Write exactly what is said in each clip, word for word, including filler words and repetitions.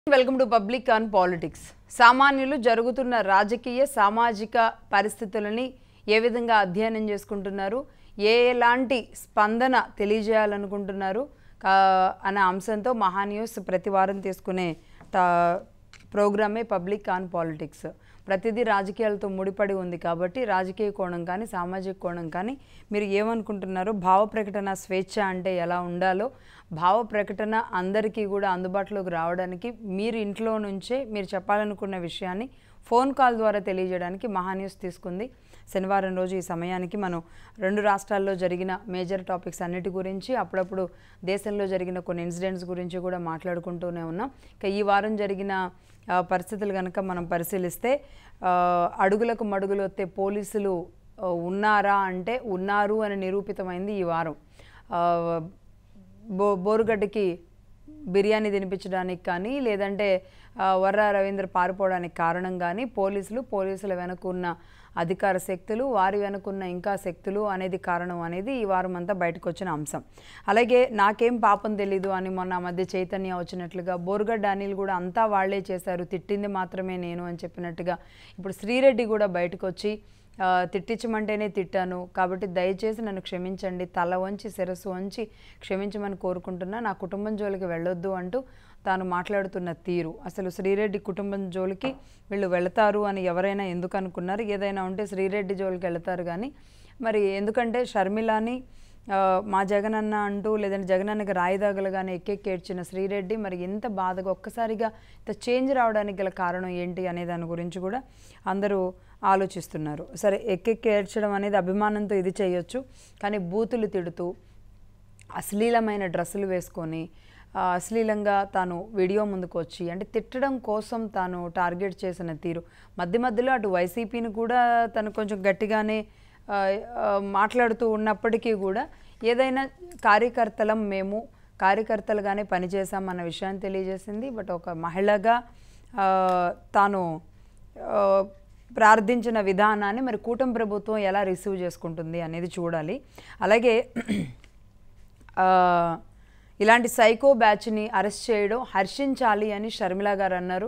Welcome to public on politics. సామాన్యులు జరుగుతున్న రాజకీయ సామాజిక పరిస్థితులని ఏ విధంగా అధ్యయనం చేసుకుంటున్నారు, ఏ ఎలాంటి స్పందన తెలియజేయాలనుకుంటున్నారు అనే అంశంతో మహా న్యూస్ ప్రతి వారం తీసుకునే ప్రోగ్రామే పబ్లిక్ ఆన్ పాలిటిక్స్. ప్రతిదీ రాజకీయాలతో ముడిపడి ఉంది కాబట్టి రాజకీయ కోణం కానీ సామాజిక కోణం కానీ మీరు ఏమనుకుంటున్నారో, భావ ప్రకటన స్వేచ్ఛ అంటే ఎలా ఉండాలో, భావ ప్రకటన అందరికీ కూడా అందుబాటులోకి రావడానికి మీరు ఇంట్లో నుంచే మీరు చెప్పాలనుకున్న విషయాన్ని ఫోన్ కాల్ ద్వారా తెలియజేయడానికి మహా న్యూస్ తీసుకుంది. శనివారం రోజు ఈ సమయానికి మనం రెండు రాష్ట్రాల్లో జరిగిన మేజర్ టాపిక్స్ అన్నిటి గురించి, అప్పుడప్పుడు దేశంలో జరిగిన కొన్ని ఇన్సిడెంట్స్ గురించి కూడా మాట్లాడుకుంటూనే ఉన్నాం. ఇక ఈ వారం జరిగిన పరిస్థితులు కనుక మనం పరిశీలిస్తే, అడుగులకు మడుగులు వస్తే పోలీసులు ఉన్నారా అంటే ఉన్నారు అని నిరూపితమైంది ఈ వారం. బో బోరుగడ్డకి బిర్యానీ తినిపించడానికి కానీ, లేదంటే వర్రా రవీంద్ర పారిపోవడానికి కారణం కానీ పోలీసులు, పోలీసుల వెనుకున్న అధికార శక్తులు, వారి వెనుకున్న ఇంకా శక్తులు అనేది కారణం అనేది ఈ వారం అంతా బయటకు వచ్చిన అంశం. అలాగే నాకేం పాపం తెలీదు అని మొన్న మధ్య చైతన్య వచ్చినట్లుగా, బోరుగడ్డ అనిల్ కూడా అంతా వాళ్లే చేశారు, తిట్టింది మాత్రమే నేను అని చెప్పినట్టుగా ఇప్పుడు శ్రీరెడ్డి కూడా బయటకు వచ్చి తిట్టించమంటేనే తిట్టాను కాబట్టి దయచేసి నన్ను క్షమించండి, తల వంచి శిరస్సు వంచి క్షమించమని కోరుకుంటున్నా, నా కుటుంబం జోలికి వెళ్ళొద్దు అంటూ తాను మాట్లాడుతున్న తీరు, అసలు శ్రీరెడ్డి కుటుంబం జోలికి వీళ్ళు వెళతారు అని ఎవరైనా ఎందుకు అనుకున్నారు? ఏదైనా ఉంటే శ్రీరెడ్డి జోలికి వెళతారు కానీ మరి ఎందుకంటే షర్మిలాని మా జగనన్న అంటూ, లేదంటే జగనన్నకి రాయిదాగలుగానే ఎక్కెక్కి ఏడ్చిన శ్రీరెడ్డి మరి ఎంత బాధగా ఒక్కసారిగా ఇంత చేంజ్ రావడానికి గల కారణం ఏంటి అనే దాని గురించి కూడా అందరూ ఆలోచిస్తున్నారు. సరే, ఎక్కెక్కి ఏడ్చడం అనేది అభిమానంతో ఇది చేయొచ్చు, కానీ బూతులు తిడుతూ అశ్లీలమైన డ్రెస్సులు వేసుకొని అశ్లీలంగా తాను వీడియో ముందుకు వచ్చి అంటే తిట్టడం కోసం తాను టార్గెట్ చేసిన తీరు, మధ్య మధ్యలో అటు వైసీపీని కూడా తను కొంచెం గట్టిగానే మాట్లాడుతూ ఉన్నప్పటికీ కూడా ఏదైనా కార్యకర్తలం మేము కార్యకర్తలుగానే పనిచేసామన్న విషయాన్ని తెలియజేసింది. బట్ ఒక మహిళగా తాను ప్రార్థించిన విధానాన్ని మరి కూటమి ప్రభుత్వం ఎలా రిసీవ్ చేసుకుంటుంది అనేది చూడాలి. అలాగే ఇలాంటి సైకో బ్యాచ్ని అరెస్ట్ చేయడం హర్షించాలి అని షర్మిల గారు అన్నారు.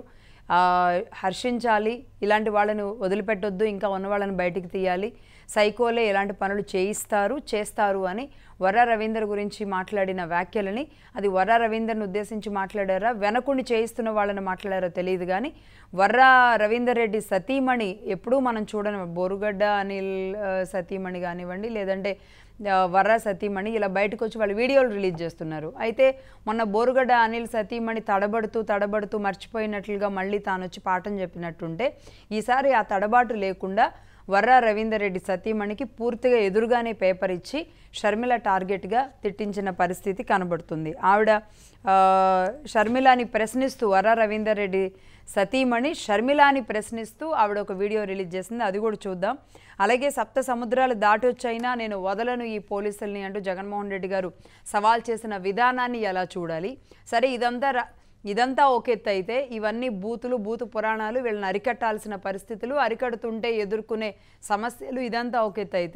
హర్షించాలి, ఇలాంటి వాళ్ళని వదిలిపెట్టొద్దు, ఇంకా ఉన్న వాళ్ళని బయటికి తీయాలి, సైకోలే ఎలాంటి పనులు చేయిస్తారు చేస్తారు అని వర్రా రవీందర్ గురించి మాట్లాడిన వ్యాఖ్యలని, అది వర్రా రవీందర్ని ఉద్దేశించి మాట్లాడారా, వెనకుండి చేయిస్తున్న వాళ్ళని మాట్లాడారో తెలియదు కానీ వర్రా రవీందర్ రెడ్డి సతీమణి ఎప్పుడూ మనం చూడని బోరుగడ్డ అనిల్ సతీమణి కానివ్వండి, లేదంటే వర్రా సతీమణి ఇలా బయటకు వచ్చి వాళ్ళు వీడియోలు రిలీజ్ చేస్తున్నారు. అయితే మొన్న బోరుగడ్డ అనిల్ సతీమణి తడబడుతూ తడబడుతూ మర్చిపోయినట్లుగా మళ్ళీ తాను వచ్చి పాఠం చెప్పినట్టుంటే, ఈసారి ఆ తడబాటు లేకుండా వర్రా రవీందర్ రెడ్డి సతీమణికి పూర్తిగా ఎదురుగానే పేపర్ ఇచ్చి షర్మిల టార్గెట్గా తిట్టించిన పరిస్థితి కనబడుతుంది. ఆవిడ షర్మిలాని ప్రశ్నిస్తూ, వర్రా రవీందర్ రెడ్డి సతీమణి షర్మిలాని ప్రశ్నిస్తూ ఆవిడ ఒక వీడియో రిలీజ్ చేసింది, అది కూడా చూద్దాం. అలాగే సప్త సముద్రాలు దాటి వచ్చైనా నేను వదలను ఈ పోలీసుల్ని అంటూ జగన్మోహన్ రెడ్డి గారు సవాల్ చేసిన విధానాన్ని ఎలా చూడాలి? సరే, ఇదంతా ఇదంతా ఒక ఎత్తు అయితే ఇవన్నీ బూతులు, బూతు పురాణాలు, వీళ్ళని అరికట్టాల్సిన పరిస్థితులు, అరికడుతుంటే ఎదుర్కొనే సమస్యలు, ఇదంతా ఒక ఎత్తు అయితే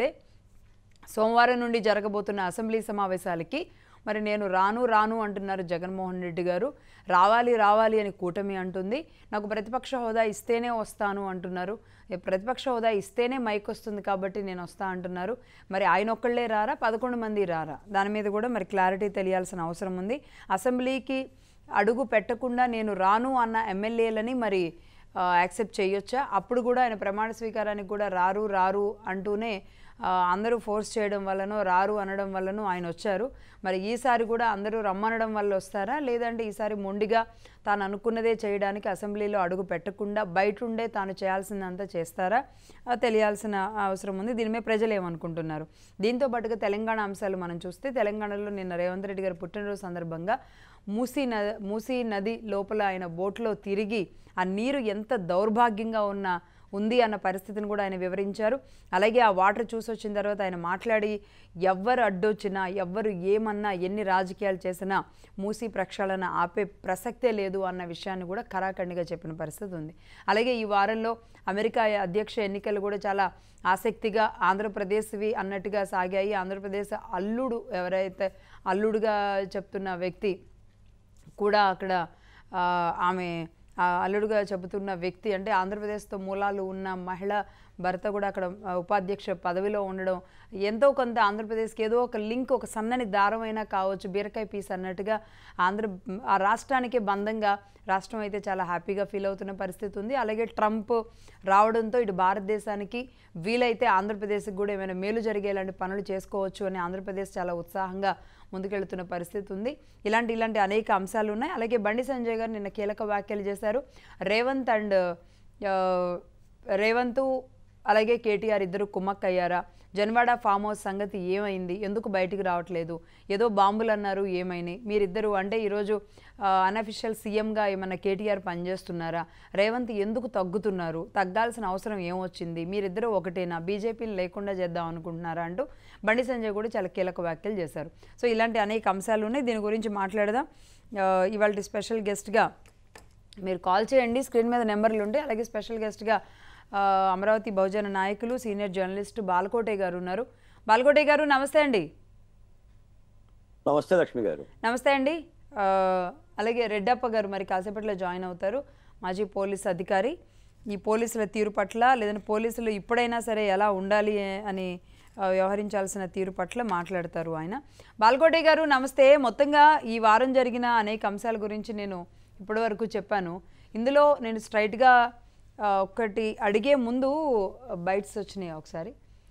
సోమవారం నుండి జరగబోతున్న అసెంబ్లీ సమావేశాలకి మరి నేను రాను రాను అంటున్నారు జగన్మోహన్ రెడ్డి గారు. రావాలి రావాలి అని కూటమి అంటుంది. నాకు ప్రతిపక్ష హోదా ఇస్తేనే వస్తాను అంటున్నారు. ప్రతిపక్ష హోదా ఇస్తేనే మైక్ వస్తుంది కాబట్టి నేను వస్తా అంటున్నారు. మరి ఆయన ఒక్కళ్ళే రారా, పదకొండు మంది రారా? దాని మీద కూడా మరి క్లారిటీ తెలియాల్సిన అవసరం ఉంది. అసెంబ్లీకి అడుగు పెట్టకుండా నేను రాను అన్న ఎమ్మెల్యేలని మరి యాక్సెప్ట్ చేయొచ్చా? అప్పుడు కూడా ఆయన ప్రమాణ స్వీకారానికి కూడా రారు రారు అంటూనే అందరూ ఫోర్స్ చేయడం వల్లనో రారు అనడం వల్లనో ఆయన వచ్చారు. మరి ఈసారి కూడా అందరూ రమ్మనడం వల్ల వస్తారా, లేదంటే ఈసారి మొండిగా తాను అనుకున్నదే చేయడానికి అసెంబ్లీలో అడుగు పెట్టకుండా బయట ఉండే తాను చేయాల్సిందంతా చేస్తారా తెలియాల్సిన అవసరం ఉంది. దీని మీద ప్రజలు ఏమనుకుంటున్నారు? దీంతో పాటుగా తెలంగాణ అంశాలు మనం చూస్తే, తెలంగాణలో నిన్న రేవంత్ రెడ్డి గారి పుట్టినరోజు సందర్భంగా మూసీ నది మూసీ నది లోపల ఆయన బోట్లో తిరిగి ఆ నీరు ఎంత దౌర్భాగ్యంగా ఉన్న ఉంది అన్న పరిస్థితిని కూడా ఆయన వివరించారు. అలాగే ఆ వాటర్ చూసి వచ్చిన తర్వాత ఆయన మాట్లాడి, ఎవ్వరు అడ్డొచ్చినా, ఎవ్వరు ఏమన్నా, ఎన్ని రాజకీయాలు చేసినా మూసీ ప్రక్షాళన ఆపే ప్రసక్తే లేదు అన్న విషయాన్ని కూడా ఖరాఖండిగా చెప్పిన పరిస్థితి ఉంది. అలాగే ఈ వారంలో అమెరికా అధ్యక్ష ఎన్నికలు కూడా చాలా ఆసక్తిగా ఆంధ్రప్రదేశ్వి అన్నట్టుగా సాగాయి. ఆంధ్రప్రదేశ్ అల్లుడు ఎవరైతే అల్లుడుగా చెప్తున్న వ్యక్తి కూడా అక్కడ ఆ, ఆమె ఆ, అల్లుడుగా చెబుతున్న వ్యక్తి అంటే ఆంధ్రప్రదేశ్తో మూలాలు ఉన్న మహిళ భర్త కూడా అక్కడ ఆ, ఉపాధ్యక్ష పదవిలో ఉండడం ఎంతో కొంత ఆంధ్రప్రదేశ్కి ఏదో ఒక లింక్ ఒక సన్నని దారం అయినా కావచ్చు బీరకాయ పీస్ అన్నట్టుగా ఆంధ్ర ఆ రాష్ట్రానికే బంధంగా రాష్ట్రం అయితే చాలా హ్యాపీగా ఫీల్ అవుతున్న పరిస్థితి ఉంది. అలాగే ట్రంప్ రావడంతో ఇటు భారతదేశానికి వీలైతే ఆంధ్రప్రదేశ్కి కూడా ఏమైనా మేలు జరిగేలాంటి పనులు చేసుకోవచ్చు అని ఆంధ్రప్రదేశ్ చాలా ఉత్సాహంగా ముందుకెళ్తున్న పరిస్థితి ఉంది. ఇలాంటి ఇలాంటి అనేక అంశాలు ఉన్నాయి. అలాగే బండి సంజయ్ గారు నిన్న కీలక వ్యాఖ్యలు చేశారు. రేవంత్ అండ్ రేవంత్ అలాగే కేటీఆర్ ఇద్దరు కుమ్మక్కయ్యారా, జన్వాడ ఫామ్ హౌస్ సంగతి ఏమైంది, ఎందుకు బయటికి రావట్లేదు, ఏదో బాంబులు అన్నారు ఏమైనాయి, మీరిద్దరు అంటే ఈరోజు అన్అఫిషియల్ సీఎంగా ఏమన్నా కేటీఆర్ పనిచేస్తున్నారా, రేవంత్ ఎందుకు తగ్గుతున్నారు, తగ్గాల్సిన అవసరం ఏమొచ్చింది, మీరిద్దరూ ఒకటేనా, బీజేపీని లేకుండా చేద్దాం అనుకుంటున్నారా అంటూ బండి సంజయ్ కూడా చాలా కీలక వ్యాఖ్యలు చేశారు. సో ఇలాంటి అనేక అంశాలు ఉన్నాయి, దీని గురించి మాట్లాడదాం. ఇవాళ స్పెషల్ గెస్ట్గా మీరు కాల్ చేయండి, స్క్రీన్ మీద నెంబర్లు ఉంటాయి. అలాగే స్పెషల్ గెస్ట్గా అమరావతి బహుజన నాయకులు సీనియర్ జర్నలిస్ట్ బాలకోటే గారు ఉన్నారు. బాలకోటే గారు నమస్తే అండి. నమస్తే లక్ష్మి గారు. నమస్తే అండి. అలాగే రెడ్డప్ప గారు మరి కాసేపట్లో జాయిన్ అవుతారు, మాజీ పోలీస్ అధికారి. ఈ పోలీసుల తీరు పట్ల లేదంటే పోలీసులు ఇప్పుడైనా సరే ఎలా ఉండాలి అని వ్యవహరించాల్సిన తీరు పట్ల మాట్లాడతారు ఆయన. బాలకోటే గారు నమస్తే. మొత్తంగా ఈ వారం జరిగిన అనేక అంశాల గురించి నేను ఇప్పటి వరకు చెప్పాను. ఇందులో నేను స్ట్రైట్గా ఒకటి అడిగే ముందు బైట్స్ వచ్చినాయి. ఒకసారి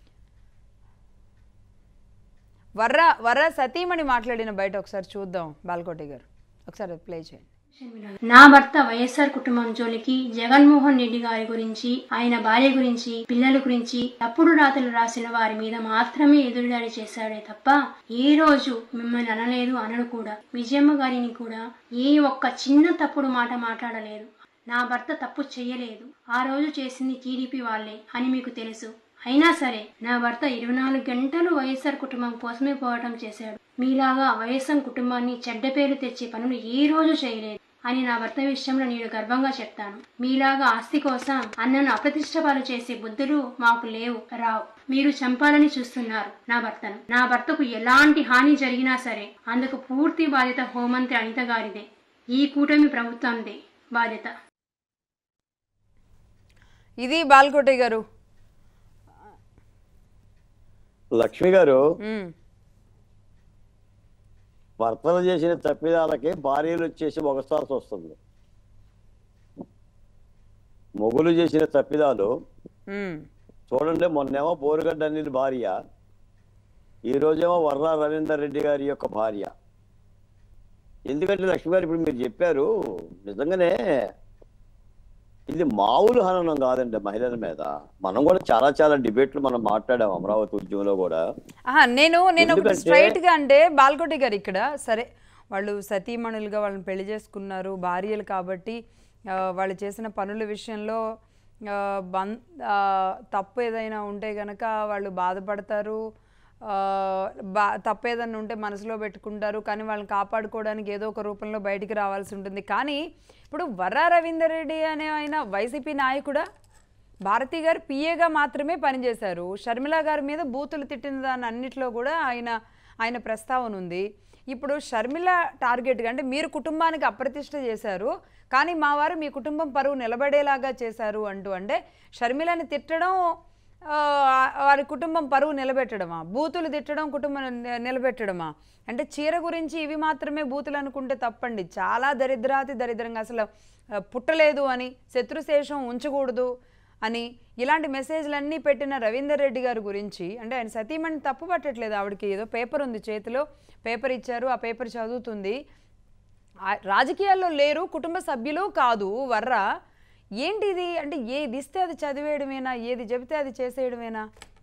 వర్ర వర్ర సతీమణి మాట్లాడిన బయట ఒకసారి చూద్దాం బాలకోటి గారు, ఒకసారి ప్లే చేయండి. నా భర్త వైఎస్ఆర్ కుటుంబం జోలికి జగన్మోహన్ రెడ్డి గారి గురించి, ఆయన భార్య గురించి, పిల్లల గురించి తప్పుడు రాతలు రాసిన వారి మీద మాత్రమే ఎదురుదాడి చేశాడే తప్ప ఏ రోజు మిమ్మల్ని అనలేదు, అనడు కూడా. విజయమ్మ గారిని కూడా ఏ ఒక్క చిన్న తప్పుడు మాట మాట్లాడలేదు. నా భర్త తప్పు చెయ్యలేదు, ఆ రోజు చేసింది టీడీపీ వాళ్లే అని మీకు తెలుసు. అయినా సరే నా భర్త ఇరవై నాలుగు గంటలు వైఎస్ఆర్ కుటుంబం కోసమే పోరాటం చేశాడు. మీలాగా వైఎస్ఆర్ కుటుంబాన్ని చెడ్డ పేరు తెచ్చే పనులు ఏ రోజు చేయలేదు అని నా భర్త విషయంలో నేను గర్వంగా చెప్తాను. మీలాగా ఆస్తి కోసం అన్నను అప్రతిష్ట పాలు చేసే బుద్ధులు మాకు లేవు, రావు. మీరు చంపాలని చూస్తున్నారు నా భర్తను. నా భర్తకు ఎలాంటి హాని జరిగినా సరే అందుకు పూర్తి బాధ్యత హోంమంత్రి అనిత గారిదే, ఈ కూటమి ప్రభుత్వందే బాధ్యత. ఇది బాలకోటే గారు. లక్ష్మి గారు, భర్తలు చేసిన తప్పిదాలకి భార్యలు వచ్చేసి మొగస్తాల్సి వస్తుంది. మొగులు చేసిన తప్పిదాలు చూడండి. మొన్నేమో బోరుగడ్డ అనిల్ భార్య, ఈ రోజేమో వర్రా రవీందర్ రెడ్డి గారి యొక్క భార్య. ఎందుకంటే లక్ష్మి గారు ఇప్పుడు మీరు చెప్పారు, నిజంగానే ఇది మామూలు హననం కాదండి మహిళల మీద. మనం కూడా చాలా చాలా డిబేట్లు మనం మాట్లాడాం అమరావతి ఉద్యమంలో కూడా. నేను నేను స్ట్రైట్ గా అంటే బాలకోటి గారు ఇక్కడ సరే వాళ్ళు సతీమణులుగా వాళ్ళని పెళ్లి చేసుకున్నారు, భార్యలు కాబట్టి వాళ్ళు చేసిన పనుల విషయంలో బం తప్పు ఏదైనా ఉంటే గనక వాళ్ళు బాధపడతారు, బా తప్పు ఏదైనా ఉంటే మనసులో పెట్టుకుంటారు, కానీ వాళ్ళని కాపాడుకోవడానికి ఏదో ఒక రూపంలో బయటికి రావాల్సి ఉంటుంది. కానీ ఇప్పుడు వర్రా రవీందర్ రెడ్డి అనే ఆయన వైసీపీ నాయకుడా, భారతి గారు పిఏగా మాత్రమే పనిచేశారు. షర్మిల గారి మీద బూతులు తిట్టిన దాని అన్నింటిలో కూడా ఆయన ఆయన ప్రస్తావన ఉంది. ఇప్పుడు షర్మిల టార్గెట్గా అంటే మీరు కుటుంబానికి అప్రతిష్ట చేశారు, కానీ మా వారు మీ కుటుంబం పరువు నిలబడేలాగా చేశారు అంటూ, అంటే షర్మిలని తిట్టడం వారి కుటుంబం పరువు నిలబెట్టడమా, బూతులు తిట్టడం కుటుంబం నిలబెట్టడమా? అంటే చీర గురించి ఇవి మాత్రమే బూతులు అనుకుంటే తప్పండి. చాలా దరిద్రాతి దరిద్రంగా అసలు పుట్టలేదు అని, శత్రుశేషం ఉంచకూడదు అని ఇలాంటి మెసేజ్లన్నీ పెట్టిన రవీందర్ రెడ్డి గారి గురించి అంటే ఆయన సతీమణి తప్పు పట్టట్లేదు. ఆవిడకి ఏదో పేపర్ ఉంది చేతిలో, పేపర్ ఇచ్చారు, ఆ పేపర్ చదువుతుంది. రాజకీయాల్లో లేరు, కుటుంబ సభ్యులు కాదు వర్ర. ఏంటిది అంటే ఏది ఇస్తే అది చదివేయడమేనా, ఏది చెబితే అది చేసేయడమేనా?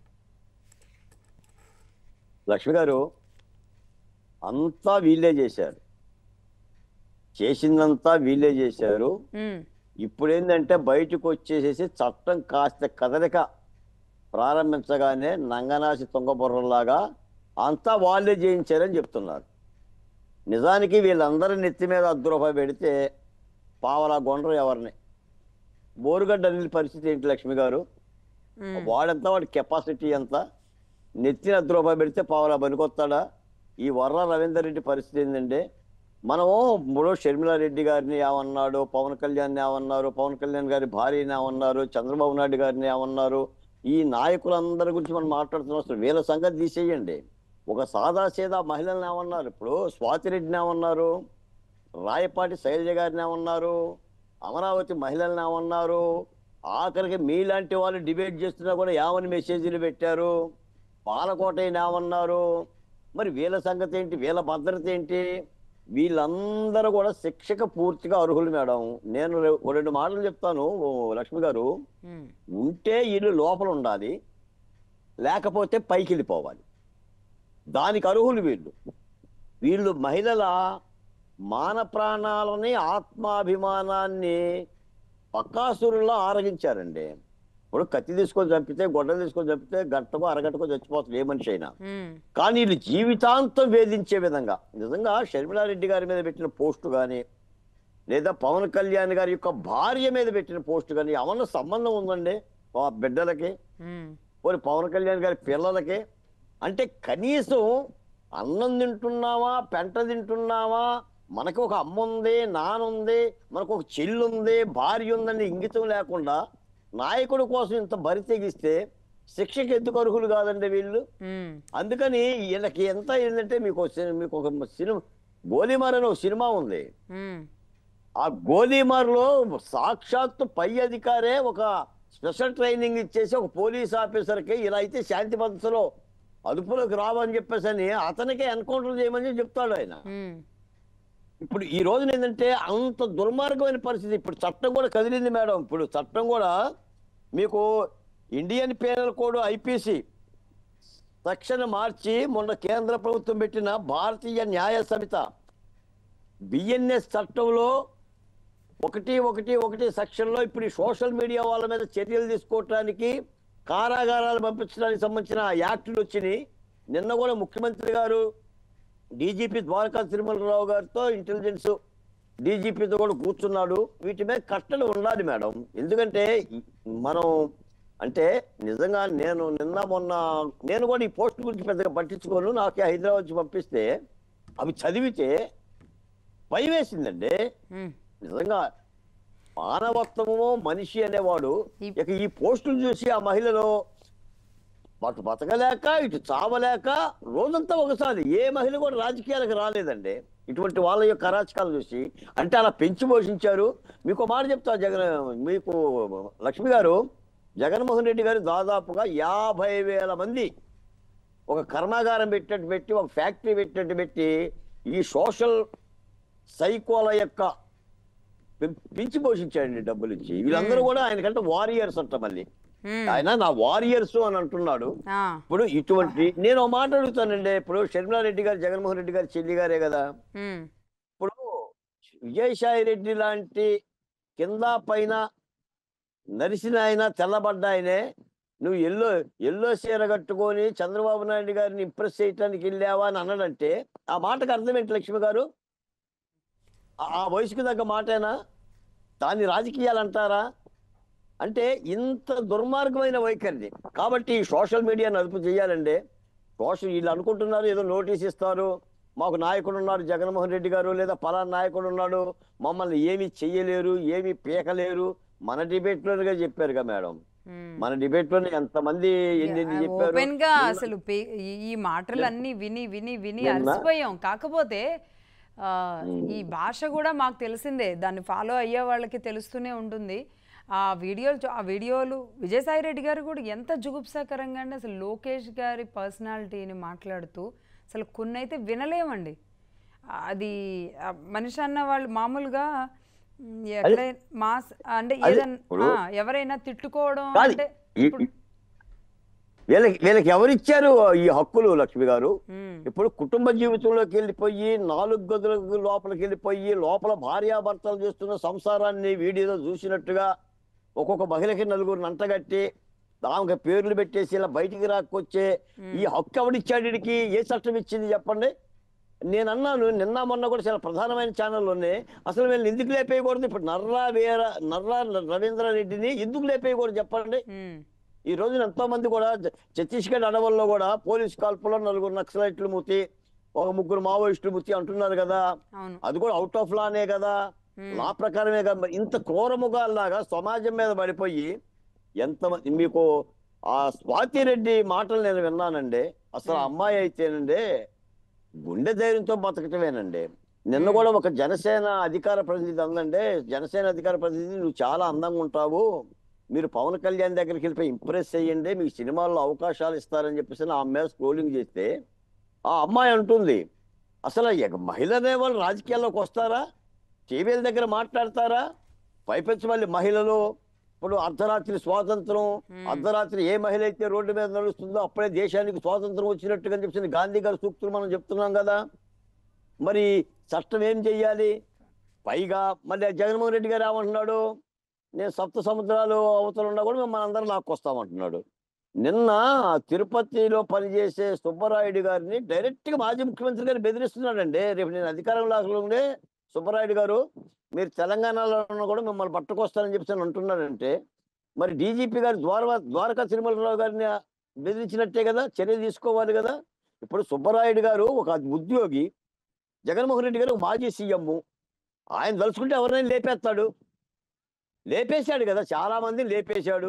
లక్ష్మి గారు, అంతా వీళ్ళే చేశారు, చేసిందంతా వీళ్ళే చేశారు. ఇప్పుడు ఏంటంటే బయటకు వచ్చేసేసి చట్టం కాస్త కదలిక ప్రారంభించగానే నంగనాసి తుంగబుర్రలాగా అంతా వాళ్ళే చేయించారని చెప్తున్నారు. నిజానికి వీళ్ళందరి నెత్తి మీద అర్ధ రూపాయి పెడితే పావలా గొండ్రు ఎవరిని. బోరుగడ్డ అనిల్ పరిస్థితి ఏంటి లక్ష్మి గారు? వాడంతా వాడి కెపాసిటీ ఎంత? నెత్తిన అర్ధ రూపాయి పెడితే పావలా పనికొస్తాడా? ఈ వర్ర రవీందర్ రెడ్డి పరిస్థితి ఏంటంటే మనము ఇప్పుడు షర్మిలారెడ్డి గారిని ఏమన్నాడు, పవన్ కళ్యాణ్ ఏమన్నారు, పవన్ కళ్యాణ్ గారి భార్యని ఏమన్నారు, చంద్రబాబు నాయుడు గారిని ఏమన్నారు, ఈ నాయకులందరి గురించి మనం మాట్లాడుతున్నాం. అసలు వీళ్ళ సంగతి తీసేయండి. ఒక సాదా సీదా మహిళల్ని ఏమన్నారు, ఇప్పుడు స్వాతిరెడ్డిని ఏమన్నారు, రాయపాటి శైలజ గారిని ఏమన్నారు, అమరావతి మహిళల్ని ఏమన్నారు, ఆఖరికి మీలాంటి వాళ్ళు డిబేట్ చేస్తున్నా కూడా ఏమని మెసేజ్లు పెట్టారు, పాలకోటని ఏమన్నారు. మరి వీళ్ళ సంగతి ఏంటి, వీళ్ళ భద్రత ఏంటి? వీళ్ళందరూ కూడా శిక్షకు పూర్తిగా అర్హులు మేడం. నేను రె- ఓ రెండు మాటలు చెప్తాను ఓ లక్ష్మి గారు. ఉమ్, ఉంటే వీళ్ళు లోపల ఉండాలి, లేకపోతే పైకి వెళ్ళిపోవాలి. దానికి అర్హులు వీళ్ళు. వీళ్ళు మహిళల మాన ప్రాణాలని, ఆత్మాభిమానాన్ని పక్కాసురుల్లో ఆరగించారండి. ఇప్పుడు కత్తి తీసుకొని చంపితే, గొడ్డలు తీసుకొని చంపితే గంటకో అరగంటకో చచ్చిపోతుంది ఏ మనిషి అయినా. ఉమ్, కానీ వీళ్ళు జీవితాంతం వేధించే విధంగా నిజంగా షర్మిలారెడ్డి గారి మీద పెట్టిన పోస్టు కానీ, లేదా పవన్ కళ్యాణ్ గారి యొక్క భార్య మీద పెట్టిన పోస్టు కానీ ఏమన్నా సంబంధం ఉందండి ఆ బిడ్డలకి, ఉమ్, పోనీ పవన్ కళ్యాణ్ గారి పిల్లలకి? అంటే కనీసం అన్నం తింటున్నావా, పెంట తింటున్నావా, మనకు ఒక అమ్మ ఉంది, నాన్న ఉంది, మనకు ఒక చెల్లి ఉంది, భార్య ఉందని ఇంగితం లేకుండా నాయకుడి కోసం ఇంత బరి తెగిస్తే శిక్షకి ఎందుకు అర్హులు కాదండి వీళ్ళు? ఉమ్, అందుకని వీళ్ళకి ఎంత ఏంటంటే, మీకు ఒక సి- మీకు ఒక సినిమా గోలీమార్ అనే ఒక సినిమా ఉంది. ఉమ్, ఆ గోలీమార్లో సాక్షాత్తు పై అధికారే ఒక స్పెషల్ ట్రైనింగ్ ఇచ్చేసి ఒక పోలీస్ ఆఫీసర్కి ఇలా అయితే శాంతి భద్రతలో అదుపులోకి రావని చెప్పేసి అని అతనికే ఎన్కౌంటర్ చేయమని చెప్తాడు ఆయన. ఉమ్, ఇప్పుడు ఈ రోజున ఏంటంటే అంత దుర్మార్గమైన పరిస్థితి. ఇప్పుడు చట్టం కూడా కదిలింది మేడం. ఇప్పుడు చట్టం కూడా మీకు Indian penal code IPC section మార్చి మొన్న కేంద్ర ప్రభుత్వం పెట్టిన భారతీయ న్యాయ సమిత బిఎన్ఎస్ చట్టంలో ఒకటి ఒకటి ఒకటి సెక్షన్లో ఇప్పుడు ఈ సోషల్ మీడియా వాళ్ళ మీద చర్యలు తీసుకోవటానికి, కారాగారాలు పంపించడానికి సంబంధించిన యాక్టులు వచ్చినాయి. నిన్న కూడా ముఖ్యమంత్రి గారు డీజీపీ ద్వారకా తిరుమలరావు గారితో, ఇంటెలిజెన్స్ డీజీపీతో కూడా కూర్చున్నాడు. వీటి మీద కట్టలు ఉండాలి మేడం. ఎందుకంటే మనం అంటే నిజంగా నేను నిన్న మొన్న నేను కూడా ఈ పోస్ట్ గురించి పెద్దగా పట్టించుకోను. నాకు హైదరాబాద్ నుంచి పంపిస్తే అవి చదివితే భయం వేసిందండి. ఉమ్. నిజంగా మానవత్వము మనిషి అనేవాడు ఈ- ఇక ఈ పోస్టులు చూసి ఆ మహిళలో అటు బతకలేక ఇటు చావలేక రోజంతా ఒకసారి ఏ మహిళ కూడా రాజకీయాలకు రాలేదండి ఇటువంటి వాళ్ళ యొక్క అరాచకాలు చూసి. అంటే అలా పెంచి పోషించారు. మీకు ఒక మాట చెప్తా జగన్, మీకు లక్ష్మి గారు, జగన్మోహన్ రెడ్డి గారు దాదాపుగా యాభై వేల మంది ఒక కర్మాగారం పెట్టినట్టు పెట్టి, ఒక ఫ్యాక్టరీ పెట్టినట్టు పెట్టి ఈ సోషల్ సైకోల యొక్క పెం- పెంచి పోషించాడండి డబ్బులు ఇచ్చి. వీళ్ళందరూ కూడా ఆయనకంటే వారియర్స్ అంట. మళ్ళీ ఉమ్, ఆయన నా వారియర్స్ అని అంటున్నాడు. ఆ, ఇప్పుడు ఇటువంటి నేను ఒక మాట అడుగుతానండి. ఇప్పుడు షర్మిలారెడ్డి గారు జగన్మోహన్ రెడ్డి గారు చెల్లి గారే కదా. ఉమ్, ఇప్పుడు విజయసాయి రెడ్డి లాంటి కింద పైన నరిసిన ఆయన, తెల్లబడ్డ ఆయనే నువ్వు ఎల్లో ఎల్లో చీర కట్టుకొని చంద్రబాబు నాయుడు గారిని ఇంప్రెస్ చేయడానికి వెళ్ళావా అని అన్నాడంటే ఆ మాటకు అర్థం ఏంటి లక్ష్మి గారు? ఆ ఆ వయసుకు తగ్గ మాటేనా? దాన్ని రాజకీయాలు అంటారా? అంటే ఇంత దుర్మార్గమైన వైఖరి. కాబట్టి ఈ సోషల్ మీడియాను అదుపు చేయాలండి. సోషల్ వీళ్ళు అనుకుంటున్నారు ఏదో నోటీస్ ఇస్తారు, మాకు నాయకుడు ఉన్నారు జగన్మోహన్ రెడ్డి గారు, లేదా పలానా నాయకుడు ఉన్నాడు, మమ్మల్ని ఏమి చెయ్యలేరు, ఏమి పీకలేరు. మన డిబేట్ లోనే చెప్పారుగా మేడం. ఉమ్. మన డిబేట్ లోనే ఎంతమంది ఎన్ని ఎన్ని చెప్పారు. ఓపెన్ గా నిన్న- అసలు పే- ఈ- ఈ మాటలన్నీ విని విని విని నిన్న- అలసిపోయాం. కాకపోతే ఆ, ఉమ్. ఈ భాష కూడా మాకు తెలిసిందే, దాన్ని ఫాలో అయ్యే వాళ్ళకి తెలుస్తూనే ఉంటుంది. ఆ వీడియోలు చూ- ఆ వీడియోలు విజయసాయి రెడ్డి గారు కూడా ఎంత జుగుప్సాకరంగా అండి. అసలు లోకేష్ గారి పర్సనాలిటీని మాట్లాడుతూ అసలు కొన్ని అయితే వినలేమండి. అది ఆ మనిషి అన్న వాళ్ళు మామూలుగా ఉమ్, ఎక్కడైనా మాస్ అంటే అది ఏదన్నా ఇప్పుడు- ఆ, ఎవరైనా తిట్టుకోవడం కాదు. అంటే ఈ- ఇప్పుడు వీళ్ళకి వీళ్ళకి ఎవరిచ్చారు ఈ హక్కులు లక్ష్మి గారు? ఉమ్, ఇప్పుడు కుటుంబ జీవితంలోకి వెళ్ళిపోయి, నాలుగు గదులకు లోపలికి వెళ్ళిపోయి, లోపల భార్యాభర్తలు చేస్తున్న సంసారాన్ని వీడియోలో చూసినట్టుగా ఒక్కొక్క మహిళకి నలుగురిని అంటగట్టి ఆమెకు పేర్లు పెట్టేసి ఇలా బయటికి రాకొచ్చే ఈ హక్కు ఎవడిచ్చాడు? వీడికి ఏ చట్టం ఇచ్చింది చెప్పండి? నేను అన్నాను నిన్న మొన్న కూడా చాలా ప్రధానమైన ఛానల్లోనే, అసలు వీళ్ళని ఎందుకు లేపేయకూడదు? ఇప్పుడు నర్రా వీర నర్రా రవీంద్రారెడ్డిని ఎందుకు లేపేయకూడదు చెప్పండి? ఉమ్, ఈ రోజున ఎంతో మంది కూడా ఛత్తీస్గఢ్ అడవుల్లో కూడా పోలీస్ కాల్పులో నలుగురు నక్సలైట్లు మూతి, ఒక ముగ్గురు మావోయిస్టులు ముచ్చి అంటున్నారు కదా, అవును. అది కూడా అవుట్ ఆఫ్ లానే కదా, లా ప్రకారమే కదా. మరి ఇంత క్రూరముగాల్లాగా సమాజం మీద పడిపోయి ఎంతమంది మీకు ఆ స్వాతి రెడ్డి మాటలు నేను విన్నానండి. అసలు ఆ అమ్మాయి అయితేనండి గుండె ధైర్యంతో బతకటమేనండి. నిన్న కూడా ఒక జనసేన అధికార ప్రతినిధి అందండి, జనసేన అధికార ప్రతినిధి నువ్వు చాలా అందంగా ఉంటావు, మీరు పవన్ కళ్యాణ్ దగ్గరికి వెళ్ళిపోయి ఇంప్రెస్ చేయండి, మీకు సినిమాల్లో అవకాశాలు ఇస్తారని చెప్పేసి ఆ అమ్మాయి స్క్రోలింగ్ చేస్తే ఆ అమ్మాయి అంటుంది, అసలు ఎగ- మహిళనే వాళ్ళు రాజకీయాల్లోకి వస్తారా, టీవీల దగ్గర మాట్లాడతారా, పైపెచ్చి మళ్ళీ మహిళలు ఇప్పుడు అర్ధరాత్రి స్వాతంత్రం, అర్ధరాత్రి ఏ మహిళ అయితే రోడ్డు మీద నడుస్తుందో అప్పుడే దేశానికి స్వాతంత్రం వచ్చినట్టుగా చెప్పి గాంధీ గారి సూక్తులు మనం చెప్తున్నాం కదా. మరి చట్టం ఏం చెయ్యాలి? పైగా మళ్ళీ జగన్మోహన్ రెడ్డి గారు ఏమంటున్నాడు, నేను సప్త సముద్రాలు అవతల ఉన్నా కూడా మిమ్మల్ని అందరూ లాక్కొస్తామంటున్నాడు. నిన్న తిరుపతిలో పనిచేసే సుబ్బరాయుడు గారిని డైరెక్ట్ గా మాజీ ముఖ్యమంత్రి గారు బెదిరిస్తున్నాడండి. రేపు నేను అధికారంలో ఉండే సుబ్బరాయుడు గారు మీరు తెలంగాణలో ఉన్నా కూడా మిమ్మల్ని పట్టుకొస్తానని చెప్పి అంటున్నాడంటే, మరి డీజీపీ గారు ద్వారకా ద్వారకా తిరుమలరావు గారిని బెదిరించినట్టే కదా, చర్య తీసుకోవాలి కదా. ఇప్పుడు సుబ్బరాయుడు గారు ఒక ఉద్యోగి, జగన్మోహన్ రెడ్డి గారు ఒక మాజీ సీఎం, ఆయన తలుచుకుంటే ఎవరినైనా లేపేస్తాడు, లేపేశాడు కదా, చాలా మందిని లేపేశాడు.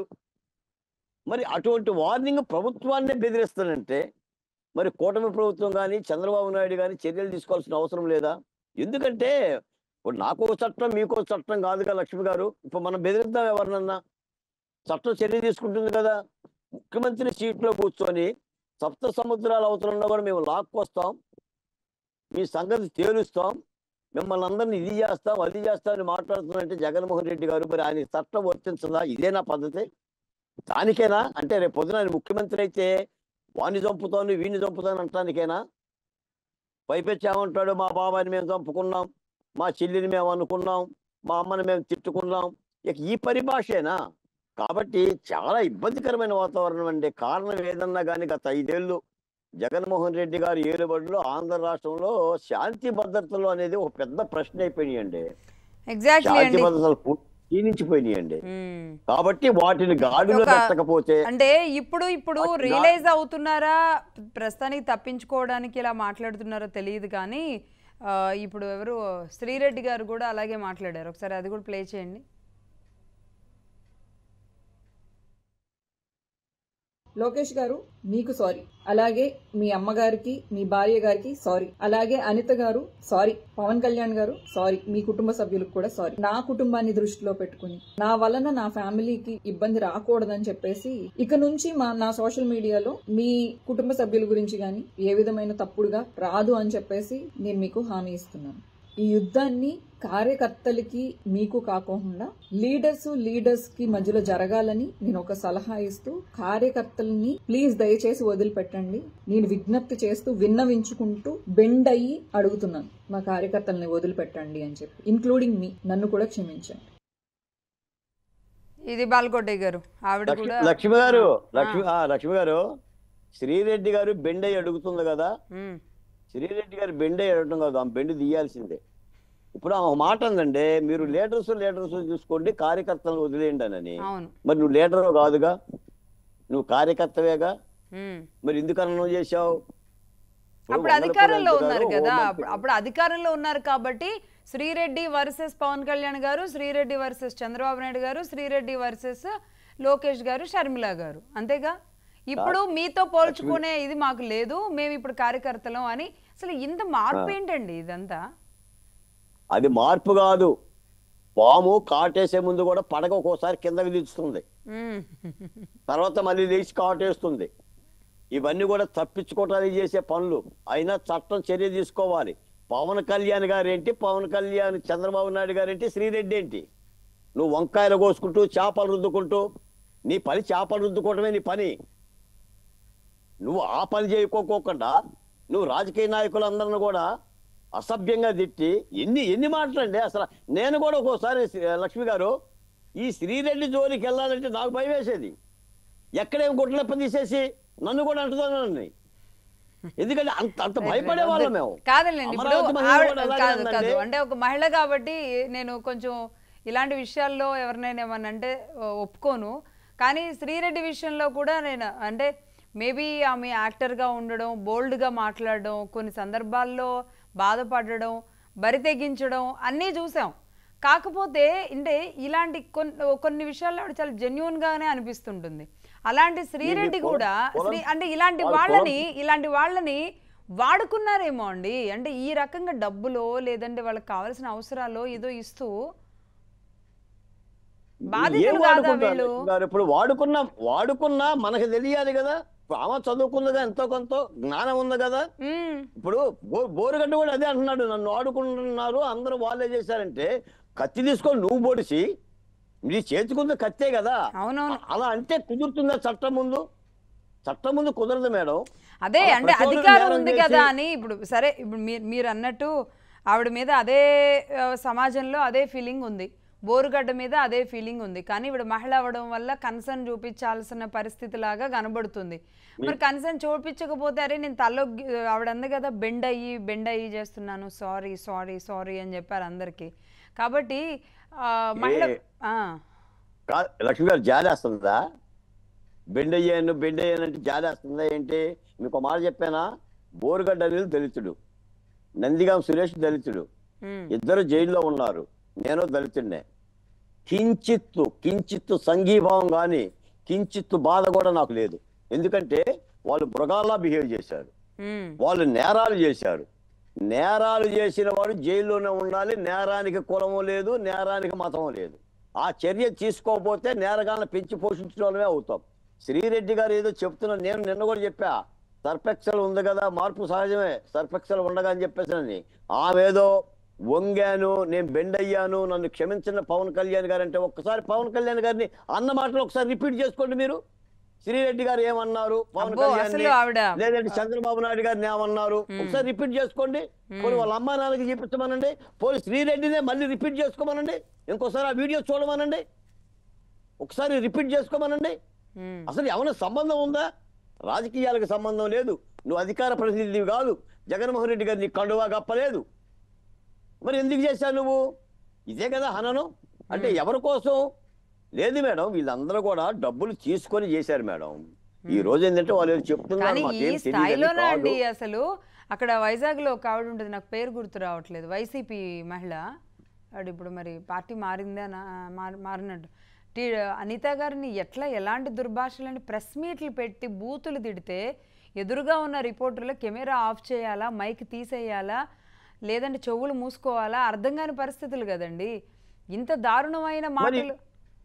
మరి అటువంటి వార్నింగ్ ప్రభుత్వాన్నే బెదిరిస్తానంటే మరి కూటమి ప్రభుత్వం కానీ చంద్రబాబు నాయుడు కానీ చర్యలు తీసుకోవాల్సిన అవసరం లేదా? ఎందుకంటే ఇప్పుడు నాకో చట్టం మీకో చట్టం కాదుగా లక్ష్మి గారు. ఇప్పుడు మనం బెదిరిద్దాం ఎవరినన్నా, చట్టం చర్య తీసుకుంటుంది కదా. ముఖ్యమంత్రి సీట్లో కూర్చొని సప్త సముద్రాల అవతలంలో కూడా మేము లాక్కొస్తాం, మీ సంగతి తేలుస్తాం, మిమ్మల్ని అందరినీ ఇది చేస్తాం అది చేస్తామని మాట్లాడుతున్నారంటే జగన్మోహన్ రెడ్డి గారు, మరి ఆయన చట్టం వర్తించదా? ఇదేనా పద్ధతి? దానికేనా అంటే రేపు పొద్దున ఆయన ముఖ్యమంత్రి అయితే వాణ్ణి చంపుతాను వీణ్ణి చంపుతాను అంటానికేనా? పైపెచ్చి ఏమంటాడు, మా బాబాని మేము చంపుకున్నాం, మా చెల్లిని మేము అనుకున్నాం, మా అమ్మని మేము తిట్టుకున్నాం, ఇక ఈ పరిభాషేనా? కాబట్టి చాలా ఇబ్బందికరమైన వాతావరణం అండి. కారణం ఏదన్నా కానీ గత ఐదేళ్లు జగన్మోహన్ రెడ్డి గారి ఏలుబడిలో ఆంధ్ర రాష్ట్రంలో శాంతి భద్రతలు అనేది ఒక పెద్ద ప్రశ్న అయిపోయినాయండి. ఎగ్జాక్ట్లీ శాంతి అండి. భద్రతలు క్షీణించిపోయినాయండి. మ్మ్. కాబట్టి వాటిని గాడిలో ఒక- పెట్టకపోతే అంటే ఇప్పుడు ఇప్పుడు వాటి గా- రియలైజ్ అవుతున్నారా, ప్రస్తుతానికి తప్పించుకోవడానికి ఇలా మాట్లాడుతున్నారో తెలియదు కానీ ఆ, ఇప్పుడు ఎవరు శ్రీరెడ్డి గారు కూడా అలాగే మాట్లాడారు. ఒకసారి అది కూడా ప్లే చేయండి. లోకేష్ గారు మీకు సారీ, అలాగే మీ అమ్మగారికి మీ భార్య గారికి సారీ, అలాగే అనిత గారు సారీ, పవన్ కళ్యాణ్ గారు సారీ, మీ కుటుంబ సభ్యులకు కూడా సారీ. నా కుటుంబాన్ని దృష్టిలో పెట్టుకుని నా వలన నా ఫ్యామిలీకి ఇబ్బంది రాకూడదని చెప్పేసి ఇక నుంచి మా నా సోషల్ మీడియాలో మీ కుటుంబ సభ్యుల గురించి గాని ఏ విధమైన తప్పుడుగా రాదు అని చెప్పేసి నేను మీకు హామీ ఇస్తున్నాను. ఈ యుద్ధాన్ని కార్యకర్తలకి మీకు కాకుండా లీడర్స్ లీడర్స్ కి మధ్యలో జరగాలని నేను ఒక సలహా ఇస్తూ, కార్యకర్తలని ప్లీజ్ దయచేసి వదిలిపెట్టండి, నేను విజ్ఞప్తి చేస్తూ విన్నవించుకుంటూ బెండ్ అయ్యి అడుగుతున్నాను, మా కార్యకర్తలని వదిలిపెట్టండి అని చెప్పి, ఇంక్లూడింగ్ మీ, నన్ను కూడా క్షమించండి. ఇది బాల్కోటే గారు, ఆవిడ లక్ష్మి కూడా లక్ష్మి గారు లక్ష్మి ఆ, లక్ష్మి గారు శ్రీరెడ్డి గారు బెండ్ అయ్యి అడుగుతుంది కదా, మ్మ్. శ్రీరెడ్డి గారు బెండ్ అయ్యి అడగటం కాదు, ఆమె బెండ్ తీయాల్సిందే. ఇప్పుడు ఆమె ఒక మాట ఉందండి, మీరు లీడర్స్ లీడర్స్ చూసుకోండి, కార్యకర్తలను వదిలేయండి అని. అవును. మరి నువ్వు లీడర్ కాదుగా, నువ్వు కార్యకర్తవేగా, మ్మ్. మరి ఎందుకన్నా నువ్వు చేశావు? ఇప్పుడు అప్పుడు వందల అధికారంలో కోట్ల ఉన్నారు గారు కదా, హోంమంత్రి. అప్పుడు అప్పుడు అధికారంలో ఉన్నారు కాబట్టి శ్రీరెడ్డి వర్సెస్ పవన్ కళ్యాణ్ గారు, శ్రీరెడ్డి వర్సెస్ చంద్రబాబు నాయుడు గారు, శ్రీరెడ్డి వర్సెస్ లోకేష్ గారు, షర్మిల గారు, అంతేగా. ఇప్పుడు మీతో పోల్చుకునే ఇది మాకు లేదు, మేము ఇప్పుడు కార్యకర్తలం అని. అసలు ఇంత మార్పు ఏంటండి ఇదంతా? అది మార్పు కాదు, పాము కాటేసే ముందు కూడా పడగ ఒక్కోసారి కిందకి దించుతుంది, మ్మ్. తర్వాత మళ్ళీ లేచి కాటేస్తుంది. ఇవన్నీ కూడా తప్పించుకోవటానికి చేసే పనులు. అయినా చట్టం చర్య తీసుకోవాలి. పవన్ కళ్యాణ్ గారు ఏంటి, పవన్ కళ్యాణ్ చంద్రబాబు నాయుడు గారు ఏంటి, శ్రీరెడ్డి ఏంటి? నువ్వు వంకాయలు కోసుకుంటూ చేపలు రుద్దుకుంటూ, నీ పని చేపలు రుద్దుకోవటమే నీ పని. నువ్వు ఆ పని చేయకోకుండా నువ్వు రాజకీయ నాయకులందరిని కూడా అసభ్యంగా తిట్టి ఎన్ని ఎన్ని మాటలండి. అసలు నేను కూడా ఒక్కోసారి లక్ష్మి గారు ఈ శ్రీరెడ్డి జోలికి వెళ్ళాలంటే నాకు భయం వేసేది. ఎక్కడేం గుడ్లెప్ప తీసేసి నన్ను కూడా అంటున్నానని, ఎందుకంటే అంత అంత భయపడే వాళ్ళం మేము. కాదండి, అమరావతి మహిళ ఆవిడ కూడా అలాగే కాదు ఉందండి. కాదు అంటే ఒక మహిళ కాబట్టి నేను కొంచెం ఇలాంటి విషయాల్లో ఎవరినైనా ఏమన్నా అంటే ఒప్పుకోను. కానీ శ్రీరెడ్డి విషయంలో కూడా నేను అంటే మేబీ ఆమె యాక్టర్గా ఉండడం, బోల్డ్గా మాట్లాడడం, కొన్ని సందర్భాల్లో బాధపడడం, బరి తెగించడం అన్నీ చూసాం. కాకపోతే అంటే ఇలాంటి కొన్ని కొన్ని విషయాల్లో ఆవిడ చాలా జెన్యున్గానే అనిపిస్తుంటుంది. అలాంటి శ్రీరెడ్డి కూడా శ్రీ అంటే ఇలాంటి వాళ్ళని ఇలాంటి వాళ్ళని వాడుకున్నారేమో అండి. అంటే ఈ రకంగా డబ్బులో లేదంటే వాళ్ళకి కావాల్సిన అవసరాలు ఏదో ఇస్తూ బాధితులు కాదా వీళ్ళు? ఇప్పుడు వాడుకున్నా వాడుకున్నా మనకు తెలియాలి కదా. ఆమె చదువుకుందిగా, ఎంతో కొంత జ్ఞానం ఉంది కదా. ఇప్పుడు బోరుగడ్డ కూడా అదే అంటున్నాడు, నన్ను వాడుకుంటున్నారు అందరూ వాళ్ళే చేశారంటే కత్తి తీసుకొని నువ్వు పొడిచి నీ చేతికుంది కత్తే కదా. అవునవును. అలా అంటే కుదురుతుందా చట్టం ముందు? చట్టం ముందు కుదరదు మేడం. అదే అంటే అధికారం ఉంది కదా అని. ఇప్పుడు సరే, ఇప్పుడు మీరు మీరు అన్నట్టు ఆవిడ మీద అదే సమాజంలో అదే ఫీలింగ్ ఉంది, బోరుగడ్డ మీద అదే ఫీలింగ్ ఉంది. కానీ ఇప్పుడు మహిళ అవ్వడం వల్ల కన్సర్న్ చూపించాల్సిన పరిస్థితి లాగా కనబడుతుంది. మరి కన్సర్న్ చూపించకపోతే అరే నేను తల్లో ఆవిడ అంది కదా, బెండ్ అయ్యి బెండ్ అయ్యి చేస్తున్నాను, సారీ సారీ సారీ అని చెప్పారు అందరికీ. కాబట్టి మహిళ లక్ష్మి గారు జాలేస్తుందా? బెండ్ అయ్యాను బెండ్ అయ్యానంటే జాలేస్తుందా ఏంటి? మీకు మాట చెప్పానా, బోరుగడ్డ అనేది దళితుడు, నందిగాం సురేష్ దళితుడు, ఇద్దరు జైల్లో ఉన్నారు, నేను దళితుడినే. కించిత్తు కించిత్తు సంఘీభావం కానీ కించిత్తు బాధ కూడా నాకు లేదు. ఎందుకంటే వాళ్ళు మృగాల్లా బిహేవ్ చేశారు, వాళ్ళు నేరాలు చేశారు. నేరాలు చేసిన వాడు జైల్లోనే ఉండాలి. నేరానికి కులము లేదు, నేరానికి మతము లేదు. ఆ చర్య తీసుకోకపోతే నేరగాలను పెంచి పోషించడమే అవుతాం. శ్రీరెడ్డి గారు ఏదో చెప్తున్నారు, నేను నిన్న కూడా చెప్పా, సర్పెక్సల్ ఉంది కదా, మార్పు సహజమే, సర్పెక్సల్ ఉండగా అని చెప్పేసి ఆమెదో వంగాను, నేను బెండ్ అయ్యాను, నన్ను క్షమించిన పవన్ కళ్యాణ్ గారు అంటే ఒక్కసారి పవన్ కళ్యాణ్ గారిని అన్న మాటలు ఒకసారి రిపీట్ చేసుకోండి మీరు. శ్రీరెడ్డి గారు ఏమన్నారు పవన్ కళ్యాణ్, లేదంటే చంద్రబాబు నాయుడు గారిని ఏమన్నారు ఒకసారి రిపీట్ చేసుకోండి. పోనీ వాళ్ళ అమ్మా నాన్నకి చూపించమనండి, పోనీ శ్రీరెడ్డినే మళ్ళీ రిపీట్ చేసుకోమనండి, ఇంకోసారి ఆ వీడియో చూడమనండి, ఒకసారి రిపీట్ చేసుకోమనండి. అసలు ఏమైనా సంబంధం ఉందా? రాజకీయాలకు సంబంధం లేదు, నువ్వు అధికార ప్రతినిధివి కాదు, జగన్మోహన్ రెడ్డి గారు నీ కండువా గప్పలేదు, మరి ఎందుకు చేశావు నువ్వు? ఇదే కదా హననం అంటే. ఎవరి కోసం లేదు మేడం, వీళ్ళందరూ కూడా డబ్బులు తీసుకొని చేశారు మేడం. ఈ రోజు ఏంటంటే వాళ్ళు చెప్తున్నారు అండి. అసలు అక్కడ వైజాగ్ లో ఒక ఆవిడ ఉంటుంది, నాకు పేరు గుర్తు రావట్లేదు, వైసీపీ మహిళ, ఆవిడ ఇప్పుడు మరి పార్టీ మారిందా మారినట్టు, టీ అనిత గారిని ఎట్లా ఎలాంటి దుర్భాషలని ప్రెస్ మీట్లు పెట్టి బూతులు తిడితే ఎదురుగా ఉన్న రిపోర్టర్లు కెమెరా ఆఫ్ చేయాలా, మైక్ తీసేయాలా, లేదంటే చెవులు మూసుకోవాలా, అర్థం కాని పరిస్థితులు కదండి. ఇంత దారుణమైన మాటలు.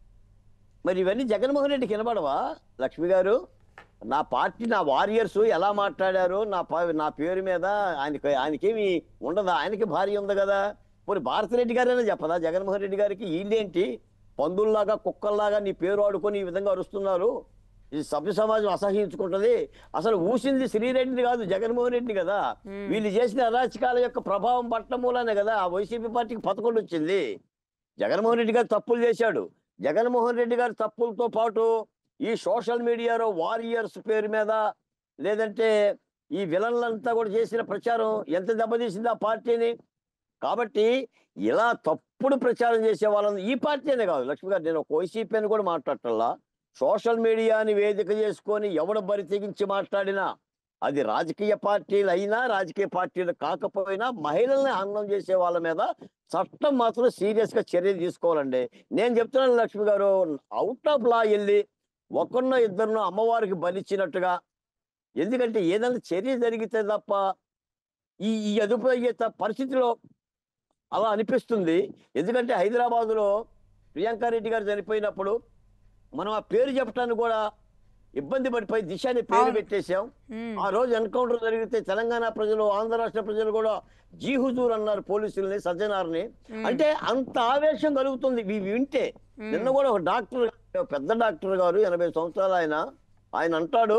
మరి ఇవన్నీ జగన్మోహన్ రెడ్డికి వినబడవా లక్ష్మి గారు? నా పార్టీ, నా వారియర్స్ ఎలా మాట్లాడారు నా నా పేరు మీద, ఆయనకి ఆయనకేమి ఉండదా? ఆయనకి భార్య ఉంది కదా. మరి భారతిరెడ్డి గారైనా చెప్పదా జగన్మోహన్ రెడ్డి గారికి? వీళ్ళేంటి పందుల్లాగా కుక్కల్లాగా నీ పేరు ఆడుకొని ఈ విధంగా అరుస్తున్నారు, ఇది సభ్య సమాజం అసహించుకుంటది. అసలు ఊసింది శ్రీరెడ్డిని కాదు, జగన్మోహన్ రెడ్డి కదా. వీళ్ళు చేసిన అరాచకాల యొక్క ప్రభావం పట్టడం మూలనే కదా ఆ వైసీపీ పార్టీకి పదకొండు వచ్చింది. జగన్మోహన్ రెడ్డి గారు తప్పులు చేశాడు. జగన్మోహన్ రెడ్డి గారి తప్పులతో పాటు ఈ సోషల్ మీడియాలో వారియర్స్ పేరు మీద, లేదంటే ఈ విలన్లంతా కూడా చేసిన ప్రచారం ఎంత దెబ్బతీసింది ఆ పార్టీని. కాబట్టి ఇలా తప్పుడు ప్రచారం చేసే వాళ్ళని ఈ పార్టీ అనే కాదు లక్ష్మి గారు, నేను ఒక వైసీపీ అని కూడా మాట్లాడటల్లా, సోషల్ మీడియాని వేదిక చేసుకొని ఎవడు బరి తెగించి మాట్లాడినా, అది రాజకీయ పార్టీలు అయినా రాజకీయ పార్టీలు కాకపోయినా, మహిళల్ని హననం చేసే వాళ్ళ మీద చట్టం మాత్రం సీరియస్ గా చర్యలు తీసుకోవాలండి. నేను చెప్తున్నాను లక్ష్మి గారు, అవుట్ ఆఫ్ లా వెళ్ళి ఒకరినో ఇద్దరినో అమ్మవారికి బలిచ్చినట్టుగా, ఎందుకంటే ఏదైనా చర్య జరిగితే తప్ప ఈ ఈ అదుపు అయ్యే పరిస్థితిలో అలా అనిపిస్తుంది. ఎందుకంటే హైదరాబాదులో ప్రియాంక రెడ్డి గారు చనిపోయినప్పుడు మనం ఆ పేరు చెప్పడానికి కూడా ఇబ్బంది పడిపోయి దిశ అని పేరు పెట్టేశాం. ఆ రోజు ఎన్కౌంటర్ జరిగితే తెలంగాణ ప్రజలు, ఆంధ్ర రాష్ట్ర ప్రజలు కూడా జీ హుజూర్ అన్నారు పోలీసుల్ని, సజ్జనార్ని. అంటే అంత ఆవేశం కలుగుతుంది ఇవి వింటే. నిన్న కూడా ఒక డాక్టర్, పెద్ద డాక్టర్ గారు, ఎనభై సంవత్సరాలు ఆయన, ఆయన అంటాడు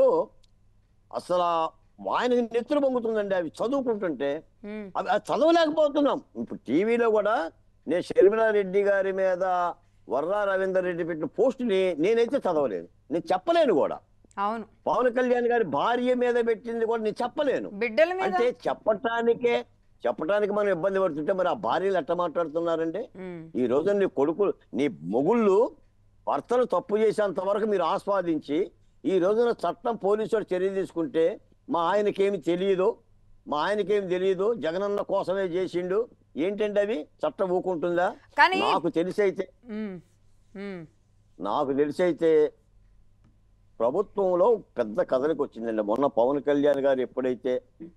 అసలు ఆయనకి నెత్తురు పొంగుతుందండి అవి చదువుకుంటుంటే. అవి చదవలేకపోతున్నాం. ఇప్పుడు టీవీలో కూడా నేను షర్మిలారెడ్డి గారి మీద వర్రా రవీందర్ రెడ్డి పెట్టిన పోస్టుని నేనైతే చదవలేదు, నేను చెప్పలేను కూడా. అవును, పవన్ కళ్యాణ్ గారి భార్య మీద పెట్టింది కూడా నేను చెప్పలేను. అంటే చెప్పటానికే చెప్పడానికి మనం ఇబ్బంది పడుతుంటే మరి ఆ భార్యలు ఎట్లా మాట్లాడుతున్నారండి? ఈ రోజు నీ కొడుకు, నీ మొగుళ్ళు భర్తలు తప్పు చేసేంత వరకు మీరు ఆస్వాదించి ఈ రోజున చట్టం పోలీసు చర్య తీసుకుంటే మా ఆయనకేమి తెలియదు మా ఆయనకేమి తెలియదు జగనన్న కోసమే చేసిండు ఏంటంటే అవి చట్టం ఊకుంటుందా? కానీ నాకు తెలిసైతే ఉమ్, ఉమ్, నాకు తెలిసైతే ప్రభుత్వంలో పెద్ద కదలిక వచ్చిందండి. మొన్న పవన్ కళ్యాణ్ గారు ఎప్పుడైతే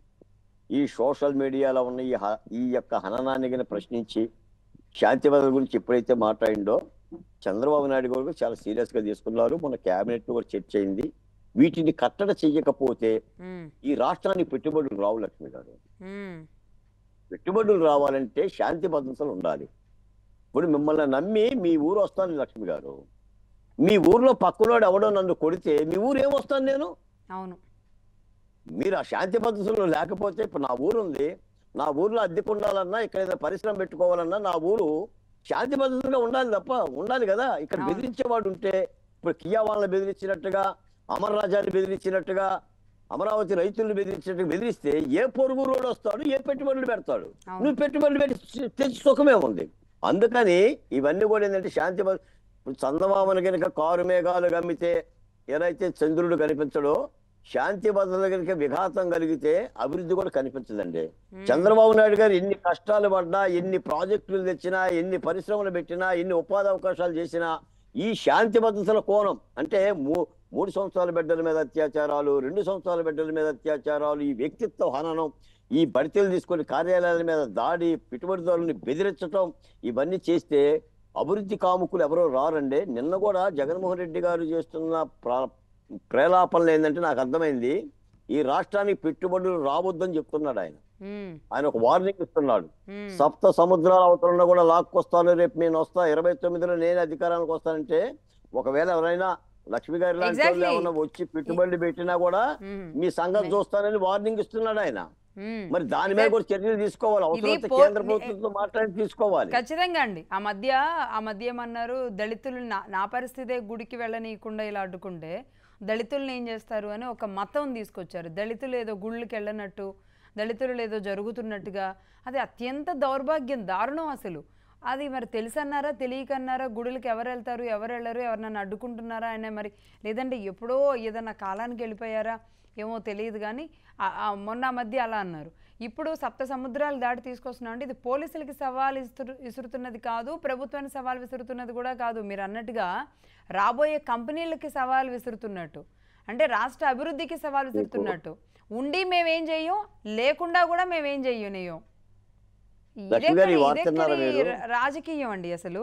ఈ సోషల్ మీడియాలో ఉన్న ఈ హ- ఈ యొక్క హననాన్ని గిన ప్రశ్నించి శాంతి భద్రత గురించి ఎప్పుడైతే మాట్లాడిండో చంద్రబాబు నాయుడు గారు కూడా చాలా సీరియస్ గా తీసుకున్నారు. మన క్యాబినెట్ కూడా చర్చ అయింది. వీటిని కట్టడ చెయ్యకపోతే ఉమ్, ఈ రాష్ట్రానికి పెట్టుబడులు రావు. లక్ష్మి గారు, ఉమ్, పెట్టుబడులు రావాలంటే శాంతి భద్రతలు ఉండాలి. ఇప్పుడు మిమ్మల్ని నమ్మి మీ ఊరు వస్తాను లక్ష్మి గారు, మీ ఊర్లో పక్కనోడు ఎవడో నన్ను కొడితే మీ ఊరు ఏమొస్తాను నేను? అవును. మీరు ఆ శాంతి భద్రతలు లేకపోతే ఇప్పుడు నా ఊరు ఉంది, నా ఊర్లో అద్దెకు ఉండాలన్నా ఇక్కడ ఏదైనా పరిశ్రమ పెట్టుకోవాలన్నా నా ఊరు శాంతి భద్రతగా ఉండాలి తప్ప ఉండాలి కదా. ఇక్కడ అవును. బెదిరించేవాడు ఉంటే ఇప్పుడు కియా వాళ్ళని బెదిరించినట్టుగా అమర్ రాజాని బెదిరించినట్టుగా అమరావతి రైతులను బెదిరించినట్టుగా బెదిరిస్తే ఏ పొరుగు రోడ్డు వస్తాడు, ఏ పెట్టుబడులు పెడతాడు? అవును. నువ్వు పెట్టుబడులు పెట్టి తెచ్చి సుఖమే ఉంది. అందుకని ఇవన్నీ కూడా ఏంటంటే శాంతి భద్ర ఇప్పుడు చందమామని కనుక కారు మేఘాలు గమ్మితే ఏదైతే చంద్రుడు కనిపించడో శాంతి భద్రత కనుక విఘాతం కలిగితే అభివృద్ధి కూడా కనిపించదండి. చంద్రబాబు నాయుడు గారు ఎన్ని కష్టాలు పడ్డా, ఎన్ని ప్రాజెక్టులు తెచ్చినా, ఎన్ని పరిశ్రమలు పెట్టినా, ఎన్ని ఉపాధి అవకాశాలు చేసినా ఈ శాంతి భద్రతల కోణం అంటే మూ మూడు సంవత్సరాల బిడ్డల మీద అత్యాచారాలు, రెండు సంవత్సరాల బిడ్డల మీద అత్యాచారాలు, ఈ వ్యక్తిత్వ హననం, ఈ బడితెలు తీసుకొని కార్యాలయాల మీద దాడి, పెట్టుబడిదారులను బెదిరించటం, ఇవన్నీ చేస్తే అభివృద్ధి కాముకులు ఎవరో రారండి. నిన్న కూడా జగన్మోహన్ రెడ్డి గారు చేస్తున్న ప్రా ప్రేలాపనలు ఏంటంటే నాకు అర్థమైంది, ఈ రాష్ట్రానికి పెట్టుబడులు రావద్దని చెప్తున్నాడు ఆయన. ఉమ్, ఆయన ఒక వార్నింగ్ ఇస్తున్నాడు. ఉమ్, సప్త సముద్రాల అవతల కూడా లాక్కొస్తాను, రేపు నేను వస్తా, ఇరవై తొమ్మిదిలో నేను అధికారానికి వస్తానంటే ఒకవేళ ఎవరైనా లక్ష్మి గారి లాంటి వాళ్ళు Exactly. ఏమన్నా వచ్చి పెట్టుబడులు పెట్టినా కూడా ఉమ్, మీ సంగతి చూస్తానని వార్నింగ్ ఇస్తున్నాడు ఆయన. ఉమ్. మరి దాని మీద కూడా చర్యలు తీసుకోవాలి, అవసరమైతే పో- కేంద్ర ప్రభుత్వంతో మాట్లాడి తీసుకోవాలి. ఖచ్చితంగా అండి. ఆ మధ్య ఆ మధ్య ఏమన్నారు, దళితులు నా నా పరిస్థితే గుడికి వెళ్ళనీయకుండా ఇలా అడ్డుకుంటే దళితులను ఏం చేస్తారు అని ఒక మతం తీసుకొచ్చారు. దళితులు ఏదో గుళ్ళకి వెళ్ళనట్టు, దళితులు ఏదో జరుగుతున్నట్టుగా. అది అత్యంత దౌర్భాగ్యం, దారుణం అసలు. అది మరి తెలుసన్నారా, తెలియకన్నారా? గుడులకు ఎవరు వెళ్తారు, ఎవరు వెళ్ళరు, ఎవరినన్ను అడ్డుకుంటున్నారా ఆయన మరి, లేదంటే ఎప్పుడో ఏదన్నా కాలానికి వెళ్ళిపోయారా ఏమో తెలియదు. కానీ మొన్న మధ్య అలా అన్నారు. ఇప్పుడు సప్త సముద్రాలు దాటి తీసుకొస్తున్నాం అంటే ఇది పోలీసులకి సవాల్ ఇస్తు విసురుతున్నది కాదు, ప్రభుత్వానికి సవాల్ విసురుతున్నది కూడా కాదు. మీరు అన్నట్టుగా రాబోయే కంపెనీలకి సవాల్ విసురుతున్నట్టు, అంటే రాష్ట్ర అభివృద్ధికి సవాల్ విసురుతున్నట్టు. ఉండి మేమేం చెయ్యం, లేకుండా కూడా మేమేం చెయ్యనియం. లక్ష్మి గారు, ఈ వార్త విన్నారా మీరు? రాజకీయం అండి అసలు.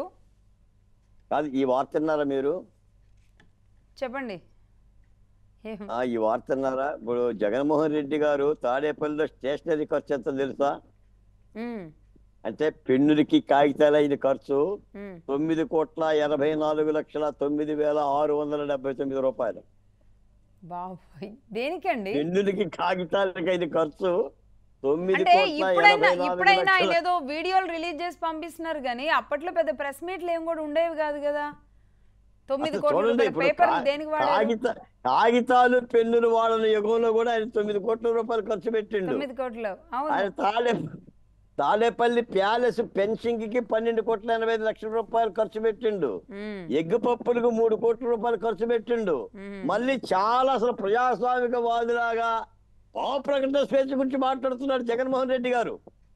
కాదు, ఈ వార్త విన్నారా మీరు? చెప్పండి. ఏం? ఆ ఈ వార్త విన్నారా? ఇప్పుడు జగన్మోహన్ రెడ్డి గారు తాడేపల్లిలో స్టేషనరీ ఖర్చు ఎంత తెలుసా? ఉమ్, అంటే పెన్నులకి కాగితాలు అయిన ఖర్చు ఉమ్. తొమ్మిది కోట్ల ఎనభై నాలుగు లక్షల తొమ్మిది వేల ఆరు వందల డెబ్బై తొమ్మిది రూపాయలు. బాబోయ్, దేనికండి? పెన్నులకి కాగితాలకి అయిన ఖర్చు తొమ్మిది అంటే కోట్ల ఇప్పుడైనా ఎనభై నాలుగు ఇప్పుడైనా ఆయన లక్షల. ఏదో వీడియోలు రిలీజ్ చేసి పంపిస్తున్నారు కానీ అప్పట్లో పెద్ద ప్రెస్ మీట్లు ఏం కూడా ఉండేవి కాదు కదా. తొమ్మిది అసలు కోట్ల చూడండి, రూపాయల ఇప్పుడు పేపర్లు కా- దేనికి వాడారు? కాగిత కాగితాలు పెన్నులు వాడని యుగంలో కూడా ఆయన తొమ్మిది కోట్ల రూపాయలు ఖర్చు పెట్టిండు. తొమ్మిది కోట్లు. ఆయన అవును. తాడే తాడేపల్లి ప్యాలెస్ పెన్షన్ కి పన్నెండు కోట్ల ఎనభై ఐదు లక్షల రూపాయలు ఖర్చు పెట్టిండు. ఉమ్, ఎగ్గు పప్పులకు మూడు కోట్ల రూపాయలు ఖర్చు పెట్టిండు. ఉమ్. మళ్ళీ చాలా అసలు ప్రజాస్వామిక వాదిలాగా భావ ప్రకటన స్వేచ్ఛ గురించి మాట్లాడుతున్నాడు జగన్మోహన్ రెడ్డి గారు.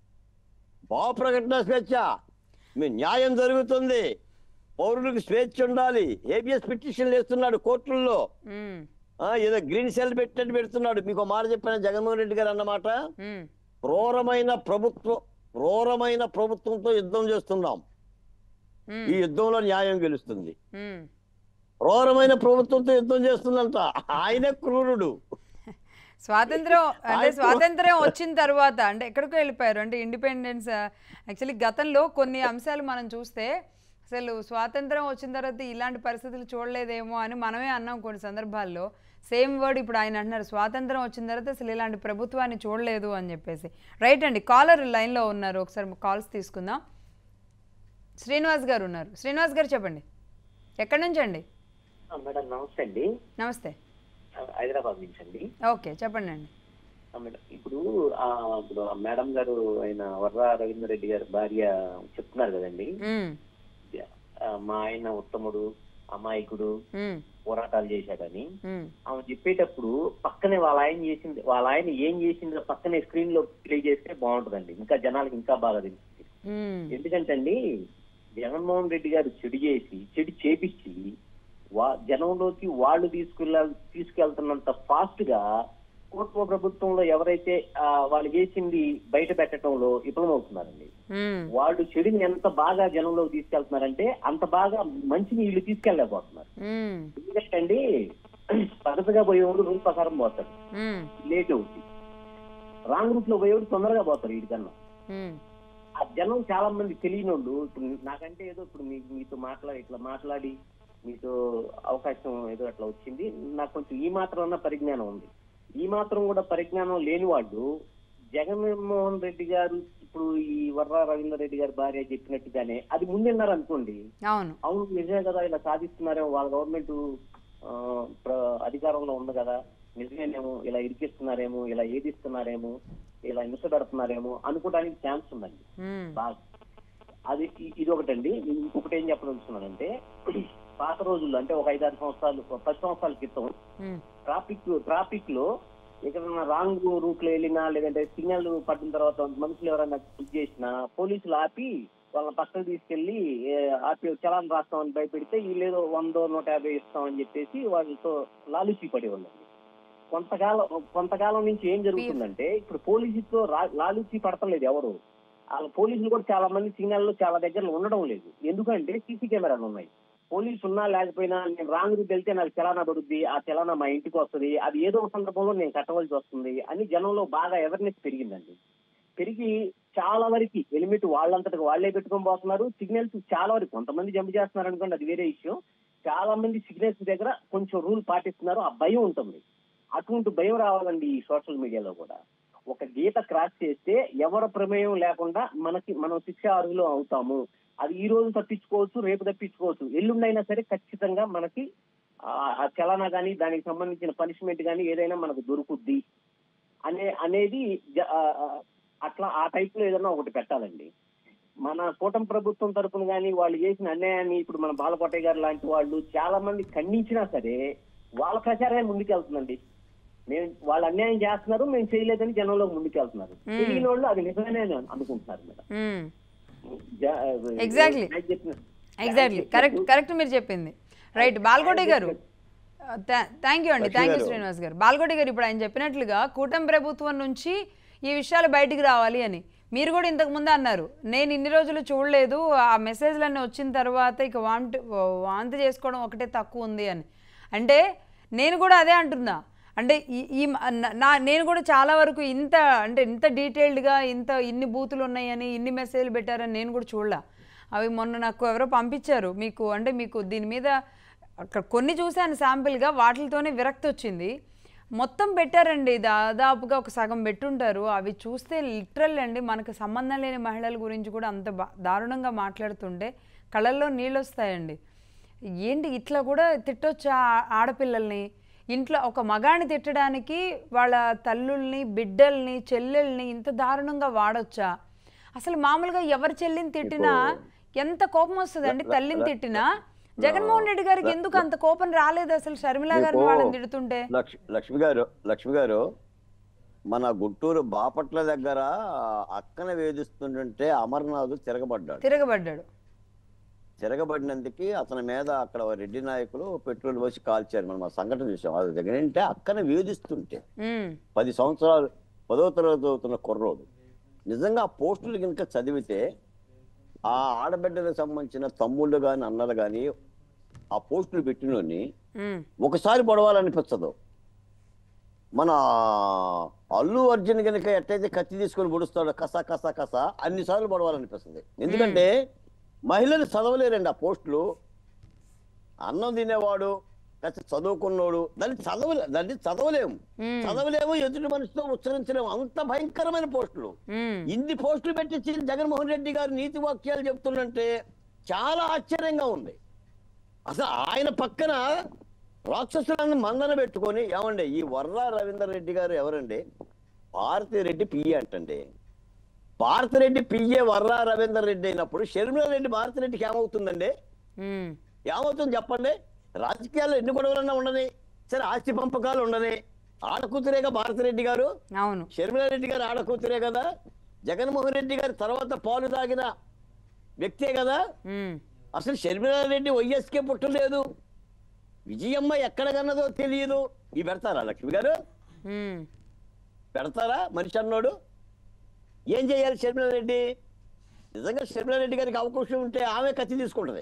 భావ ప్రకటన స్వేచ్ఛ, మీ న్యాయం జరుగుతుంది, పౌరులకు స్వేచ్ఛ ఉండాలి, ఏబిఎస్ పిటిషన్లు వేస్తున్నాడు కోర్టుల్లో. ఉమ్, ఆ ఏదో గ్రీన్ సెల్ పెట్టినట్టు పెడుతున్నాడు. మీకు ఒక మాట చెప్పిన జగన్మోహన్ రెడ్డి గారు అన్నమాట, ఉమ్, క్రూరమైన ప్రభుత్వం క్రూరమైన ప్రభుత్వంతో యుద్ధం చేస్తున్నాం, ఉమ్, ఈ యుద్ధంలో న్యాయం గెలుస్తుంది. ఉమ్. క్రూరమైన ప్రభుత్వంతో యుద్ధం చేస్తుందంట, ఆయన క్రూరుడు. స్వాతంత్రం అంటే ఆయన- స్వాతంత్రం వచ్చిన తర్వాత అంటే ఎక్కడికో వెళ్ళిపోయారు. అంటే ఇండిపెండెన్స్ యాక్చువల్లీ గతంలో కొన్ని అంశాలు మనం చూస్తే అసలు స్వాతంత్రం వచ్చిన తర్వాత ఇలాంటి పరిస్థితులు చూడలేదేమో అని మనమే అన్నాం కొన్ని సందర్భాల్లో. సేమ్ వర్డ్ ఇప్పుడు ఆయన అంటున్నారు, స్వాతంత్రం వచ్చిన తర్వాత అసలు ఇలాంటి ప్రభుత్వాన్ని చూడలేదు అని చెప్పేసి. రైట్ అండి, కాలర్ లైన్లో ఉన్నారు, ఒకసారి కాల్స్ తీసుకుందాం. శ్రీనివాస్ గారు ఉన్నారు. శ్రీనివాస్ గారు చెప్పండి, ఎక్కడి నుంచి అండి? మేడం నమస్తే అండి. నమస్తే. హైదరాబాద్ నుంచి అండి. ఓకే, చెప్పండి అండి. మేడం ఇప్పుడు ఆ ఇప్పుడు మేడం గారు ఆయన వర్రా రవీంద్ర రెడ్డి గారి భార్య చెప్తున్నారు కదండి, ఉమ్, ఆ, మా ఆయన ఉత్తముడు, అమాయకుడు, ఉమ్, పోరాటాలు చేశాడని ఉమ్, ఆమె చెప్పేటప్పుడు పక్కనే వాళ్ళ ఆయన చేసింది, వాళ్ళ ఆయన ఏం చేసిందో పక్కనే స్క్రీన్ లో ప్లే చేస్తే బాగుంటుందండి, ఇంకా జనాలకు ఇంకా బాగా తెలుస్తుంది. ఉమ్, ఎందుకంటే అండి జగన్మోహన్ రెడ్డి గారు చెడు చేసి చెడు చేపించి వా జనంలోకి వాళ్ళు తీసుకెళ్ళ తీసుకెళ్తున్నంత ఫాస్ట్ గా పూర్వ ప్రభుత్వంలో ఎవరైతే ఆ, వాళ్ళు చేసింది బయట పెట్టడంలో విఫలమవుతున్నారండి. ఉమ్, వాళ్ళు చెడుని ఎంత బాగా జనంలోకి తీసుకెళ్తున్నారంటే అంత బాగా మంచిని వీళ్ళు తీసుకెళ్ళలేకపోతున్నారు. ఉమ్, ఎందుకంటే అండి పద్ధతిగా పోయేవాడు రూల్ ప్రకారం పోతాడు, ఉమ్, లేట్ అవుతుంది. రాంగ్ రూట్ లో పోయేవాడు తొందరగా పోతాడు వీడికన్నా. ఉమ్, ఆ జనం చాలా మంది తెలియని వాళ్ళు ఇప్పుడు నాకంటే ఏదో ఇప్పుడు మీ మీతో మాట్లాడి ఇట్లా మాట్లాడి మీతో అవకాశం ఏదో అట్లా వచ్చింది, నాకు కొంచెం ఈ మాత్రం అన్న పరిజ్ఞానం ఉంది. ఈ మాత్రం కూడా పరిజ్ఞానం లేని వాళ్ళు జగన్మోహన్ రెడ్డి గారు ఇప్పుడు ఈ వర్రా రవీందర్ రెడ్డి గారి భార్య చెప్పినట్టుగానే అది ముందున్నారు అనుకోండి, అవును అవును నిజమే కదా ఇలా సాధిస్తున్నారేమో, వాళ్ళ గవర్నమెంట్ అధికారంలో ఉంది కదా, నిజమేనేమో ఇలా ఇరికిస్తున్నారేమో, ఇలా ఏదిస్తున్నారేమో, ఇలా హింస పెడుతున్నారేమో అనుకోవడానికి ఛాన్స్ ఉందండి ఉమ్, బాగా. అది ఇ- ఇది ఒకటండి. ఇంకొకటి ఏం చెప్పదలుచుకున్నానంటే పాత రోజుల్లో అంటే ఒక ఐదారు సంవత్సరాలు పది సంవత్సరాల క్రితం ఉమ్, ట్రాఫిక్ ట్రాఫిక్ లో ఎక్కడైనా రాంగ్ రూట్ లో వెళ్ళినా లేదంటే సిగ్నల్ పట్టిన తర్వాత మనుషులు ఎవరైనా క్లిక్ చేసినా పోలీసులు ఆపి వాళ్ళని పక్కన తీసుకెళ్లి ఏ, ఆపి చలాన్ రాస్తామని భయపెడితే వీళ్ళేదో వందో నూట యాభై ఇస్తామని చెప్పేసి వాళ్ళతో లాలూచి పడేవాళ్ళండి. కొంతకాలం కొంతకాలం నుంచి ఏం జరుగుతుందంటే ఇప్పుడు పోలీసుతో లాలూచి పడతలేదు ఎవరు, వాళ్ళ పోలీసులు కూడా చాలా మంది సిగ్నల్ లో చాలా దగ్గర ఉండడం లేదు. ఎందుకంటే సీసీ కెమెరాలు ఉన్నాయి. పోలీసు ఉన్నా లేకపోయినా నేను రాంగ్ రూట్ వెళ్తే నాకు చలానా పడుద్ది, ఆ చలానా మా ఇంటికి వస్తుంది, అది ఏదో ఒక సందర్భంలో నేను కట్టవలసి వస్తుంది అని జనంలో బాగా అవేర్నెస్ పెరిగిందండి. పెరిగి చాలా వరకు హెల్మెట్ వాళ్ళంతటికి వాళ్లే పెట్టుకొని పోతున్నారు. సిగ్నల్స్ చాలా వరకు కొంతమంది జంప్ చేస్తున్నారు అనుకోండి, అది వేరే విషయం. చాలా మంది సిగ్నల్స్ దగ్గర కొంచెం రూల్ పాటిస్తున్నారు, ఆ భయం ఉంటుంది. అటువంటి భయం రావాలండి ఈ సోషల్ మీడియాలో కూడా. ఒక గీత క్రాస్ చేస్తే ఎవరి ప్రమేయం లేకుండా మనకి మనం శిక్ష అర్హులు అవుతాము. అది ఈ రోజు తప్పించుకోవచ్చు, రేపు తప్పించుకోవచ్చు, ఎల్లుండైనా సరే ఖచ్చితంగా మనకి ఆ చలానా గానీ దానికి సంబంధించిన పనిష్మెంట్ గానీ ఏదైనా మనకు దొరుకుద్ది అనే అనేది అట్లా ఆ టైప్ లో ఏదైనా ఒకటి పెట్టాలండి. మన కూటమి ప్రభుత్వం తరపున కానీ వాళ్ళు చేసిన అన్యాయాన్ని ఇప్పుడు మన బాలకోటయ్య గారు లాంటి వాళ్ళు చాలా మంది ఖండించినా సరే వాళ్ళ ప్రచారమే ముందుకెళ్తుందండి. మేము వాళ్ళు అన్యాయం చేస్తున్నారు, మేము చేయలేదని జనంలో ముందుకెళ్తున్నారు. తెలియని వాళ్ళు అది నిజమేనే అనుకుంటున్నారు madam. Exactly exactly correct correct మీరు చెప్పింది right. Balakotaiah garu thank you అండి, థ్యాంక్ యూ శ్రీనివాస్ గారు. బాలకోటయ్య గారు ఇప్పుడు ఆయన చెప్పినట్లుగా కూటమి ప్రభుత్వం నుంచి ఈ విషయాలు బయటికి రావాలి అని మీరు కూడా ఇంతకు ముందు అన్నారు, నేను ఇన్ని రోజులు చూడలేదు, ఆ మెసేజ్లన్నీ వచ్చిన తర్వాత ఇక వాంతి వాంతి చేసుకోవడం ఒకటే తక్కువ ఉంది అని. అంటే నేను కూడా అదే అంటున్నా, అంటే ఈ నా నేను కూడా చాలా వరకు ఇంత అంటే ఇంత డీటెయిల్డ్గా ఇంత ఇన్ని బూతులు ఉన్నాయని ఇన్ని మెసేజ్లు పెట్టారని నేను కూడా చూడలే. అవి మొన్న నాకు ఎవరో పంపించారు మీకు, అంటే మీకు దీని మీద అక్కడ కొన్ని చూశాను శాంపిల్గా, వాటితోనే విరక్తి వచ్చింది. మొత్తం పెట్టారండి, దాదాపుగా ఒక సగం పెట్టుంటారు. అవి చూస్తే లిటరల్ అండి మనకు సంబంధం లేని మహిళల గురించి కూడా అంత దారుణంగా మాట్లాడుతుంటే కళ్ళల్లో నీళ్ళు వస్తాయండి. ఏంటి ఇట్లా కూడా తిట్టొచ్చా ఆడపిల్లల్ని? ఇంట్లో ఒక మగాడిని తిట్టడానికి వాళ్ళ తల్లుల్ని, బిడ్డల్ని, చెల్లెల్ని ఇంత దారుణంగా వాడొచ్చా? అసలు మామూలుగా ఎవరి చెల్లిని తిట్టినా ఎంత కోపం వస్తుందండి, తల్లిని తిట్టినా. జగన్మోహన్ రెడ్డి గారికి ఎందుకు అంత కోపం రాలేదు అసలు షర్మిల గారిని వాళ్ళని తిడుతుంటే? లక్ష్మి గారు లక్ష్మి గారు మన గుంటూరు బాపట్ల దగ్గర అక్కన వేధిస్తుంటే అమర్నాథ్ తిరగబడ్డాడు తిరగబడ్డాడు తిరగబడినందుకు అతని మీద అక్కడ రెడ్డి నాయకులు పెట్రోల్ పోసి కాల్చారు. మనం ఆ సంఘటన చూసాం. అది దగ్గర ఏంటంటే అక్కన వేధిస్తుంటే పది సంవత్సరాలు పదో తరగతి చదువుతున్న కుర్రోడు నిజంగా ఆ పోస్టులు కనుక చదివితే ఆ ఆడబిడ్డలకు సంబంధించిన తమ్ముళ్ళు కానీ అన్నలు కానీ ఆ పోస్టులు పెట్టినోని ఒకసారి పొడవాలనిపించదు. మన అల్లు అర్జున్ కనుక ఎట్టయితే కత్తి తీసుకొని పొడుస్తాడో కసా కసా కసా అన్నిసార్లు పొడవాలనిపిస్తుంది. ఎందుకంటే మహిళలు చదవలేరండి ఆ పోస్టులు. అన్నం తినేవాడు కాస్త చదువుకున్నాడు దాన్ని చదవలే దాన్ని చదవలేము చదవలేము ఎదుటి మనిషితో ఉచ్చరించలేము, అంత భయంకరమైన పోస్టులు. ఇన్ని పోస్టులు పెట్టి జగన్మోహన్ రెడ్డి గారు నీతి వాక్యాలు చెప్తుందంటే చాలా ఆశ్చర్యంగా ఉంది. అసలు ఆయన పక్కన రాక్షసులను మందన పెట్టుకొని ఏమండి ఈ వర్రా రవీందర్ రెడ్డి గారు ఎవరండి? భారతీ రెడ్డి పిఏ అంటండి. భారతీ రెడ్డి పిఏ వర్రా రవీందర్ రెడ్డి అయినప్పుడు షర్మిలా రెడ్డి భారతీ రెడ్డికి ఏమవుతుందండి? ఏమవుతుంది చెప్పండి? రాజకీయాల్లో ఎన్ని గొడవలన్నా ఉండని, సరే ఆస్తి పంపకాలు ఉండని, ఆడకూతురేగా భారతిరెడ్డి గారు, అవును షర్మిలారెడ్డి గారు ఆడకూతురే కదా, జగన్మోహన్ రెడ్డి గారి తర్వాత పాలు తాగిన వ్యక్తే కదా. ఉమ్, అసలు షర్మిలారెడ్డి వైఎస్కే పుట్టలేదు, విజయమ్మ ఎక్కడ కన్నదో తెలియదు. ఇవి పెడతారా లక్ష్మి గారు? ఉమ్, పెడతారా? మనిషి అన్నాడు ఏం చేయాలి షర్మిలారెడ్డి? నిజంగా షర్మిలారెడ్డి గారికి అవకాశం ఉంటే ఆమె కత్తి తీసుకుంటుంది.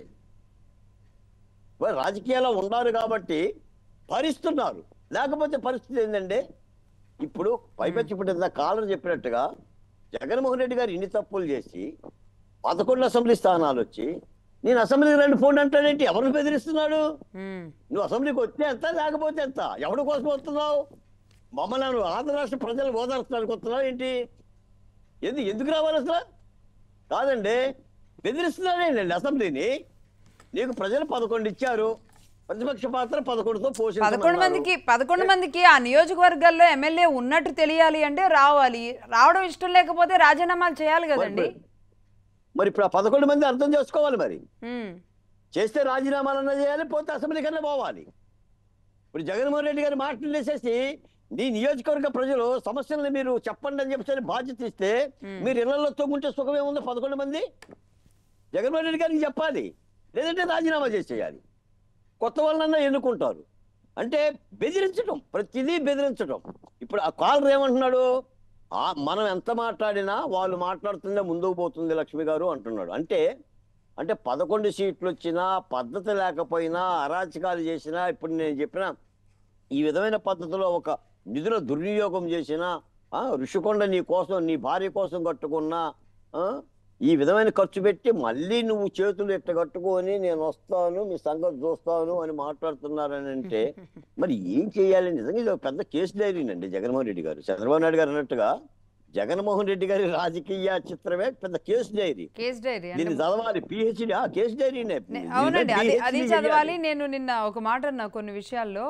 రాజకీయాల్లో ఉన్నారు కాబట్టి భరిస్తున్నారు, లేకపోతే పరిస్థితి ఏంటంటే ఇప్పుడు పైపెచ్చి ఇప్పుడు కాలం చెప్పినట్టుగా జగన్మోహన్ రెడ్డి గారు ఇన్ని తప్పులు చేసి పదకొండు అసెంబ్లీ స్థానాలు వచ్చి నేను అసెంబ్లీకి రెండు ఫోన్ అంటాడేంటి? ఎవరిని బెదిరిస్తున్నాడు? ఉమ్, నువ్వు అసెంబ్లీకి వస్తే ఎంత, లేకపోతే ఎంత? ఎవరి కోసం వస్తున్నావు? మమ్మల్ని నువ్వు ఆంధ్ర రాష్ట్ర ప్రజలు ఓదార్చడానికి వస్తున్నావు ఏంటి? ఎందుకు ఎందుకు రావాలి అసలు? కాదండి, బెదిరిస్తున్నాడేంటండి అసెంబ్లీని? నీకు ప్రజలు పదకొండు ఇచ్చారు, ప్రతిపక్ష పాత్ర పదకొండుతో పదకొండు పోషించమన్నారు. మందికి పదకొండు మందికి ఆ నియోజకవర్గాల్లో ఎమ్మెల్యే ఉన్నట్టు తెలియాలి అంటే రావాలి. రావడం ఇష్టం లేకపోతే రాజీనామాలు చేయాలి కదండి. మరి ఇప్పుడు ఆ పదకొండు మంది అర్థం చేసుకోవాలి. మరి ఉమ్, చేస్తే రాజీనామాలన్నా చేయాలి, పోతే అసెంబ్లీ కన్నా పోవాలి. ఇప్పుడు జగన్మోహన్ రెడ్డి గారి మాటలు వేసేసి నీ నియోజకవర్గ ప్రజలు సమస్యలను మీరు చెప్పండి అని చెప్పేసి బాధ్యత ఇస్తే మీరు ఇళ్లలో తొంగుంటే సుఖమే ఉందో పదకొండు మంది? జగన్మోహన్ రెడ్డి గారికి చెప్పాలి, లేదంటే రాజీనామా చేసేయాలి. కొత్త వాళ్ళన్నా ఎన్నుకుంటారు. అంటే బెదిరించడం, ప్రతిదీ బెదిరించడం. ఇప్పుడు ఆ కాలర్ ఏమంటున్నాడు? ఆ మనం ఎంత మాట్లాడినా వాళ్ళు మాట్లాడుతుందే ముందుకు పోతుంది లక్ష్మి గారు అంటున్నాడు. అంటే అంటే పదకొండు సీట్లు వచ్చినా, పద్ధతి లేకపోయినా, అరాచకాలు చేసినా, ఇప్పుడు నేను చెప్పిన ఈ విధమైన పద్ధతిలో ఒక నిధుల దుర్వినియోగం చేసినా, ఋషికొండ నీ కోసం, నీ భార్య కోసం కట్టుకున్నా, ఈ విధమైన ఖర్చు పెట్టి మళ్ళీ నువ్వు చేతులు ఎట్ట కట్టుకొని నేను వస్తాను మీ సంగతి చూస్తాను అని మాట్లాడుతున్నారని అంటే మరి ఏం చేయాలి? నిజంగా ఇది పెద్ద కేసు డైరీనండి జగన్మోహన్ రెడ్డి గారు. చంద్రబాబు నాయుడు గారు అన్నట్టుగా జగన్మోహన్ రెడ్డి గారి రాజకీయ చిత్రమే పెద్ద కేసు డైరీ. కేసు డైరీ దీన్ని చదవాలి, పిహెచ్డి కేసు డైరీనే. అవునండి, అది అది చదవాలి. నేను నిన్న ఒక మాట అన్నా కొన్ని విషయాల్లో,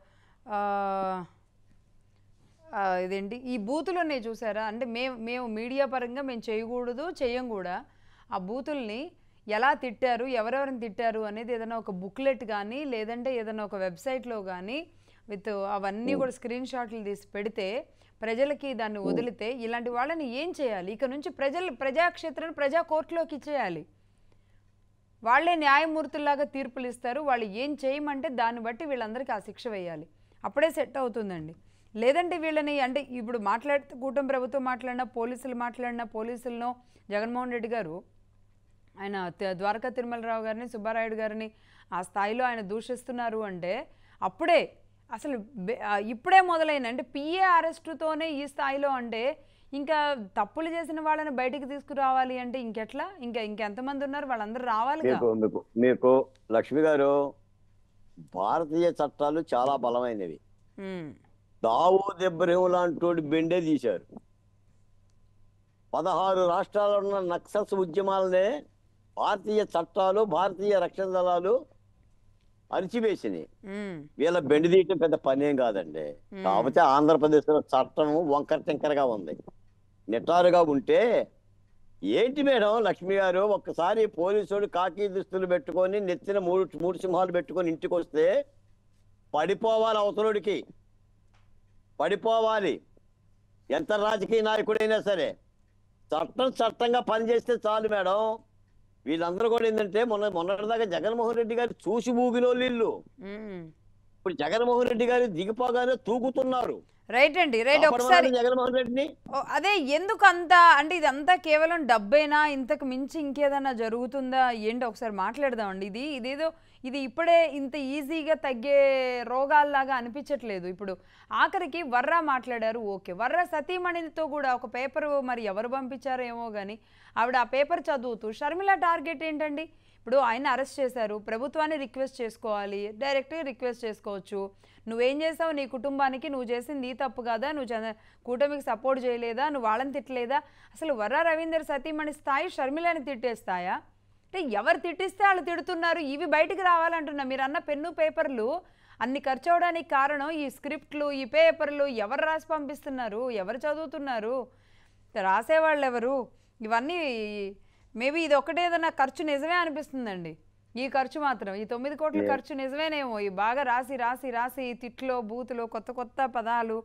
ఇదేంటి ఈ బూతులు ఉన్నాయి చూసారా, అంటే మేము మేము మీడియా పరంగా మేము చేయకూడదు, చెయ్యం కూడా. ఆ బూతుల్ని ఎలా తిట్టారు, ఎవరెవరిని తిట్టారు అనేది ఏదైనా ఒక బుక్లెట్ కానీ, లేదంటే ఏదైనా ఒక వెబ్సైట్లో కానీ విత్ అవన్నీ కూడా స్క్రీన్ షాట్లు తీసి పెడితే ప్రజలకి దాన్ని వదిలితే ఇలాంటి వాళ్ళని ఏం చేయాలి? ఇక నుంచి ప్రజలు ప్రజాక్షేత్రాన్ని ప్రజా కోర్టులోకి ఇచ్చేయాలి. వాళ్ళే న్యాయమూర్తుల్లాగా తీర్పులు ఇస్తారు. వాళ్ళు ఏం చేయమంటే దాన్ని బట్టి వీళ్ళందరికీ ఆ శిక్ష వేయాలి. అప్పుడే సెట్ అవుతుందండి. లేదంటే వీళ్ళని అంటే ఇప్పుడు మాట్లాడితే కూటమి ప్రభుత్వం మాట్లాడినా, పోలీసులు మాట్లాడినా, పోలీసులను జగన్మోహన్ రెడ్డి గారు ఆయన ద్వారకా తిరుమలరావు గారిని, సుబ్బారాయుడు గారిని ఆ స్థాయిలో ఆయన దూషిస్తున్నారు అంటే అప్పుడే అసలు ఇప్పుడే మొదలైన అంటే పిఏ అరెస్టుతోనే ఈ స్థాయిలో అంటే ఇంకా తప్పులు చేసిన వాళ్ళని బయటికి తీసుకురావాలి అంటే ఇంకెట్లా? ఇంకా ఇంకెంతమంది ఉన్నారు? వాళ్ళందరూ రావాలి. మీకు మీకు లక్ష్మి గారు, భారతీయ చట్టాలు చాలా బలమైనవి. దావూద్ ఇబ్రహీం లాంటి బెండే తీశారు. పదహారు రాష్ట్రాల్లో ఉన్న నక్సల్స్ ఉద్యమాలనే భారతీయ చట్టాలు, భారతీయ రక్షణ దళాలు అరిచివేసినాయి. వీళ్ళ బెండి తీయటం పెద్ద పనేం కాదండి. కాకపోతే ఆంధ్రప్రదేశ్ లో చట్టం వంకర టింకరగా ఉంది. నిటారుగా ఉంటే ఏంటి మేడం లక్ష్మి గారు? ఒక్కసారి పోలీసుడు కాకి దుస్తులు పెట్టుకొని నెత్తిన మూడు మూడు సింహాలు పెట్టుకొని ఇంటికి వస్తే పడిపోవాలి, అవతలుడికి పడిపోవాలి. ఎంత రాజకీయ నాయకుడైనా సరే చట్టం చట్టంగా పనిచేస్తే చాలు మేడం. వీళ్ళందరూ కూడా ఏంటంటే మొన్న మొన్నటిదాకా జగన్మోహన్ రెడ్డి గారు చూసి ఊగిలో వీళ్ళు ఇప్పుడు జగన్మోహన్ రెడ్డి గారు దిగిపోగానే తూగుతున్నారు. రైట్ అండి, రైట్. ఒకసారి జగన్మోహన్ రెడ్డిని అదే ఎందుకు అంత అంటే ఇదంతా కేవలం డబ్బేనా, ఇంతకు మించి ఇంకేదన్నా జరుగుతుందా ఏంటి? ఒకసారి మాట్లాడదామండి. ఇది ఇదేదో ఇది ఇప్పుడే ఇంత ఈజీగా తగ్గే రోగాల్లాగా అనిపించట్లేదు. ఇప్పుడు ఆఖరికి వర్రా మాట్లాడారు, ఓకే. వర్రా సతీమణితో కూడా ఒక పేపర్ మరి ఎవరు పంపించారో ఏమో కానీ ఆవిడ ఆ పేపర్ చదువుతూ షర్మిల టార్గెట్ ఏంటండి? ఇప్పుడు ఆయన అరెస్ట్ చేశారు, ప్రభుత్వాన్ని రిక్వెస్ట్ చేసుకోవాలి, డైరెక్ట్గా రిక్వెస్ట్ చేసుకోవచ్చు. నువ్వేం చేసావు, నీ కుటుంబానికి నువ్వు చేసింది తప్పు కదా, నువ్వు కూటమికి సపోర్ట్ చేయలేదా, నువ్వు వాళ్ళని తిట్టలేదా? అసలు వర్రా రవీందర్ సతీమణి స్థాయి షర్మిలని తిట్టేస్తాయా? అంటే ఎవరు తిట్టిస్తే వాళ్ళు తిడుతున్నారు, ఇవి బయటికి రావాలంటున్నా. మీరు అన్న పెన్ను పేపర్లు అన్ని ఖర్చు అవడానికి కారణం ఈ స్క్రిప్ట్లు, ఈ పేపర్లు ఎవరు రాసి పంపిస్తున్నారు, ఎవరు చదువుతున్నారు, రాసేవాళ్ళు ఎవరు? ఇవన్నీ మేబీ ఇది ఒకటే ఏదైనా ఖర్చు నిజమే అనిపిస్తుందండి. ఈ ఖర్చు మాత్రం ఈ తొమ్మిది కోట్ల ఏ- ఖర్చు నిజమేనేమో. ఈ బాగా రాసి రాసి రాసి తిట్లో బూతులో కొత్త కొత్త పదాలు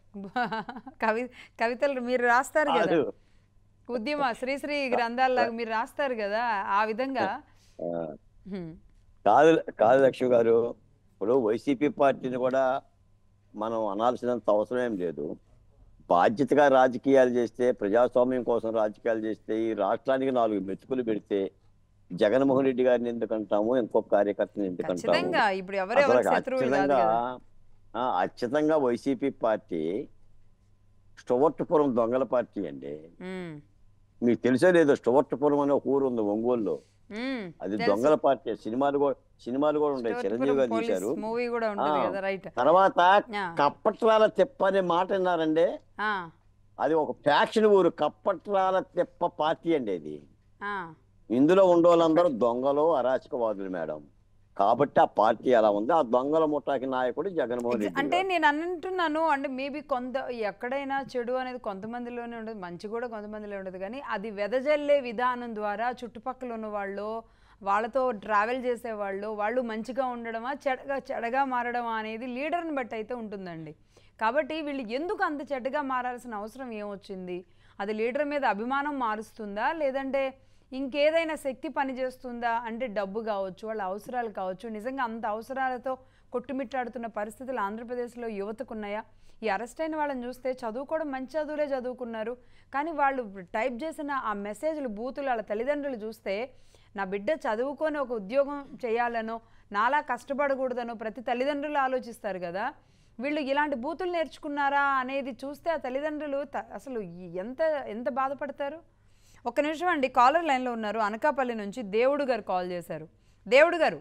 కవి కవితలు మీరు రాస్తారు కదా, కాదు. ఉద్యమ శ్రీశ్రీ గ్రంథాల్లాగా మీరు రాస్తారు కదా ఆ విధంగా. ఆ, హ్మ్. కాదు కాదు లక్ష్మి గారు, ఇప్పుడు వైసీపీ పార్టీని కూడా మనం అనాల్సినంత అవసరం ఏం లేదు. బాధ్యతగా రాజకీయాలు చేస్తే, ప్రజాస్వామ్యం కోసం రాజకీయాలు చేస్తే, ఈ రాష్ట్రానికి నాలుగు మెతుకులు పెడితే జగన్మోహన్ రెడ్డి గారిని ఎందుకు అంటాము, ఇంకొక కార్యకర్తని ఎందుకు అంటాము? ఖచ్చితంగా ఇప్పుడు ఎవరు అసలు ఎవరికి శత్రువులు కాదు ఖచ్చితంగా కదా. ఆ, ఖచ్చితంగా వైసీపీ పార్టీ స్టువర్ట్పురం దొంగల పార్టీ అండి. ఉమ్, మీకు తెలిసే లేదు, స్టువర్ట్పురం అనే ఒక ఊరు ఉంది ఒంగోలులో, ఉమ్, అది తెలుసు. దొంగల పార్టీ. సినిమాలు కూడా సినిమాలు కూడా ఉంటాయి, చిరంజీవి గారు పోలీస్ తీశారు. మూవీ కూడా ఉంటది ఆ, కదా, రైట్. తర్వాత ఆ. కప్పట్రాల తిప్ప అనే మాట విన్నారండి. ఆ, అది ఒక ఫ్యాక్షన్ ఊరు, కప్పట్రాల తిప్ప పార్టీ అండి అది. ఆ, ఇందులో ఉండేవాళ్ళందరూ దొంగలు, అరాచకవాదులు మేడం. కాబట్టి ఆ పార్టీ అలా ఉంది. ఆ దొంగల ముఠాకి నాయకుడు జగన్మోహన్ ఎగ్జా- రెడ్డి అంటే గారు. నేను అంటున్నాను, అంటే మేబీ కొంత ఎక్కడైనా చెడు అనేది కొంతమందిలోనే ఉండదు, మంచి కూడా కొంతమందిలో ఉండదు, కానీ అది వెదజల్లే విధానం ద్వారా చుట్టుపక్కల ఉన్న వాళ్ళు, వాళ్ళతో ట్రావెల్ చేసేవాళ్ళు, వాళ్ళు మంచిగా ఉండడమా చెడగా చెడగా మారడమా అనేది లీడర్ని బట్టి అయితే ఉంటుందండి. కాబట్టి వీళ్ళు ఎందుకు అంత చెడ్డగా మారాల్సిన అవసరం ఏమొచ్చింది? అది లీడర్ మీద అభిమానం మారుస్తుందా, లేదంటే ఇంకేదైనా శక్తి పనిచేస్తుందా? అంటే డబ్బు కావచ్చు, వాళ్ళ అవసరాలు కావచ్చు. నిజంగా అంత అవసరాలతో కొట్టుమిట్టాడుతున్న పరిస్థితులు ఆంధ్రప్రదేశ్లో యువతకు ఉన్నాయా? ఈ అరెస్ట్ అయిన వాళ్ళని చూస్తే చదువుకోవడం మంచి చదువులే చదువుకున్నారు, కానీ వాళ్ళు టైప్ చేసిన ఆ మెసేజ్లు, బూతులు వాళ్ళ తల్లిదండ్రులు చూస్తే, నా బిడ్డ చదువుకొని ఒక ఉద్యోగం చేయాలనో, నాలా కష్టపడకూడదనో ప్రతి తల్లిదండ్రులు ఆలోచిస్తారు కదా. వీళ్ళు ఇలాంటి బూతులు నేర్చుకున్నారా అనేది చూస్తే ఆ తల్లిదండ్రులు త- అసలు ఎంత ఎంత బాధపడతారు. ఒక్క నిమిషం అండి, కాలర్ లైన్లో ఉన్నారు, అనకాపల్లి నుంచి దేవుడు గారు కాల్ చేశారు. దేవుడు గారు,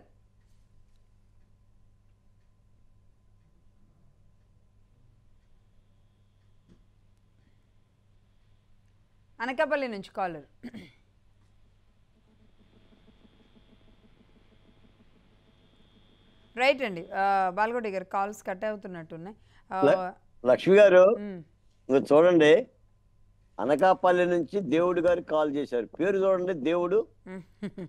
అనకాపల్లి నుంచి కాలర్. రైట్ అండి, బాలగొడ్డి గారు కాల్స్ కట్ అవుతున్నట్టున్నాయి. ఆ, ల- లక్ష్మి గారు, ఉమ్, ఇంకా చూడండి, అనకాపల్లి నుంచి దేవుడు గారికి కాల్ చేశారు. పేరు చూడండి, దేవుడు. ఉమ్,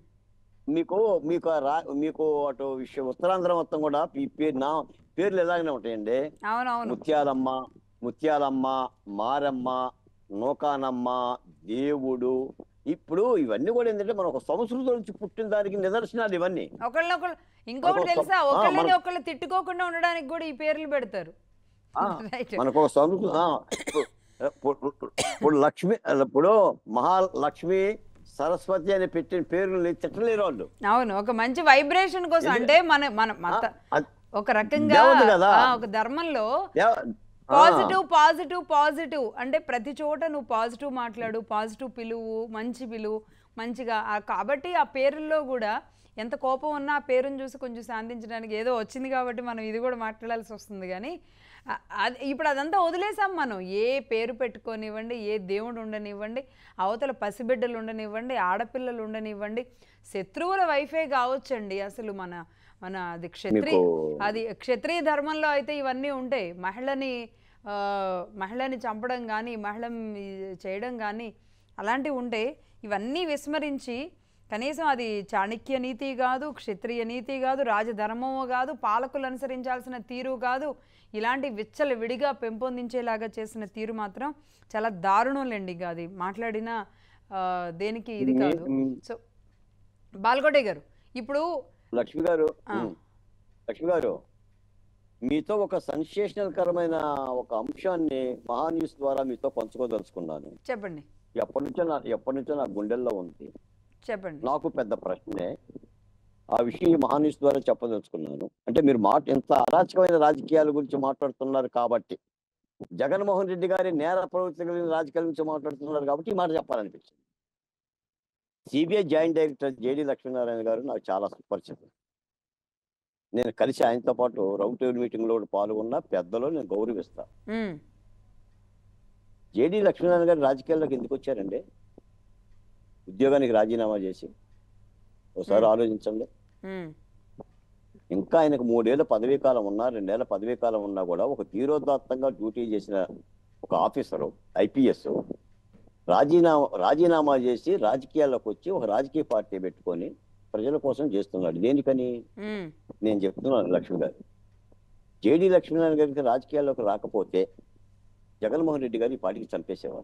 మీకు మీకు ఆ రా మీకు అటు విషయం ఉత్తరాంధ్ర మొత్తం కూడా ఈ పేరు నా పేర్లు ఎలాగనే ఉంటాయండి. అవునవును. ముత్యాలమ్మ, ముత్యాలమ్మ, మారమ్మ, నూకానమ్మ, దేవుడు. ఇప్పుడు ఇవన్నీ కూడా ఏంటంటే మన ఒక సంస్కృతి నుంచి పుట్టిన దానికి నిదర్శనాలు ఇవన్నీ. ఒకళ్ళనొకళ్ళు ఇంకొకటి మనకు తెలుసా, ఆ, ఒకళ్ళని మన- ఒకళ్ళు తిట్టుకోకుండా ఉండడానికి కూడా ఈ పేర్లు పెడతారు. ఆ, రైట్. మనకు ఒక సంస్కృతి. ఆ, ఇప్పుడు ఇప్పుడు లక్ష్మి, ఇప్పుడు మహాలక్ష్మి, సరస్వతి అని పెట్టిన పేర్లు తిట్టలేరు వాళ్ళు. అవును, ఒక మంచి వైబ్రేషన్ కోసం, అంటే మన మన మత అది ఒక రకంగా దేవత కదా. ఆ, ఒక ధర్మంలో దేవ- ఆ, పాజిటివ్ పాజిటివ్ పాజిటివ్ అంటే ప్రతి చోట నువ్వు పాజిటివ్ మాట్లాడు, పాజిటివ్ పిలువు, మంచి పిలువు, మంచిగా. ఆ, కాబట్టి ఆ పేరుల్లో కూడా ఎంత కోపం ఉన్నా ఆ పేరుని చూసి కొంచెం శాంతించడానికి ఏదో వచ్చింది కాబట్టి మనం ఇది కూడా మాట్లాడాల్సి వస్తుంది. కానీ ఆ, అది ఇప్పుడు అదంతా వదిలేసాం మనం. ఏ పేరు పెట్టుకొనివ్వండి, ఏ దేవుడు ఉండనివ్వండి, అవతల పసిబిడ్డలు ఉండనివ్వండి, ఆడపిల్లలు ఉండనివ్వండి, శత్రువుల వైఫే కావచ్చండి. అసలు మన మన అది క్షత్రియ మీకు- అది క్షత్రియ ధర్మంలో అయితే ఇవన్నీ ఉంటాయి. మహిళని ఆ, మహిళని చంపడం కానీ, మహిళని చేయడం కానీ అలాంటివి ఉంటాయి. ఇవన్నీ విస్మరించి కనీసం అది చాణక్య నీతి కాదు, క్షత్రియ నీతి కాదు, రాజధర్మము కాదు, పాలకులు అనుసరించాల్సిన తీరు కాదు, ఇలాంటి విచ్చల విడిగా పెంపొందించేలాగా చేసిన తీరు మాత్రం చాలా దారుణంలేండి. ఇక అది మాట్లాడిన ఆ, దేనికి ఇది కాదు. సో బాల్గొడ్డే గారు, ఇప్పుడు లక్ష్మి గారు, ఆ. ఉమ్, లక్ష్మి గారు, మీతో ఒక సెన్సేషనల్ కరమైన ఒక అంశాన్ని మహా న్యూస్ ద్వారా మీతో పంచుకోదలుచుకున్నాను. చెప్పండి ఎప్పటి నుంచో నా ఎప్పటి నుంచో నా గుండెల్లో ఉంది. చెప్పండి. నాకు పెద్ద ప్రశ్నే. ఆ విషయం ఈ మహా న్యూస్ ద్వారా చెప్పదలుచుకున్నాను. అంటే మీరు మాట ఎంత అరాచకమైన రాజకీయాల గురించి మాట్లాడుతున్నారు కాబట్టి, జగన్మోహన్ రెడ్డి గారి నేర ప్రవృత్తి కలిగిన రాజకీయాల గురించి మాట్లాడుతున్నారు కాబట్టి ఈ మాట చెప్పాలనిపించింది. CBI joint director JD Lakshminarayana garu నాకు చాలా సుపరిచితం. నేను కలిసి ఆయనతో పాటు రౌండ్ టేబుల్ మీటింగ్ లో పాల్గొన్న పెద్దలో నేను గౌరవిస్తా. ఉమ్, జేడి లక్ష్మీనారాయణ గారు రాజకీయాల్లోకి ఎందుకు వచ్చారండి? ఉద్యోగానికి రాజీనామా చేసి ఒకసారి ఆలోచించండి. ఉమ్, ఇంకా ఆయనకు మూడేళ్ల పదవీ కాలం ఉన్నా, రెండేళ్ల పదవీ కాలం ఉన్నా కూడా ఒక తీరోదాత్తంగా డ్యూటీ చేసిన ఒక ఆఫీసరు, ఐపీఎస్ రాజీనామా రాజీనామా చేసి రాజకీయాల్లోకి వచ్చి ఒక రాజకీయ పార్టీ పెట్టుకొని ప్రజల కోసం చేస్తున్నాడు. దేనికని ఉమ్, నేను చెప్తున్నాను లక్ష్మి గారు. జేడి లక్ష్మీనారాయణ గారికి రాజకీయాల్లోకి రాకపోతే జగన్మోహన్ రెడ్డి గారు ఈ పార్టీకి చంపేసేవారు.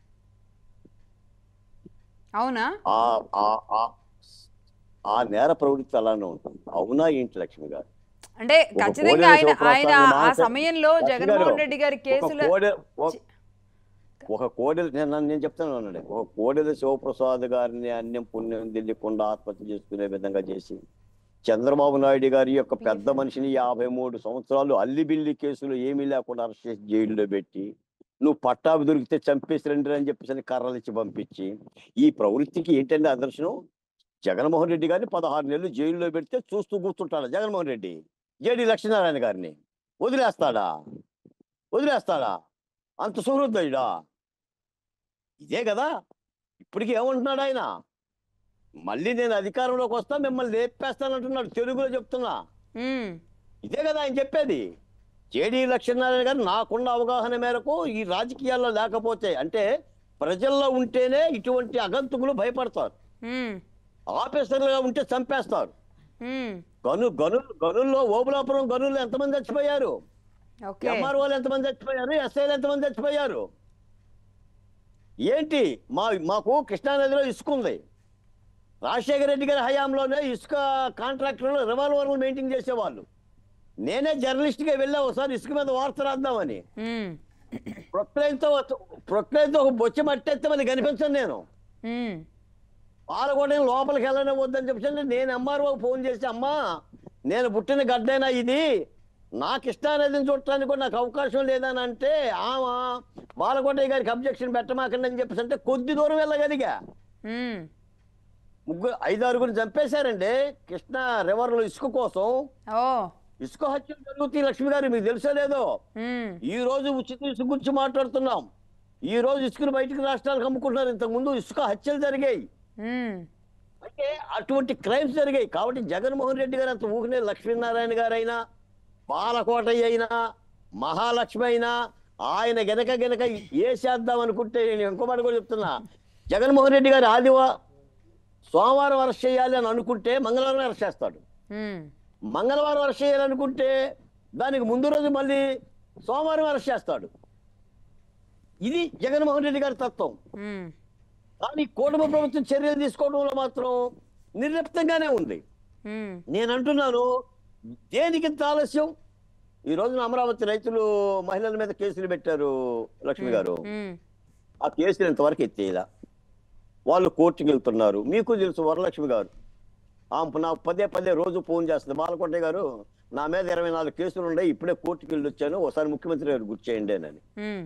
అవునా? ఆ ఆ- ఆ- ఆ నేర ప్రవృత్తి అలానే ఉంటుంది. అవునా ఏంటి లక్ష్మి గారు? అంటే ఒక ఖచ్చితంగా కోడెల ఆయన ఆయన శివప్రసాద్ ఆ మానస- సమయంలో లక్ష్మి జగన్మోహన్ గారు, రెడ్డి గారి ఒక కేసుల కోడె ఒక- ఒక కోడెల నేను నన్ను- నేను చెప్తాను అన్నాడు, ఒక కోడెల శివప్రసాద్ గారిని అన్యం పుణ్యం తెలియకుండా ఆత్మహత్య చేసుకునే విధంగా చేసి చంద్రబాబు నాయుడు గారి యొక్క పెద్ద మనిషిని యాభై మూడు సంవత్సరాలు అల్లిబిల్లి కేసులు ఏమీ లేకుండా అరెస్ట్ చేసి జైల్లో పెట్టి నువ్వు పట్టాభి దొరికితే చంపేసి రండి అని చెప్పేసి కర్రలు ఇచ్చి పంపించి ఈ ప్రవృత్తికి ఏంటంటే ఆదర్శనం. జగన్మోహన్ రెడ్డి గారిని పదహారు నెలలు జైల్లో పెడితే చూస్తూ కూర్చుంటాడా జగన్మోహన్ రెడ్డి? జేడి లక్ష్మీనారాయణ గారిని వదిలేస్తాడా? వదిలేస్తాడా? అంత సుహృదయుడా? ఇదే కదా ఇప్పటికీ ఏమంటున్నాడు ఆయన? మళ్ళీ నేను అధికారంలోకి వస్తా మిమ్మల్ని లేపేస్తానంటున్నాడు. తెలుగులో చెప్తున్నా. ఉమ్, ఇదే కదా ఆయన చెప్పేది. జేడి లక్ష్మీనారాయణ గారు నాకున్న అవగాహన మేరకు ఈ రాజకీయాల్లో లేకపోతే అంటే ప్రజల్లో ఉంటేనే ఇటువంటి అగంతుకులు భయపడతారు. ఉమ్, ఆఫీసర్లుగా ఉంటే చంపేస్తారు. ఉమ్, గను గను గనుల్లో ఓబులాపురం గనుల్లో ఎంతమంది చచ్చిపోయారు? ఓకే. ఎంఆర్ఓలు ఎంతమంది చచ్చిపోయారు? ఎస్ఐలు ఎంతమంది చచ్చిపోయారు? ఏంటి మా మాకు కృష్ణానదిలో ఇసుక ఉంది. రాజశేఖర రెడ్డి గారి హయాంలోనే ఇసుక కాంట్రాక్టర్లు రివాల్వర్లు మెయింటైన్ చేసేవాళ్ళు. నేనే జర్నలిస్ట్గా వెళ్ళా ఒకసారి ఇసుక మీద వార్త రాద్దామని. ఉమ్, ప్రొక్లైన్తో ప్రొక్లైన్తో ఒక బొచ్చి మట్టెత్తే మరి కనిపించను నేను. ఉమ్, పాలకొండ లోపలికి వెళ్ళనే వద్దని చెప్పి నేను ఎంఆర్ఓ ఫోన్ చేసి అమ్మా నేను పుట్టిన గడ్డైనా ఇది నా కృష్ణానదిని చూడటానికి కూడా నాకు అవకాశం లేదని అంటే ఆమె బాలకోటయ్య గారికి అబ్జెక్షన్ పెట్టమాకండి అని చెప్పేసి అంటే కొద్ది దూరం వెళ్ళగలిగా. ఉమ్, ముగ్గురు ఐదారుగురిని చంపేశారండి కృష్ణా రివర్లో ఇసుక కోసం. ఓ, ఇసుక హత్యలు జరుగుతాయి లక్ష్మి గారు, మీకు తెలుసో లేదో. ఉమ్, ఈ రోజు ఉచిత ఇసుక గురించి మాట్లాడుతున్నాం. ఈ రోజు ఇసుకను బయటికి రాష్ట్రాలకు అమ్ముకుంటున్నారు. ఇంతకు ముందు ఇసుక హత్యలు జరిగాయి. ఉమ్, అంటే అటువంటి క్రైమ్స్ జరిగాయి. కాబట్టి జగన్మోహన్ రెడ్డి గారు అంత ఊహనే లక్ష్మీనారాయణ గారైనా బాలకోటయ్య అయినా మహాలక్ష్మి అయినా ఆయన గనక గనక ఏ చేద్దాం అనుకుంటే నేను ఇంకో మాట కూడా చెప్తున్నా. జగన్మోహన్ రెడ్డి గారు ఆదివా సోమవారం అరెస్ట్ చేయాలి అని అనుకుంటే మంగళవారం అరెస్ట్ చేస్తాడు. ఉమ్, మంగళవారం అరెస్ట్ చేయాలనుకుంటే దానికి ముందు రోజు మళ్ళీ సోమవారం అరెస్ట్ చేస్తాడు. ఇది జగన్మోహన్ రెడ్డి గారి తత్వం. ఉమ్, కానీ కూటమి ప్రభుత్వం చర్యలు తీసుకోవడంలో మాత్రం నిర్లిప్తంగానే ఉంది. ఉమ్, నేను అంటున్నాను దేనికి ఇంత ఆలస్యం? ఈ రోజున అమరావతి రైతులు మహిళల మీద కేసులు పెట్టారు లక్ష్మి గారు. ఉమ్, ఆ కేసులు ఇంతవరకు ఎత్తేలా వాళ్ళు కోర్టుకి వెళ్తున్నారు. మీకు తెలుసు వరలక్ష్మి గారు ఆమె నాకు పదే పదే రోజు ఫోన్ చేస్తుంది. బాలకోటయ్య గారు నా మీద ఇరవై నాలుగు కేసులు ఉన్నాయి, ఇప్పుడే కోర్టుకి వెళ్ళి వచ్చాను, ఒకసారి ముఖ్యమంత్రి గారు గుర్తు చేయండి అని. ఉమ్,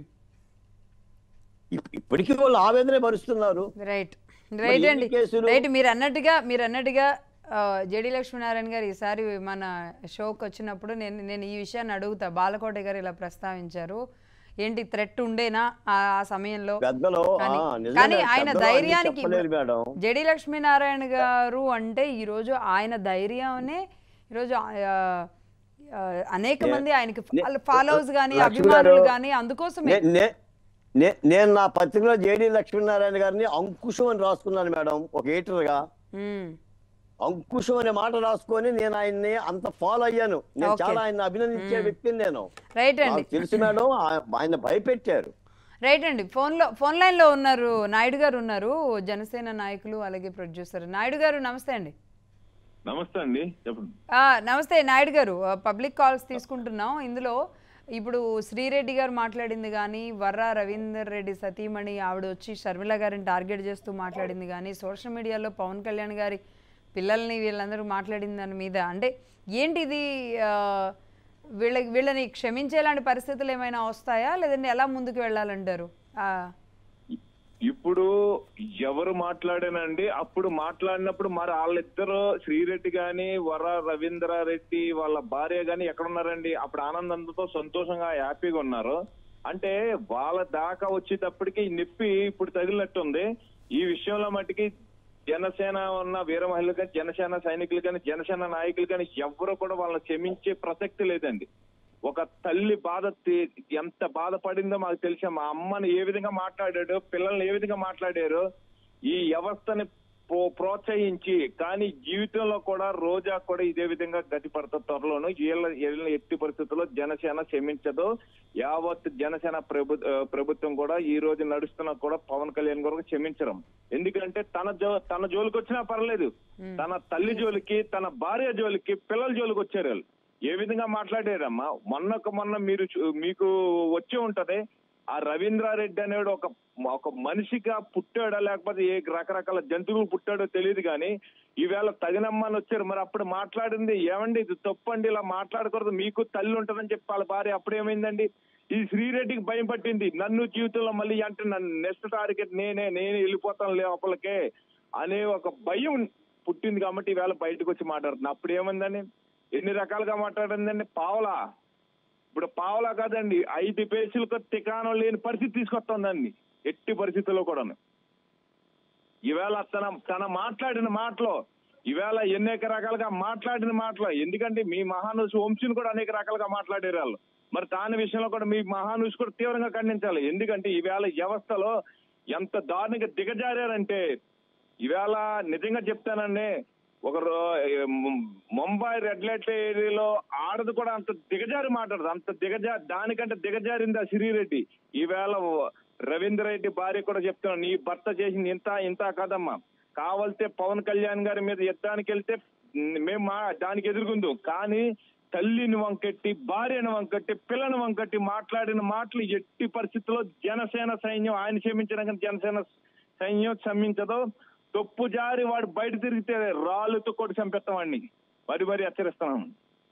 ఇప్- ఇప్పటికీ వాళ్ళు ఆవేదన భరుస్తున్నారు. రైట్ రైట్ ఎన్ని అండి. కేసులు? రైట్, మీరు అన్నట్టుగా మీరు అన్నట్టుగా ఆ, జేడి లక్ష్మీనారాయణ గారు ఈసారి మన షోకి వచ్చినప్పుడు నేను నేను ఈ విషయాన్ని అడుగుతా. బాలకోట గారు ఇలా ప్రస్తావించారు, ఏంటి థ్రెట్ ఉండేనా ఆ ఆ సమయంలో పెద్దలు కానీ ఆ, నిజమే, కానీ ఆయన పెద్దలు అన్నీ ధైర్యానికి చెప్పలేరు మేడం. జేడి లక్ష్మీనారాయణ గారు అంటే ఈరోజు ఆయన ధైర్యాన్ని ఈరోజు ఆ, ఆ, అనేక మంది ఆయనకి ఫాలోవర్స్ కానీ లక్ష్మి అభిమానులు గారు, కానీ అందుకోసమే నే- నే- నే- నేను నా పత్రికలో జేడి లక్ష్మీనారాయణ గారిని అంకుశం అని రాసుకున్నాను మేడం. ఒక ఎడిటర్గా ఉమ్, అంకుశం అనే మాట రాసుకొని నేను ఆయన్ని అంత ఫాలో అయ్యాను. నేను Okay. చాలా ఆయన అభినందించే వ్యక్తిని నేను. రైట్ అండి. నాకు తెలుసు మేడం, ఆ- ఆయన భయపెట్టారు. రైట్ అండి. ఫోన్లో ఫోన్ లైన్లో ఉన్నారు నాయుడు గారు ఉన్నారు, జనసేన నాయకులు అలాగే ప్రొడ్యూసర్. నాయుడు గారు నమస్తే అండి. నమస్తే అండి, చెప్పండి. ఆ, నమస్తే నాయుడు గారు. పబ్లిక్ కాల్స్ తీసుకుంటున్నాం. ఇందులో ఇప్పుడు శ్రీరెడ్డి గారు మాట్లాడింది కానీ, వర్రా రవీందర్ రెడ్డి సతీమణి ఆవిడ వచ్చి షర్మిల గారిని టార్గెట్ చేస్తూ మాట్లాడింది కానీ, సోషల్ మీడియాలో పవన్ కళ్యాణ్ గారి పిల్లల్ని వీళ్ళందరూ మాట్లాడిన దాని మీద అంటే ఏంటిది? వీళ్ళ వీళ్ళని క్షమించేలాంటి పరిస్థితులు ఏమైనా వస్తాయా, లేదంటే ఎలా ముందుకు వెళ్ళాలంటారు? ఇప్పుడు ఎవరు మాట్లాడానండి, అప్పుడు మాట్లాడినప్పుడు మరి వాళ్ళిద్దరు శ్రీరెడ్డి గాని వర రవీంద్రారెడ్డి వాళ్ళ భార్య గాని ఎక్కడున్నారండి? అప్పుడు ఆనందంతో సంతోషంగా హ్యాపీగా ఉన్నారు. అంటే వాళ్ళ దాకా వచ్చేటప్పటికి నొప్పి ఇప్పుడు తగిలినట్టుంది. ఈ విషయంలో మట్టికి జనసేన ఉన్న వీర మహిళలు కానీ, జనసేన సైనికులు కానీ, జనసేన నాయకులు కానీ ఎవరు కూడా వాళ్ళని క్షమించే ప్రసక్తి లేదండి. ఒక తల్లి బాధ ఎంత బాధపడిందో మాకు తెలిసా. మా అమ్మని ఏ విధంగా మాట్లాడాడు, పిల్లల్ని ఏ విధంగా మాట్లాడారు, ఈ వ్యవస్థని ప్రోత్సహించి, కానీ జీవితంలో కూడా రోజా కూడా ఇదే విధంగా గతి పడుతుంది త్వరలోను. వీళ్ళ వీళ్ళ ఎట్టి పరిస్థితుల్లో జనసేన క్షమించదు. యావత్ జనసేన ప్రభు ప్రభుత్వం కూడా ఈ రోజు నడుస్తున్నా కూడా పవన్ కళ్యాణ్ గారు క్షమించడం. ఎందుకంటే తన జో తన జోలికి వచ్చినా పర్లేదు, తన తల్లి జోలికి, తన భార్య జోలికి, పిల్లల జోలికి వచ్చారు వాళ్ళు. ఏ విధంగా మాట్లాడారమ్మా? మొన్నకు మొన్న మీరు మీకు వచ్చే ఉంటది, ఆ రవీంద్రారెడ్డి అనేవాడు ఒక ఒక మనిషిగా పుట్టాడా లేకపోతే ఏ రకరకాల జంతువులు పుట్టాడో తెలియదు, కానీ ఈవేళ తగినమ్మని వచ్చారు. మరి అప్పుడు మాట్లాడింది ఏమండి, ఇది తప్పండి, ఇలా మాట్లాడకూడదు, మీకు తల్లి ఉంటుందని చెప్పి వాళ్ళ భార్య. అప్పుడేమైందండి, ఈ శ్రీరెడ్డికి భయం పట్టింది, నన్ను జీవితంలో మళ్ళీ అంటే నన్ను నెక్స్ట్ టార్గెట్ నేనే నేనే వెళ్ళిపోతాను లోపలికే అనే ఒక భయం పుట్టింది. కాబట్టి ఈవేళ బయటకు వచ్చి మాట్లాడుతుంది. అప్పుడు ఏమైందండి, ఎన్ని రకాలుగా మాట్లాడిందండి. పావలా, ఇప్పుడు పావలా కాదండి, ఐదు పేజీలకు టికాణం లేని పరిస్థితి తీసుకొస్తుందండి ఎట్టి పరిస్థితుల్లో కూడా. ఈవేళ తన తన మాట్లాడిన మాటలో ఈవేళ అనేక రకాలుగా మాట్లాడిన మాటలు, ఎందుకంటే మీ మహానుషి వంశీని కూడా అనేక రకాలుగా మాట్లాడారు వాళ్ళు. మరి దాని విషయంలో కూడా మీ మహానుషి కూడా తీవ్రంగా ఖండించాలి. ఎందుకంటే ఈవేళ వ్యవస్థలో ఎంత దారుణంగా దిగజారంటే, ఈవేళ నిజంగా చెప్తానండి, ఒక ముంబై రెడ్ లైట్ ఏరియాలో ఆడదు కూడా అంత దిగజారి మాట్లాడదు, అంత దిగజా దానికంటే దిగజారింది ఆ శ్రీరెడ్డి. ఈవేళ రవీంద్ర రెడ్డి భార్య కూడా చెప్తున్నాను, నీ భర్త చేసింది ఇంత ఇంత కాదమ్మా, కావాలితే పవన్ కళ్యాణ్ గారి మీద యుద్ధానికి వెళ్తే మేము దానికి ఎదుర్కొందాం, కానీ తల్లిని వంకట్టి, భార్యను వంకట్టి, పిల్లని వంకట్టి మాట్లాడిన మాటలు ఎట్టి పరిస్థితుల్లో జనసేన సైన్యం, ఆయన క్షమించడానికి జనసేన సైన్యం క్షమించదు. తప్పు జారి వాడు బయట తిరిగితే రాళ్ళతో కొట్టి చంపేస్తామండి, మరి మరి హెచ్చరిస్తున్నాం.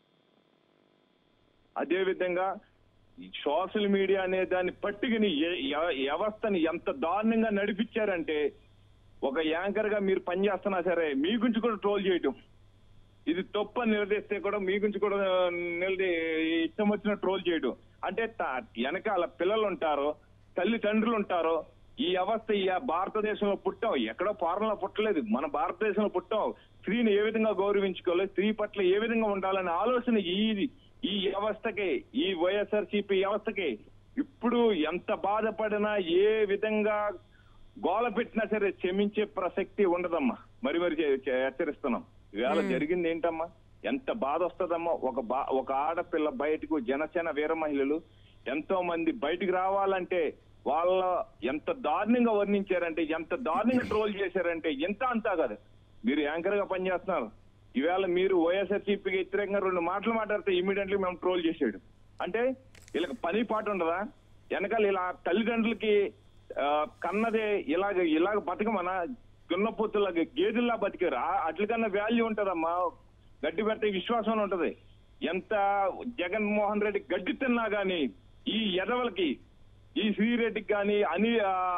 అదే విధంగా సోషల్ మీడియా అనే దాన్ని పట్టుకుని వ్యవస్థని ఎంత దారుణంగా నడిపించారంటే, ఒక యాంకర్ గా మీరు పనిచేస్తున్నా సరే మీ గురించి కూడా ట్రోల్ చేయటం, ఇది తప్పు అని నిలదీస్తే కూడా మీ గురించి కూడా నిలదీ ఇష్టం వచ్చిన ట్రోల్ చేయడం. అంటే వెనకాల పిల్లలు ఉంటారు, తల్లిదండ్రులు ఉంటారు. ఈ వ్యవస్థ ఈ భారతదేశంలో పుట్టాం, ఎక్కడో ఫారెన్ లో పుట్టలేదు, మన భారతదేశంలో పుట్టాం. స్త్రీని ఏ విధంగా గౌరవించుకోవాలి, స్త్రీ పట్ల ఏ విధంగా ఉండాలనే ఆలోచన ఈ ఈ వ్యవస్థకి, ఈ వైఎస్ఆర్సీపీ వ్యవస్థకి ఇప్పుడు ఎంత బాధపడినా ఏ విధంగా గోల పెట్టినా సరే క్షమించే ప్రసక్తి ఉండదమ్మా. మరి మరి హెచ్చరిస్తున్నాం. ఇవాళ జరిగింది ఏంటమ్మా, ఎంత బాధ వస్తుందమ్మా. ఒక బా ఒక ఆడపిల్ల బయటకు, జనసేన వీర మహిళలు ఎంతో మంది బయటకు రావాలంటే వాళ్ళ ఎంత దారుణంగా వర్ణించారంటే, ఎంత దారుణంగా ట్రోల్ చేశారంటే, ఎంత అంతా కాదు. మీరు యాంకర్ గా పనిచేస్తున్నారు, ఈవేళ మీరు వైఎస్ఆర్సీపీకి వ్యతిరేకంగా రెండు మాటలు మాట్లాడితే ఇమీడియట్లీ మేము ట్రోల్ చేసాడు. అంటే వీళ్ళకి పని పాట ఉండదా? వెనకాల ఇలా తల్లిదండ్రులకి కన్నదే ఇలాగ ఇలాగ బతకమన్నా, దున్నపోతులాగా గేదెల్లా బతికారు. అట్లకన్నా వాల్యూ ఉంటదమ్మా, గడ్డి పెట్టే విశ్వాసం ఉంటది. ఎంత జగన్మోహన్ రెడ్డి గడ్డి తిన్నా గాని ఈ ఎదవలకి, ఈ శ్రీరెడ్డికి కానీ, అని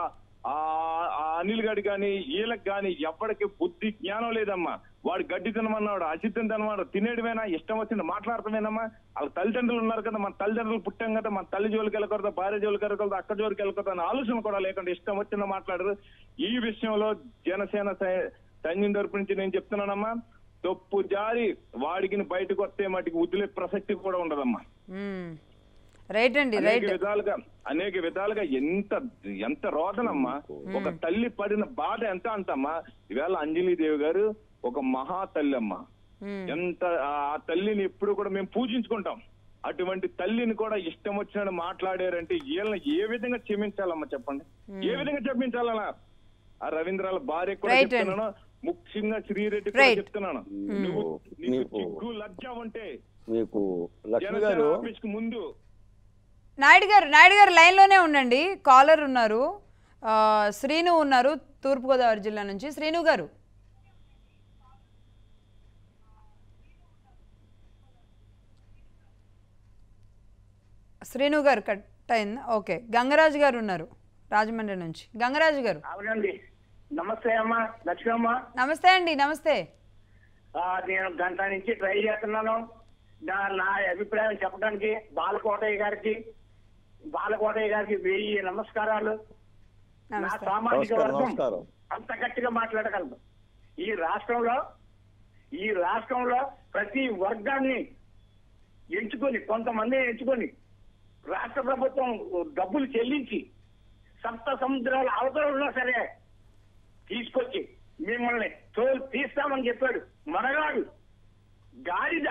అనిల్ గడి కానీ, వీళ్ళకి కానీ ఎప్పటికీ బుద్ధి జ్ఞానం లేదమ్మా. వాడు గడ్డి తినమన్నాడు, అసిద్ధం తినమన్నాడు, తినేడువేనా, ఇష్టం వచ్చింది మాట్లాడతామేనమ్మా. వాళ్ళ తల్లిదండ్రులు ఉన్నారు కదా, మన తల్లిదండ్రులు పుట్టాం కదా, మన తల్లి జోలికి వెళ్ళకూడదు, భార్య జోలికి వెళ్ళకూడదు, అక్క జోలికి వెళ్ళకూడదు అనే ఆలోచన కూడా లేకుండా ఇష్టం వచ్చిందో మాట్లాడరు. ఈ విషయంలో జనసేన సైన్యం తరపు నుంచి నేను చెప్తున్నానమ్మా, తప్పు జారి వాడికి బయటకు వస్తే మటుకు వదిలే ప్రసక్తి కూడా ఉండదమ్మా. రైట్ అండి, అనేక విధాలుగా అనేక విధాలుగా ఎంత ఎంత రోదనమ్మా. ఒక తల్లి పడిన బాధ ఎంత అంతమ్మా. ఈవేళ అంజలీదేవి గారు ఒక మహా తల్లి అమ్మా. ఎంత ఆ తల్లిని ఎప్పుడు కూడా మేము పూజించుకుంటాం. అటువంటి తల్లిని కూడా ఇష్టం వచ్చినట్టు మాట్లాడారంటే వీళ్ళని ఏ విధంగా క్షమించాలమ్మా చెప్పండి, ఏ విధంగా క్షమించాలన్నా? ఆ రవీంద్రాల భార్య కూడా చెప్తున్నాను, ముఖ్యంగా శ్రీరెడ్డి కూడా చెప్తున్నాను, నువ్వు నీకు సిగ్గు లజ్జ ఉంటే మీకు లక్ష్మి గారు ముందు. నాయుడు గారు నాయుడు గారు లైన్ లోనే ఉండండి, కాలర్ ఉన్నారు, శ్రీను ఉన్నారు తూర్పుగోదావరి జిల్లా నుంచి. శ్రీను గారు, శ్రీను గారు కట్ అయింది. ఓకే, గంగరాజు గారు ఉన్నారు రాజమండ్రి నుంచి. గంగరాజు గారు. అవునండి, నమస్తే అమ్మా లక్ష్మి అమ్మ. నమస్తే అండి. నమస్తే. నేను గంట నుంచి ట్రై చేస్తున్నాను నా నా అభిప్రాయం చెప్పడానికి. బాలకోటయ్య గారికి బాలకోటయ్య గారికి వెయ్యి నమస్కారాలు. నా సామాజిక వర్గం అంత గట్టిగా మాట్లాడగలదు. ఈ రాష్ట్రంలో ఈ రాష్ట్రంలో ప్రతి వర్గాన్ని ఎంచుకొని, కొంతమంది ఎంచుకొని రాష్ట్ర ప్రభుత్వం డబ్బులు చెల్లించి సప్త సముద్రాల అవతల ఉన్నా సరే తీసుకొచ్చి మిమ్మల్ని తోలు తీస్తామని చెప్పాడు. మనగాడు గాడిద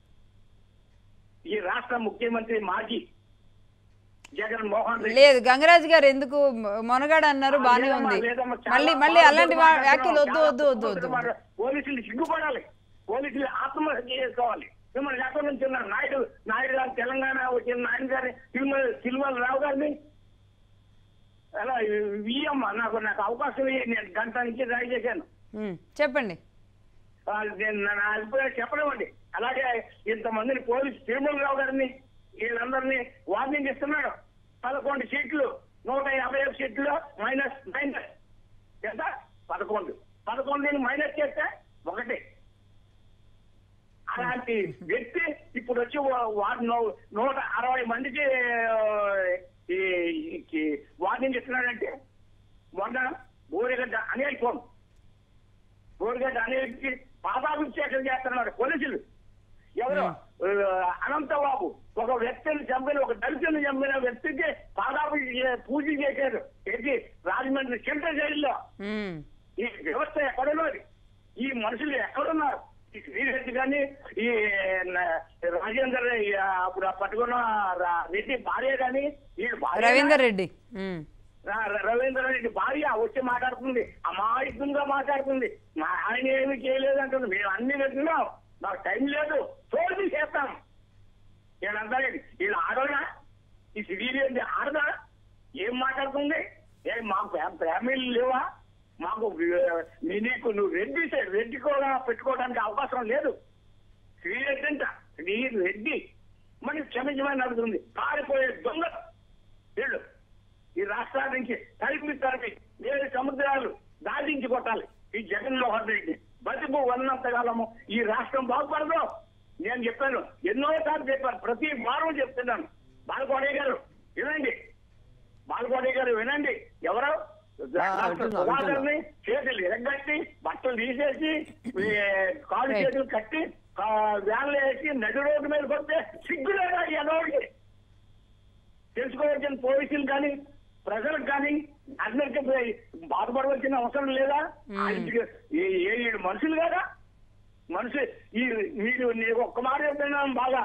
ఈ రాష్ట్ర ముఖ్యమంత్రి మాజీ జగన్మోహన్ రెడ్డి. లేదు గంగరాజు గారు ఎందుకు మొనగాడు అన్నారు, బానే ఉంది. మళ్ళీ మళ్ళీ అలాంటి వ్యాఖ్యలు వద్దు వద్దు వద్దు వద్దు. పోలీసులు సిగ్గుపడాలి, పోలీసులు ఆత్మహత్య చేసుకోవాలి. మిమ్మల్ని ఎక్కడి నుంచి ఉన్నారు? నాయుడు నాయుడు గారు తెలంగాణ వచ్చిన నాయుడు గారిని తిరుమల తిరుమల రావు గారిని అలా ఇయ్యమ్మా, నాకు నాకు అవకాశం ఇయ్యి, నేను గంట నుంచి ట్రై చేశాను. చెప్పండి. నా అభిప్రాయం చెప్పలేమండి. అలాగే ఇంతమందిని పోలీసు తిరుమల రావు గారిని వీళ్ళందరినీ వార్నింగ్ ఇస్తున్నాడు. పదకొండు సీట్లు నూట యాభై ఐదు సీట్లు మైనస్ మైనస్ ఎంత పదకొండు పదకొండుని మైనస్ చేస్తే ఒకటి. అలాంటి వ్యక్తి ఇప్పుడు వచ్చి వాడు నూట అరవై మందికి వార్నింగ్ ఇస్తున్నాడంటే మొన్న బోరిగడ్డ అనిల్ ఫోన్ బోరిగడ్డ అనిల్కి పాదాభిషేకం చేస్తున్నాడు పోలీసులు. ఎవరు? అనంతబాబు ఒక వ్యక్తిని చంపిన, ఒక దళితుని చంపిన వ్యక్తికి పాదాభి పూజ చేశారు. ఏంటి? రాజమండ్రి సెంట్రల్ జైల్లో. ఈ వ్యవస్థ ఎక్కడున్నది? ఈ మనుషులు ఎక్కడున్నారు? ఈ శ్రీరెడ్డి కానీ ఈ రాజేందర్ అప్పుడు పట్టుకున్న రెడ్డి భార్య కానీ వీళ్ళు రవీందర్ రెడ్డి రవీంద్ర రెడ్డి భార్య వచ్చి మాట్లాడుతుంది, అమాయకంగా మాట్లాడుతుంది. మా ఆయన ఏమి చేయలేదు అంటుంది. మేము అన్ని వెళ్తున్నాం, నాకు టైం లేదు, తోడు చేస్తాం. వీళ్ళంతా వీళ్ళు ఆడోనా? ఈ శ్రీరెడ్డి ఆడదా? ఏం మాట్లాడుతుంది? ఏ మాకు ఫ్యామిలీ లేవా? మాకు నీకు నువ్వు రెడ్డి రెడ్డి కూడా పెట్టుకోవడానికి అవకాశం లేదు. శ్రీరెడ్డి అంట శ్రీ రెడ్డి మనకి క్షమించమని అడుగుతుంది. పారిపోయే దొంగ వీళ్ళు ఈ రాష్ట్రాల నుంచి తరిపి తరిపి వేరే సముద్రాలు దాటించి కొట్టాలి ఈ జగన్మోహన్ రెడ్డి. బతుకు ఉన్నంతకాలము ఈ రాష్ట్రం బాగుపడదు. నేను చెప్పాను, ఎన్నో సార్లు చెప్పాను, ప్రతి వారం చెప్తున్నాను. బాలకోడే గారు వినండి, బాలకోడే గారు వినండి. ఎవరో సుధాకర్ని చేతులు ఎరగట్టి బట్టలు తీసేసి కాలు చేతులు కట్టి వ్యాన్లు వేసి నడి రోడ్డు మీద కొడితే సిగ్గులేదా ఎదోడికి? తెలుసుకోవాల్సిన పోలీసులు కానీ ప్రజలకు కానీ అందరికీ బాధపడవలసిన అవసరం లేదా? ఏడు మనుషులు కదా మనిషి. ఈ మీరు నీకు ఒక్క మాట చెప్తున్నాను బాగా,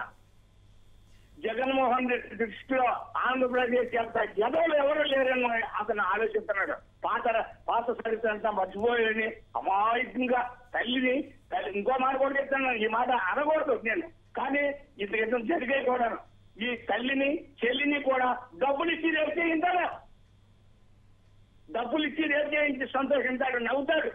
జగన్మోహన్ రెడ్డి దృష్టిలో ఆంధ్రప్రదేశ్ ఎంత జగన్లు ఎవరు లేరని అతను ఆలోచిస్తున్నాడు. పాత పాత చరిత్ర అంతా మర్చిపోయాని అమాయకంగా తల్లిని తల్లి ఇంకో మాట కూడా చెప్తున్నాను, ఈ మాట అనకూడదు నేను, కానీ ఇది ఏదో జరిగే కూడా ఈ తల్లిని చెల్లిని కూడా డబ్బులు ఇచ్చి రేపు చేయించాడు. డబ్బులు ఇచ్చి రేపు చేయించి సంతోషించాడు, నవ్వుతాడు.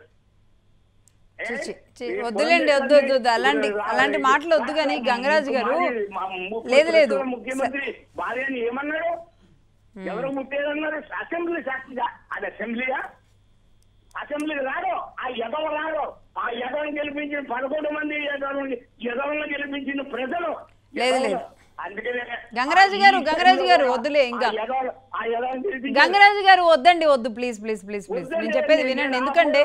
వద్దులేండి, వద్దు వద్దు అలాంటి అలాంటి మాటలు వద్దు. కానీ గంగరాజు గారు లేదు లేదు ముఖ్యమంత్రి భార్యని ఏమన్నాడు? ఎవరు ముట్టేదన్నారు? అసెంబ్లీ సాక్షిగా. అది అసెంబ్లీయా? అసెంబ్లీకి రాడు ఆ ఎదవ రాడు. ఆ ఎదవని గెలిపించిన పదకొండు మంది ఎదవలను గెలిపించిన ప్రజలు. లేదు లేదు గంగరాజు గారు గంగరాజు గారు వద్దులే. ఇంకా గంగరాజు గారు వద్దండి, వద్దు ప్లీజ్ ప్లీజ్ ప్లీజ్ ప్లీజ్ నేను చెప్పేది వినండి. ఎందుకంటే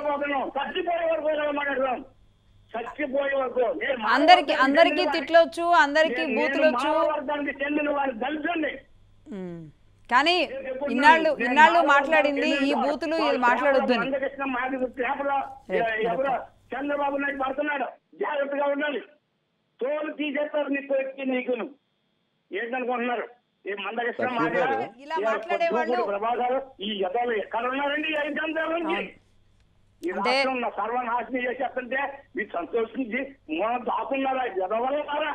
అందరికి అందరికి తిట్లొచ్చు, అందరికి బూతులొచ్చు, కానీ ఇన్నాళ్ళు ఇన్నాళ్ళు మాట్లాడింది ఈ బూతులు ఇది మాట్లాడొద్దని. చంద్రబాబు నాయుడు పడుతున్నాడు, జాగ్రత్తగా ఉండాలి. తోలు తీసేస్తారు నీకు నీకును. ఏంటనుకుంటున్నారు? ఈ మందకృష్ణ ప్రభాకర్ ఈ యథాలు ఎక్కడ ఉన్నారండి? ఐదు గంటల నుంచి ఈ రాష్ట్రం సర్వనాశనం చేసేస్తుంటే మీరు సంతోషించి మనం దాకున్నారా? యథవరా?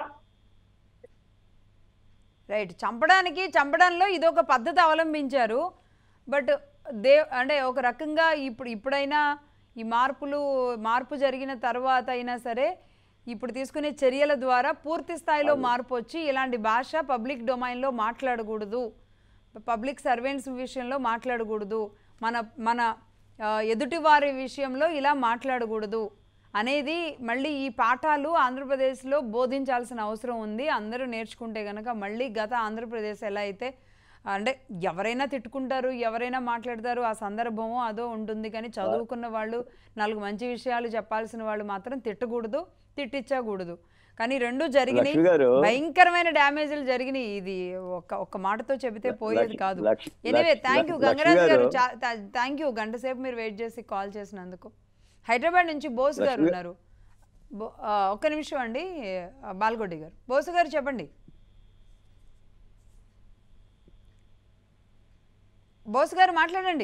రైట్, చంపడానికి చంపడంలో ఇది ఒక పద్ధతి అవలంబించారు. బట్ దే అంటే ఒక రకంగా ఇప్పుడు ఇప్పుడైనా ఈ మార్పులు మార్పు జరిగిన తర్వాత అయినా సరే ఇప్పుడు తీసుకునే చర్యల ద్వారా పూర్తి స్థాయిలో మార్పు వచ్చి ఇలాంటి భాష పబ్లిక్ డొమైన్లో మాట్లాడకూడదు, పబ్లిక్ సర్వెంట్స్ విషయంలో మాట్లాడకూడదు, మన మన ఎదుటి వారి విషయంలో ఇలా మాట్లాడకూడదు అనేది మళ్ళీ ఈ పాఠాలు ఆంధ్రప్రదేశ్లో బోధించాల్సిన అవసరం ఉంది. అందరూ నేర్చుకుంటే కనుక మళ్ళీ గత ఆంధ్రప్రదేశ్ ఎలా అయితే అంటే ఎవరైనా తిట్టుకుంటారు, ఎవరైనా మాట్లాడతారు, ఆ సందర్భమో అదో ఉంటుంది. కానీ చదువుకున్న వాళ్ళు నాలుగు మంచి విషయాలు చెప్పాల్సిన వాళ్ళు మాత్రం తిట్టకూడదు, తిట్టించకూడదు. కానీ రెండు జరిగినాయి, భయంకరమైన డ్యామేజ్లు జరిగినాయి. ఇది ఒక్క ఒక్క మాటతో చెబితే పోయేది కాదు. ఎనీవే థ్యాంక్ యూ గంగరాజు గారు, థ్యాంక్ యూ. గంట సేపు మీరు వెయిట్ చేసి కాల్ చేసినందుకు. హైదరాబాద్ నుంచి బోస్ గారు లక్ష్మి- ఉన్నారు. బో- ఆ, ఒక్క నిమిషం అండి, ఆ, బాల్గొడ్డి గారు. బోసు గారు చెప్పండి. బోసు గారు మాట్లాడండి.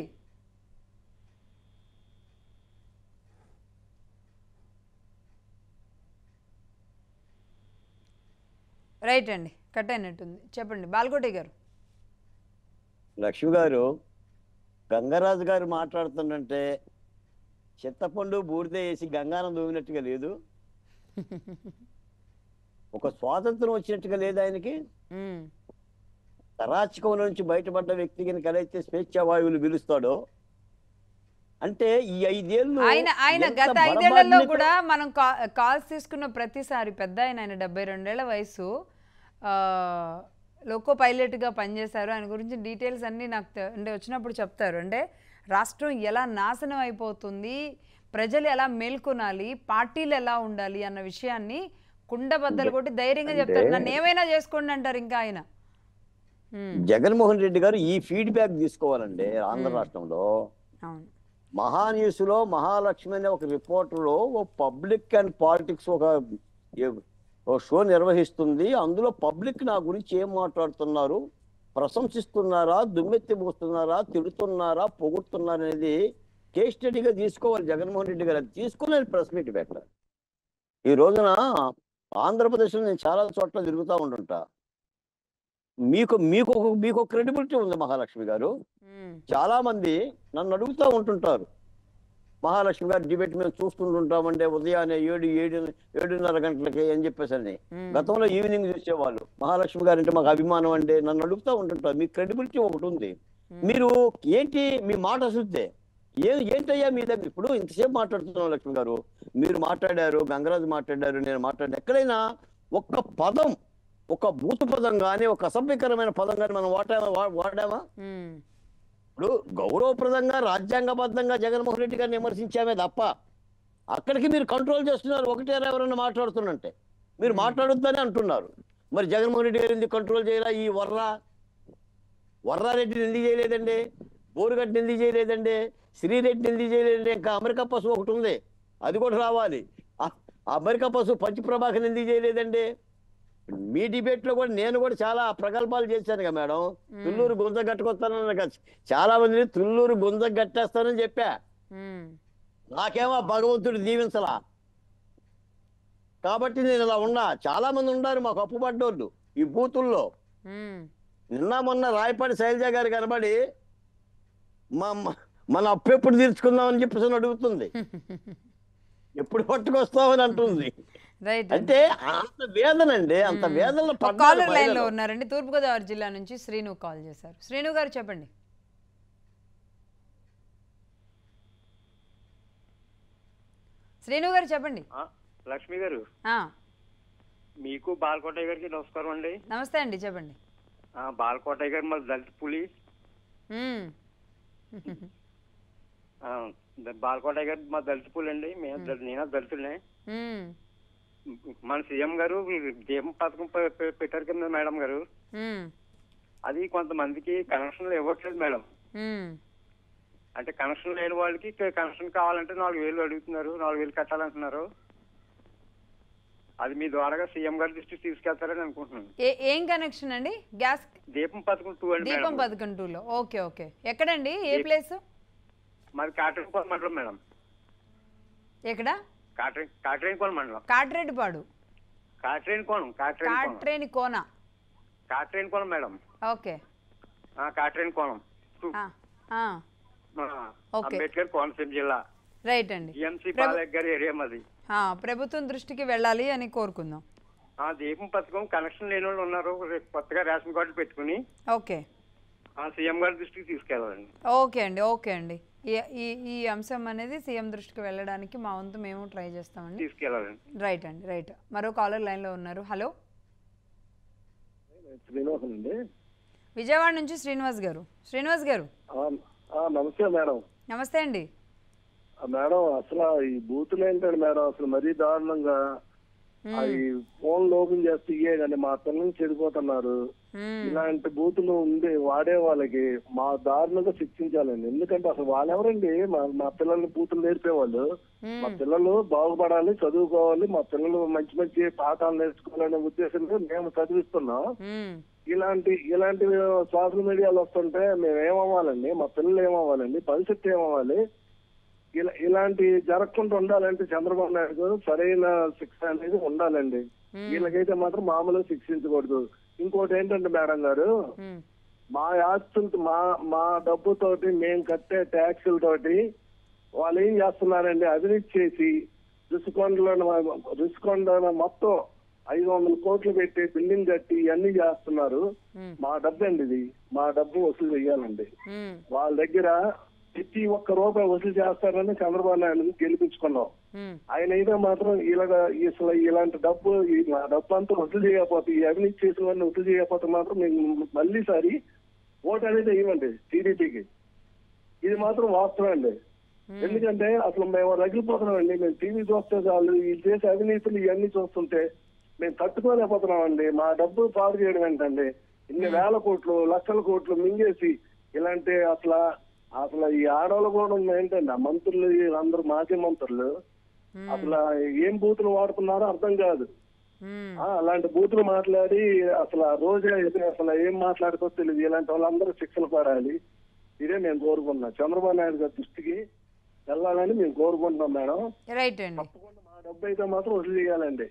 రైట్ అండి, కట్ అయినట్టుంది. చెప్పండి బాల్గొడ్డి గారు. లక్ష్మి గారు, గంగరాజు గారు మాట్లాడుతుందంటే చింతపండు బూడిద వేసి గంగానం దూవినట్టుగా లేదు, ఒక స్వాతంత్రం వచ్చినట్టుగా లేదు ఆయనకి. మ్మ్. అరాచకం నుంచి బయటపడ్డ వ్యక్తి కనుక అయితే స్వేచ్ఛావాయువులు పిలుస్తాడో, అంటే ఈ ఐదేళ్ళు ఆయన ఆయన ఎంత గత ఐదేళ్లలో బడబాగ్నితో- కూడా మనం కా- కాల్స్ తీసుకున్న ప్రతిసారి పెద్ద ఆయన ఆయన డెబ్బై రెండేళ్ల వయసు, ఆ, లోకో పైలట్గా పనిచేశారు. ఆయన గురించి డీటెయిల్స్ అన్నీ నాకు తె- అంటే వచ్చినప్పుడు చెప్తారు. అంటే రాష్ట్రం ఎలా నాశనం అయిపోతుంది, ప్రజలు ఎలా మేల్కొనాలి, పార్టీలు ఎలా ఉండాలి అన్న విషయాన్ని కుండబద్దలు కొట్టి ధైర్యంగా చెప్తారు. నన్ను ఏమైనా చేసుకోండి అంటారు ఇంకా ఆయన. మ్మ్. జగన్మోహన్ రెడ్డి గారు ఈ ఫీడ్బ్యాక్ తీసుకోవాలండి. ఆంధ్ర రాష్ట్రంలో అవును. మహాన్యూస్ లో మహాలక్ష్మి అనే ఒక రిపోర్టర్ ఓ పబ్లిక్ అండ్ పాలిటిక్స్ ఒక ఒక షో నిర్వహిస్తుంది. అందులో పబ్లిక్ నా గురించి ఏం మాట్లాడుతున్నారు, ప్రశంసిస్తున్నారా, దుమ్మెత్తి పోస్తున్నారా, తిడుతున్నారా, పొగుడుతున్నారా అనేది కేస్ స్టడీగా తీసుకోవాలి జగన్మోహన్ రెడ్డి గారు. అది తీసుకుని ప్రెస్ మీట్ పెట్టారు. ఈ రోజున ఆంధ్రప్రదేశ్లో నేను చాలా చోట్ల తిరుగుతూ ఉంటుంటా. మీకు మీకు ఒక మీకు ఒక క్రెడిబిలిటీ ఉంది మహాలక్ష్మి గారు. మ్మ్. చాలా మంది నన్ను అడుగుతూ ఉంటుంటారు, మహాలక్ష్మి గారు డిబేట్ మేము చూస్తుంటుంటామంటే ఉదయాన్నే ఏడు ఏడు ఏడున్నర గంటలకి అని చెప్పేసి అని. మ్మ్. గతంలో ఈవినింగ్ చూసేవాళ్ళు. మహాలక్ష్మి గారు అంటే మాకు అభిమానం అంటే నన్ను అడుగుతూ ఉంటుంటారు. మీ క్రెడిబిలిటీ ఒకటి ఉంది. మీరు ఏంటి మీ మాట శుద్ధే ఏ ఏంటయ్యా మీ దగ్గర ఇప్పుడు ఇంతసేపు మాట్లాడుతున్నాం లక్ష్మి గారు, మీరు మాట్లాడారు, గంగరాజు మాట్లాడారు, నేను మాట్లాడాను. ఎక్కడైనా ఒక్క పదం, ఒక భూత పదం కానీ, ఒక అసభ్యకరమైన పదం కానీ మనం వాడామా వాడామా మ్మ్. ఇప్పుడు గౌరవప్రదంగా రాజ్యాంగబద్ధంగా జగన్మోహన్ రెడ్డి గారిని విమర్శించామే తప్ప అక్కడికి మీరు కంట్రోల్ చేస్తున్నారు. ఒకటే ఎవరైనా మాట్లాడుతున్నంటే మీరు మాట్లాడొద్దని అంటున్నారు. మరి జగన్మోహన్ రెడ్డి గారు ఎందుకు కంట్రోల్ చేయాలా? ఈ వర్రా వర్రారెడ్డిని ఎందుకు చేయలేదండి, బోరుగడ్డిని ఎందుకు చేయలేదండి, శ్రీరెడ్డిని ఎందుకు చేయలేదండి? ఇంకా అమెరికా పశువు ఒకటి ఉంది, అది కూడా రావాలి. ఆ అమెరికా పశువు పంచి ప్రభాకర్ ఎందుకు చేయలేదండి? మీ డిబేట్ లో కూడా నేను కూడా చాలా ప్రగల్భాలు చేశాను కదా మేడం. తుళ్ళూరు గుంజ కట్టుకొస్తానని కదా, చాలా మంది తుళ్ళూరు గుంజ కట్టేస్తానని చెప్పా. మ్మ్. నాకేమో భగవంతుడు దీవించలా. కాబట్టి నేను ఇలా ఉన్నా. చాలా మంది ఉన్నారు మాకు అప్పుపడ్డోళ్ళు ఈ బూతుల్లో. మ్మ్. నిన్న మొన్న రాయపాటి శైలజ గారు కనబడి మా మ- మన అప్పు ఎప్పుడు తీర్చుకుందామని చెప్పేసి అడుగుతుంది, ఎప్పుడు పట్టుకొస్తామని అంటుంది. రైట్. అంటే అంత వేదన అండి, అంత వేదనలో పడ్డారు కాలర్ లైన్ లో మహిళలు. ఉన్నారండి. తూర్పుగోదావరి జిల్లా నుంచి శ్రీను కాల్ చేశారు. శ్రీను గారు చెప్పండి. శ్రీను గారు చెప్పండి. ఆ, లక్ష్మి గారు, ఆ, మీకు బాలకోటయ్య గారికి నమస్కారం అండి. నమస్తే అండి, చెప్పండి. ఆ, బాలకోటయ్య గారు మా దళిత పులి. మ్మ్. ఆ, ద- బాలకోటయ్య గారు మా దళిత పులి అండి. మేము దళి- నేను దళితులనే. మ్మ్. మన సీఎం గారు దీపం పథకం పె- పె- పెట్టారు కదా మేడం గారు. మ్మ్. అది కొంతమందికి కనెక్షన్లు ఇవ్వట్లేదు మేడం. మ్మ్. అంటే కనెక్షన్ లేని వాళ్ళకి కనెక్షన్ కావాలంటే నాలుగు వేలు అడుగుతున్నారు, నాలుగు వేలు కట్టాలంటున్నారు. అది మీ ద్వారాగా సీఎం గారి దృష్టికి తీసుకెళ్తారని అనుకుంటున్నాను. ఏ ఏం కనెక్షన్ అండి? గ్యాస్ దీపం పథకం టూ అండి దీపం మేడం. పథకం టూలో. Okay okay. ఎక్కడండి, ఏ ప్లేస్? మాది కాట్రేనికోన మండలం మేడం. ఎక్కడ? కాట్రే కాట్రేనికోన మండలం. Katretipadu. Katrenikonam Katrenikonam Katrenikona. Katrenikonam madam. Okay. Katrenikonam two. ఆ, ఆ, ఆ, ఓకే. అంబేద్కర్ కోనసీమ జిల్లా. రైట్ అండి. జిఎంసీ ప్రభు- పాలెక్ గారి ఏరియా మాది. ఆ, ప్రభుత్వం దృష్టికి వెళ్ళాలి అని కోరుకుందాం. ఆ దీపం పథకం కనెక్షన్ లేని వాళ్ళు ఉన్నారు, రేపు కొత్తగా రేషన్ కార్డు పెట్టుకుని ఓకే. ఆ సీఎం గారి దృష్టికి తీసుకెళ్ళాలండి. ఓకే అండి, ఓకే అండి. ఈ ఈ ఈ అంశం అనేది సీఎం దృష్టికి వెళ్ళడానికి మా వంతు మేము ట్రై చేస్తామండి. తీసుకెళ్ళాలండి. రైట్ అండి, రైట్. మరో కాలర్ లైన్లో ఉన్నారు. హలో, శ్రీనివాసన్ అండి. విజయవాడ నుంచి శ్రీనివాస్ గారు. శ్రీనివాస్ గారు నమస్తే మేడం. నమస్తే అండి. మేడం అసలు ఈ బూతులు ఏంటండి మేడం, అసలు మరీ దారుణంగా అవి ఫోన్లు ఓపెన్ చేస్తే ఇయ్యే కానీ మా పిల్లలు చెడిపోతున్నారు. ఇలాంటి బూతులు ఉంది వాడే వాళ్ళకి మా దారుణంగా శిక్షించాలండి. ఎందుకంటే అసలు వాళ్ళెవరండి మా మా పిల్లల్ని బూతులు నేర్పేవాళ్ళు? మా పిల్లలు బాగుపడాలి, చదువుకోవాలి, మా పిల్లలు మంచి మంచి పాఠాలు నేర్చుకోవాలనే ఉద్దేశంతో మేము చదివిస్తున్నాం. ఇలాంటి ఇలాంటి సోషల్ మీడియాలో వస్తుంటే మేము ఏమవ్వాలండి? మా పిల్లలు ఏమవ్వాలండి? భవిష్యత్తు ఏమవ్వాలి? ఇలా ఇలాంటి జరగకుండా ఉండాలంటే చంద్రబాబు నాయుడు గారు సరైన శిక్ష అనేది ఉండాలండి. వీళ్ళకైతే మాత్రం మామూలుగా శిక్షించకూడదు. ఇంకోటి ఏంటంటే మేడం గారు, మా ఆస్తులతో మా మా డబ్బుతోటి మేము కట్టే ట్యాక్సులతోటి వాళ్ళు ఏం చేస్తున్నారండి? అవినీతి చేసి రుషికొండలో రుషికొండ మొత్తం ఐదు వందల కోట్లు పెట్టి బిల్డింగ్ కట్టి ఇవన్నీ చేస్తున్నారు. మా డబ్బు అండి ఇది, మా డబ్బు వసూలు చేయాలండి. వాళ్ళ దగ్గర ప్రతి ఒక్క రూపాయి వసూలు చేస్తారని చంద్రబాబు నాయుడు గెలిపించుకున్నాం. ఆయన అయితే మాత్రం ఇలాగ అసలు ఇలాంటి డబ్బు డబ్బు అంతా వసూలు చేయకపోతే, ఈ అవినీతి చేసిన వాడిని వసూలు చేయకపోతే మాత్రం మేము మళ్ళీసారి ఓటు అనేది ఇవ్వండి టీడీపీకి. ఇది మాత్రం వాస్తవం అండి. ఎందుకంటే అసలు మేము రగిలిపోతున్నాం అండి. మేము టీవీ చూస్తే చాలు వీళ్ళు చేసే అవినీతులు ఇవన్నీ చూస్తుంటే మేము తట్టుకోలేకపోతున్నాం అండి. మా డబ్బు పాడు చేయడం ఏంటండి? ఇన్ని వేల కోట్లు లక్షల కోట్లు మింగేసి ఇలాంటి అసలు అసలు ఈ ఆడవాళ్ళు కూడా ఏంటండి ఆ మంత్రులు అందరూ మాజీ మంత్రులు అసలు ఏం బూతులు వాడుతున్నారో అర్థం కాదు. అలాంటి బూతులు మాట్లాడి అసలు రోజే అసలు ఏం మాట్లాడుకో తెలియదు. ఇలాంటి వాళ్ళందరూ శిక్షలు పడాలి. ఇదే మేము కోరుకుంటున్నాం. చంద్రబాబు నాయుడు గారి దృష్టికి వెళ్ళాలని మేము కోరుకుంటున్నాం మేడం. తప్పకుండా మా డబ్బు అయితే మాత్రం వసూలు చేయాలండి.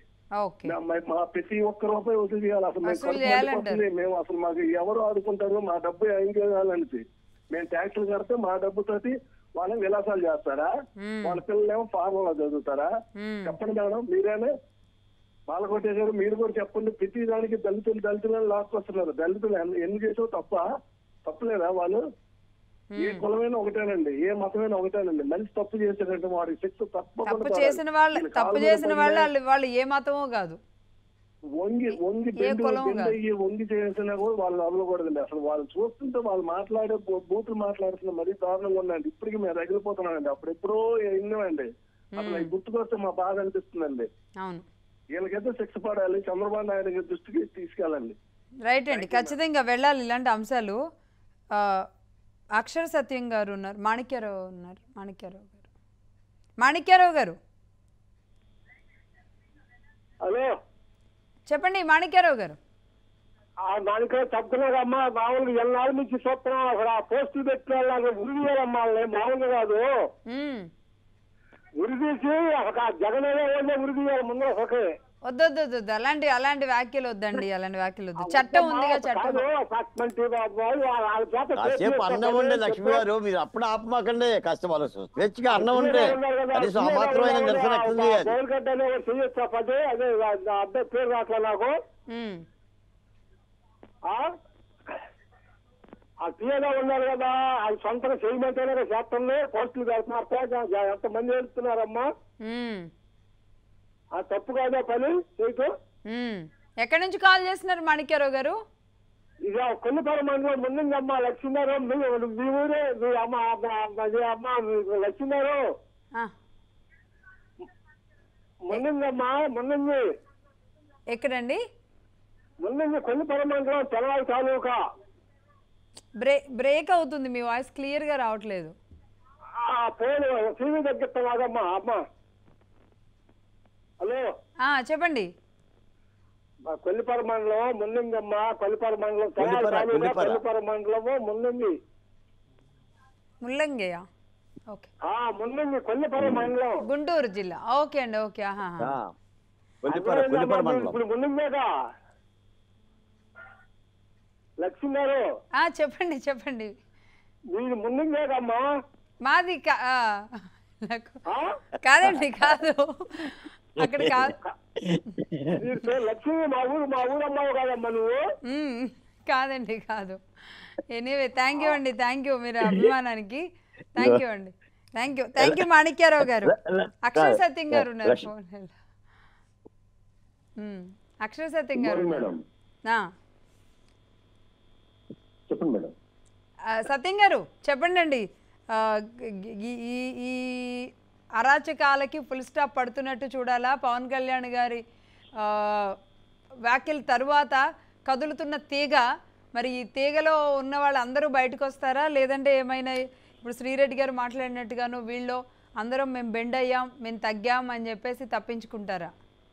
మా ప్రతి ఒక్క రూపాయి వసూలు చేయాలి. అసలు మేము మేము అసలు మాకు ఎవరు ఆదుకుంటారు? మా డబ్బు ఏం చేయాలని మేము ట్యాక్సులు కడితే మా డబ్బుతోటి వాళ్ళని విలాసాలు చేస్తారా? వాళ్ళ పిల్లలు ఏమో ఫార్మలో చదువుతారా? చెప్పండి మేడం, మీరేనే బాలకొట్టేశారు. మీరు కూడా చెప్పండి. ప్రతి దానికి దళితులు దళితులను లాక్కొస్తున్నారు. దళితులు ఎన్ని చేసావు తప్ప తప్పలేదా? వాళ్ళు ఏ కులమైనా ఒకటేనండి, ఏ మతమైనా ఒకటేనండి. మనిషి తప్పు చేసేటంటే వాడికి శిక్ష తప్పు చేసిన వాళ్ళు తప్పు చేసిన వాళ్ళు వాళ్ళు ఏ మతమో కాదు. వంగి వంగి బెండయ్యి వంగి చేసినా కూడా వాళ్ళు అవ్వకూడదండి. అసలు వాళ్ళు చూస్తుంటే వాళ్ళు మాట్లాడే బూతులు మాట్లాడుతున్న మరీ దారుణంగా ఉందండి. ఇప్పటికీ మేము రగిలిపోతున్నామండి. అప్పుడు ఎప్పుడో విన్నామండి. అసలు గుర్తుకొస్తే మా బాధ అనిపిస్తుందండి. వీళ్ళకైతే శిక్ష పడాలి. చంద్రబాబు నాయుడు గారి దృష్టికి తీసుకెళ్ళండి. రైట్ అండి, ఖచ్చితంగా వెళ్ళాలి ఇలాంటి అంశాలు. అక్షర సత్యం గారు ఉన్నారు, మాణిక్యరావు ఉన్నారు. మాణిక్యరావు గారు మాణిక్యరావు గారు హలో చెప్పండి. మాణిక్యరావు గారు మాణిక్యరావు చెప్తున్నారమ్మా. మామూలుగా ఎన్నాళ్ళ నుంచి చూస్తున్నాం. అసలు ఆ పోస్టులు పెట్టిన ఉరిదీయాలమ్మా. మామూలుగా కాదు, ఉరిదీసి ఒక జగన్ ఉరిదీయాలి ముందు. ఒకే వద్దొద్దు వద్దు అలాంటి అలాంటి వ్యాఖ్యలు వద్దండి. అలాంటి వ్యాఖ్యలు వద్దు. చట్టం ఉందిగా, చట్టం. కాసేపు అన్నం ఉండే లక్ష్మి గారు, మీరు అప్పుడు ఆపమాకండి. కష్టపడ స్వేచ్ఛగా అన్నం ఉంటే కనీసం ఆ మాత్రమైన నిరసన వ్యక్తం చేయాలి. అదే అబ్బాయి పేరు రాట్లా నాకు. ఆ టీఏలో ఉన్నారు కదా, అది సొంతంగా చేయమంటేనే చేస్తుంది. పోస్టులు పెడుతున్నారు. ఎంతమంది వెళ్తున్నారమ్మా? ఆ తప్పు కాదా పని నీకు? ఎక్కడి నుంచి కాల్ చేస్తున్నారు మాణిక్యరావు గారు? ఇక కొన్నిపర మండలం ముందుందమ్మా. లక్ష్మీనారు మీ ఊరే, మీ అమ్మ అమ్మ లక్ష్మీనారు ముందుందమ్మా. ముందుంది ఎక్కడండి? ముందుంది కొన్నిపర మండలం తెలవాలి తాలూకా. బ్రేక్ బ్రేక్ అవుతుంది, మీ వాయిస్ క్లియర్ గా రావట్లేదు. ఫోన్ టీవీ తగ్గిస్తాదమ్మా. అమ్మ హలో చెప్పండి. కొల్లిపర మండలం ముందుందమ్మా. కొల్లిపర మండలం కొల్లిపర మండలము ముందుంది. ముల్లంగయ్య ఓకే ముందుంది కొల్లిపర మండలం, గుంటూరు జిల్లా. ఓకే అండి, ఓకే. ఇప్పుడు ముందుందేగా లక్ష్మి గారు. చెప్పండి చెప్పండి. మీరు ముందుందేగమ్మా. మాది కాదండి, కాదు అక్కడ కాదు. లక్ష్మి మా ఊరు మా ఊరమ్మావు కాదమ్మా నువ్వు. కాదండి, కాదు. ఎనీవే థ్యాంక్ యూ అండి, థ్యాంక్ యూ మీరు అభిమానానికి. థ్యాంక్ యూ అండి, thank you thank you Manikyarao garu. Akshara Satyam గారు ఉన్నారు ఫోన్. అక్షర సత్యం గారు చెప్పండి మేడం. సత్యం గారు చెప్పండి అండి. ఈ అరాచకాలకి ఫుల్ స్టాప్ పడుతున్నట్టు చూడాలా? పవన్ కళ్యాణ్ గారి వ్యాఖ్యల తర్వాత కదులుతున్న తీగ, మరి ఈ తీగలో ఉన్న వాళ్ళందరూ బయటకు వస్తారా, లేదంటే ఏమైనా ఇప్పుడు శ్రీరెడ్డి గారు మాట్లాడినట్టుగాను వీళ్ళు అందరం మేము బెండ్ అయ్యాం, మేము తగ్గాం అని చెప్పేసి తప్పించుకుంటారా?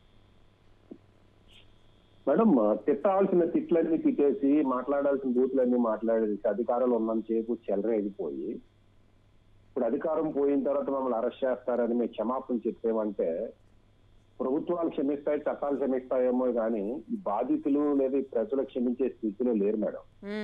మేడం, తిట్టాల్సిన తిట్లన్నీ తిట్టేసి మాట్లాడాల్సిన బూతులన్నీ మాట్లాడేసి అధికారంలో ఉన్నంత సేపు చెలరేగిపోయి ఇప్పుడు అధికారం పోయిన తర్వాత మమ్మల్ని అరెస్ట్ చేస్తారని మేము క్షమాపణ చెప్పేమంటే ప్రభుత్వాలు క్షమిస్తాయి, చట్టాలు క్షమిస్తాయేమో కానీ ఈ బాధితులు లేదా ఈ ప్రజలు క్షమించే స్థితిలో లేరు మేడం.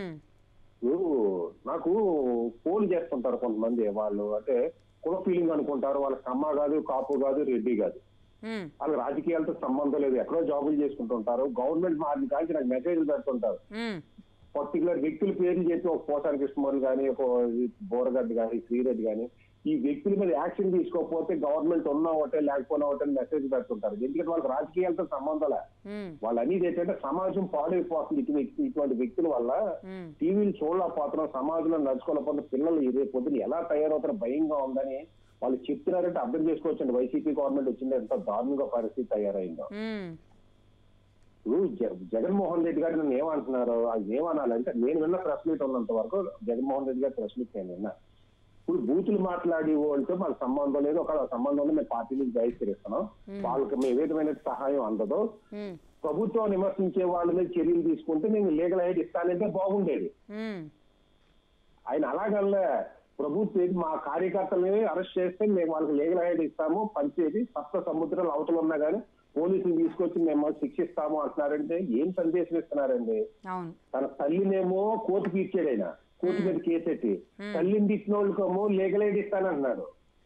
నాకు ఫోన్ చేస్తుంటారు కొంతమంది, వాళ్ళు అంటే కుల ఫీలింగ్ అనుకుంటారు, వాళ్ళ కమ్మ కాదు, కాపు కాదు, రెడ్డి కాదు, వాళ్ళ రాజకీయాలతో సంబంధం లేదు, ఎక్కడో జాబులు చేసుకుంటుంటారు, గవర్నమెంట్ మారిన కానీ నాకు మెసేజ్లు పెడుతుంటారు. పర్టికులర్ వ్యక్తుల పేర్లు చెప్పి ఒక పోసాని కృష్ణమోహన్ కానీ, ఒక బోరగడ్డ కానీ, శ్రీరెడ్డి కానీ ఈ వ్యక్తుల మీద యాక్షన్ తీసుకోకపోతే గవర్నమెంట్ ఉన్నా ఒకటే లేకపోయినా ఒకటే మెసేజ్ పెడుతుంటారు. ఎందుకంటే వాళ్ళకి రాజకీయాలతో సంబంధాలే. వాళ్ళు అనేది ఏంటంటే సమాజం పాడైపోతుంది ఇటువంటి వ్యక్తుల వల్ల. టీవీలు చూడలేకపోతున్నాం, సమాజంలో నడుచుకోలేకపోతే పిల్లలు ఇదే పొద్దున ఎలా తయారవుతారో భయంగా ఉందని వాళ్ళు చెప్తున్నారంటే అర్థం చేసుకోవచ్చండి. వైసీపీ గవర్నమెంట్ వచ్చింది ఎంత దారుణంగా పరిస్థితి తయారైందో. ఇప్పుడు జగన్మోహన్ రెడ్డి గారు నన్ను ఏమంటున్నారు, అది ఏమనాలంటే నేను విన్న ప్రెస్ మీట్ ఉన్నంత వరకు జగన్మోహన్ రెడ్డి గారి ప్రెస్ మీట్ నేను విన్నా. ఇప్పుడు బూతులు మాట్లాడి వాళ్ళతో మాకు సంబంధం లేదు, ఒక సంబంధంలో మేము పార్టీ నుంచి బహిష్కరిస్తున్నాం, వాళ్ళకి మేము ఏ విధమైన సహాయం అందదో, ప్రభుత్వం విమర్శించే వాళ్ళ మీద చర్యలు తీసుకుంటే నేను లీగల్ ఎయిడ్ ఇస్తానంటే బాగుండేది. ఆయన అలాగల్లా ప్రభుత్వం మా కార్యకర్తలని అరెస్ట్ చేస్తే మేము వాళ్ళకి లీగల్ ఎయిడ్ ఇస్తాము, పంచేది సప్త సముద్రాలు అవతలు ఉన్నా కానీ పోలీసులు తీసుకొచ్చి మేము శిక్షిస్తాము అంటున్నారంటే ఏం సందేశం ఇస్తున్నారండి? తన తల్లినేమో కోర్టుకి ఇచ్చాడు, ఆయన కోర్టు మీద కేసెట్టి తల్లిని తిట్టిన వాళ్ళకేమో లీగల్ ఎయిడ్ ఇస్తానంటున్నారు.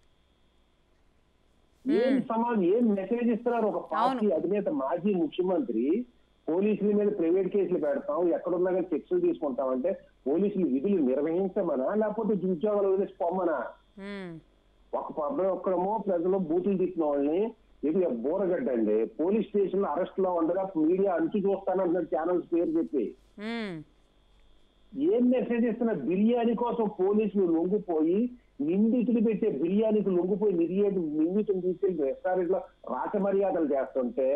ఏం సమాజం, ఏం మెసేజ్ ఇస్తున్నారు? ఒక పార్టీ అధినేత మాజీ ముఖ్యమంత్రి పోలీసుల మీద ప్రైవేట్ కేసులు పెడతాం, ఎక్కడున్నా కానీ శిక్షలు తీసుకుంటామంటే పోలీసులు విధులు నిర్వహించమనా లేకపోతే ఉద్యోగాలు వదిలేసి పోమనా? ఒక పబ్బ ఒక్కడమో ప్రజలు బూతులు తిట్టిన వాళ్ళని ఇది బోరగడ్డ అండి పోలీస్ స్టేషన్ లో అరెస్ట్ లో ఉండగా మీడియా అంచు చూస్తానంటున్నారు ఛానల్స్ పేరు చెప్పి. ఏం మెసేజ్ ఇస్తున్నా? బిర్యానీ కోసం పోలీసులు లొంగిపోయి నిందితులు పెట్టే బిర్యానీకి లొంగిపోయి నిర్యాదు నిందితులు తీసుకెళ్లి రెస్టారెంట్ లో రాచమర్యాదలు చేస్తుంటే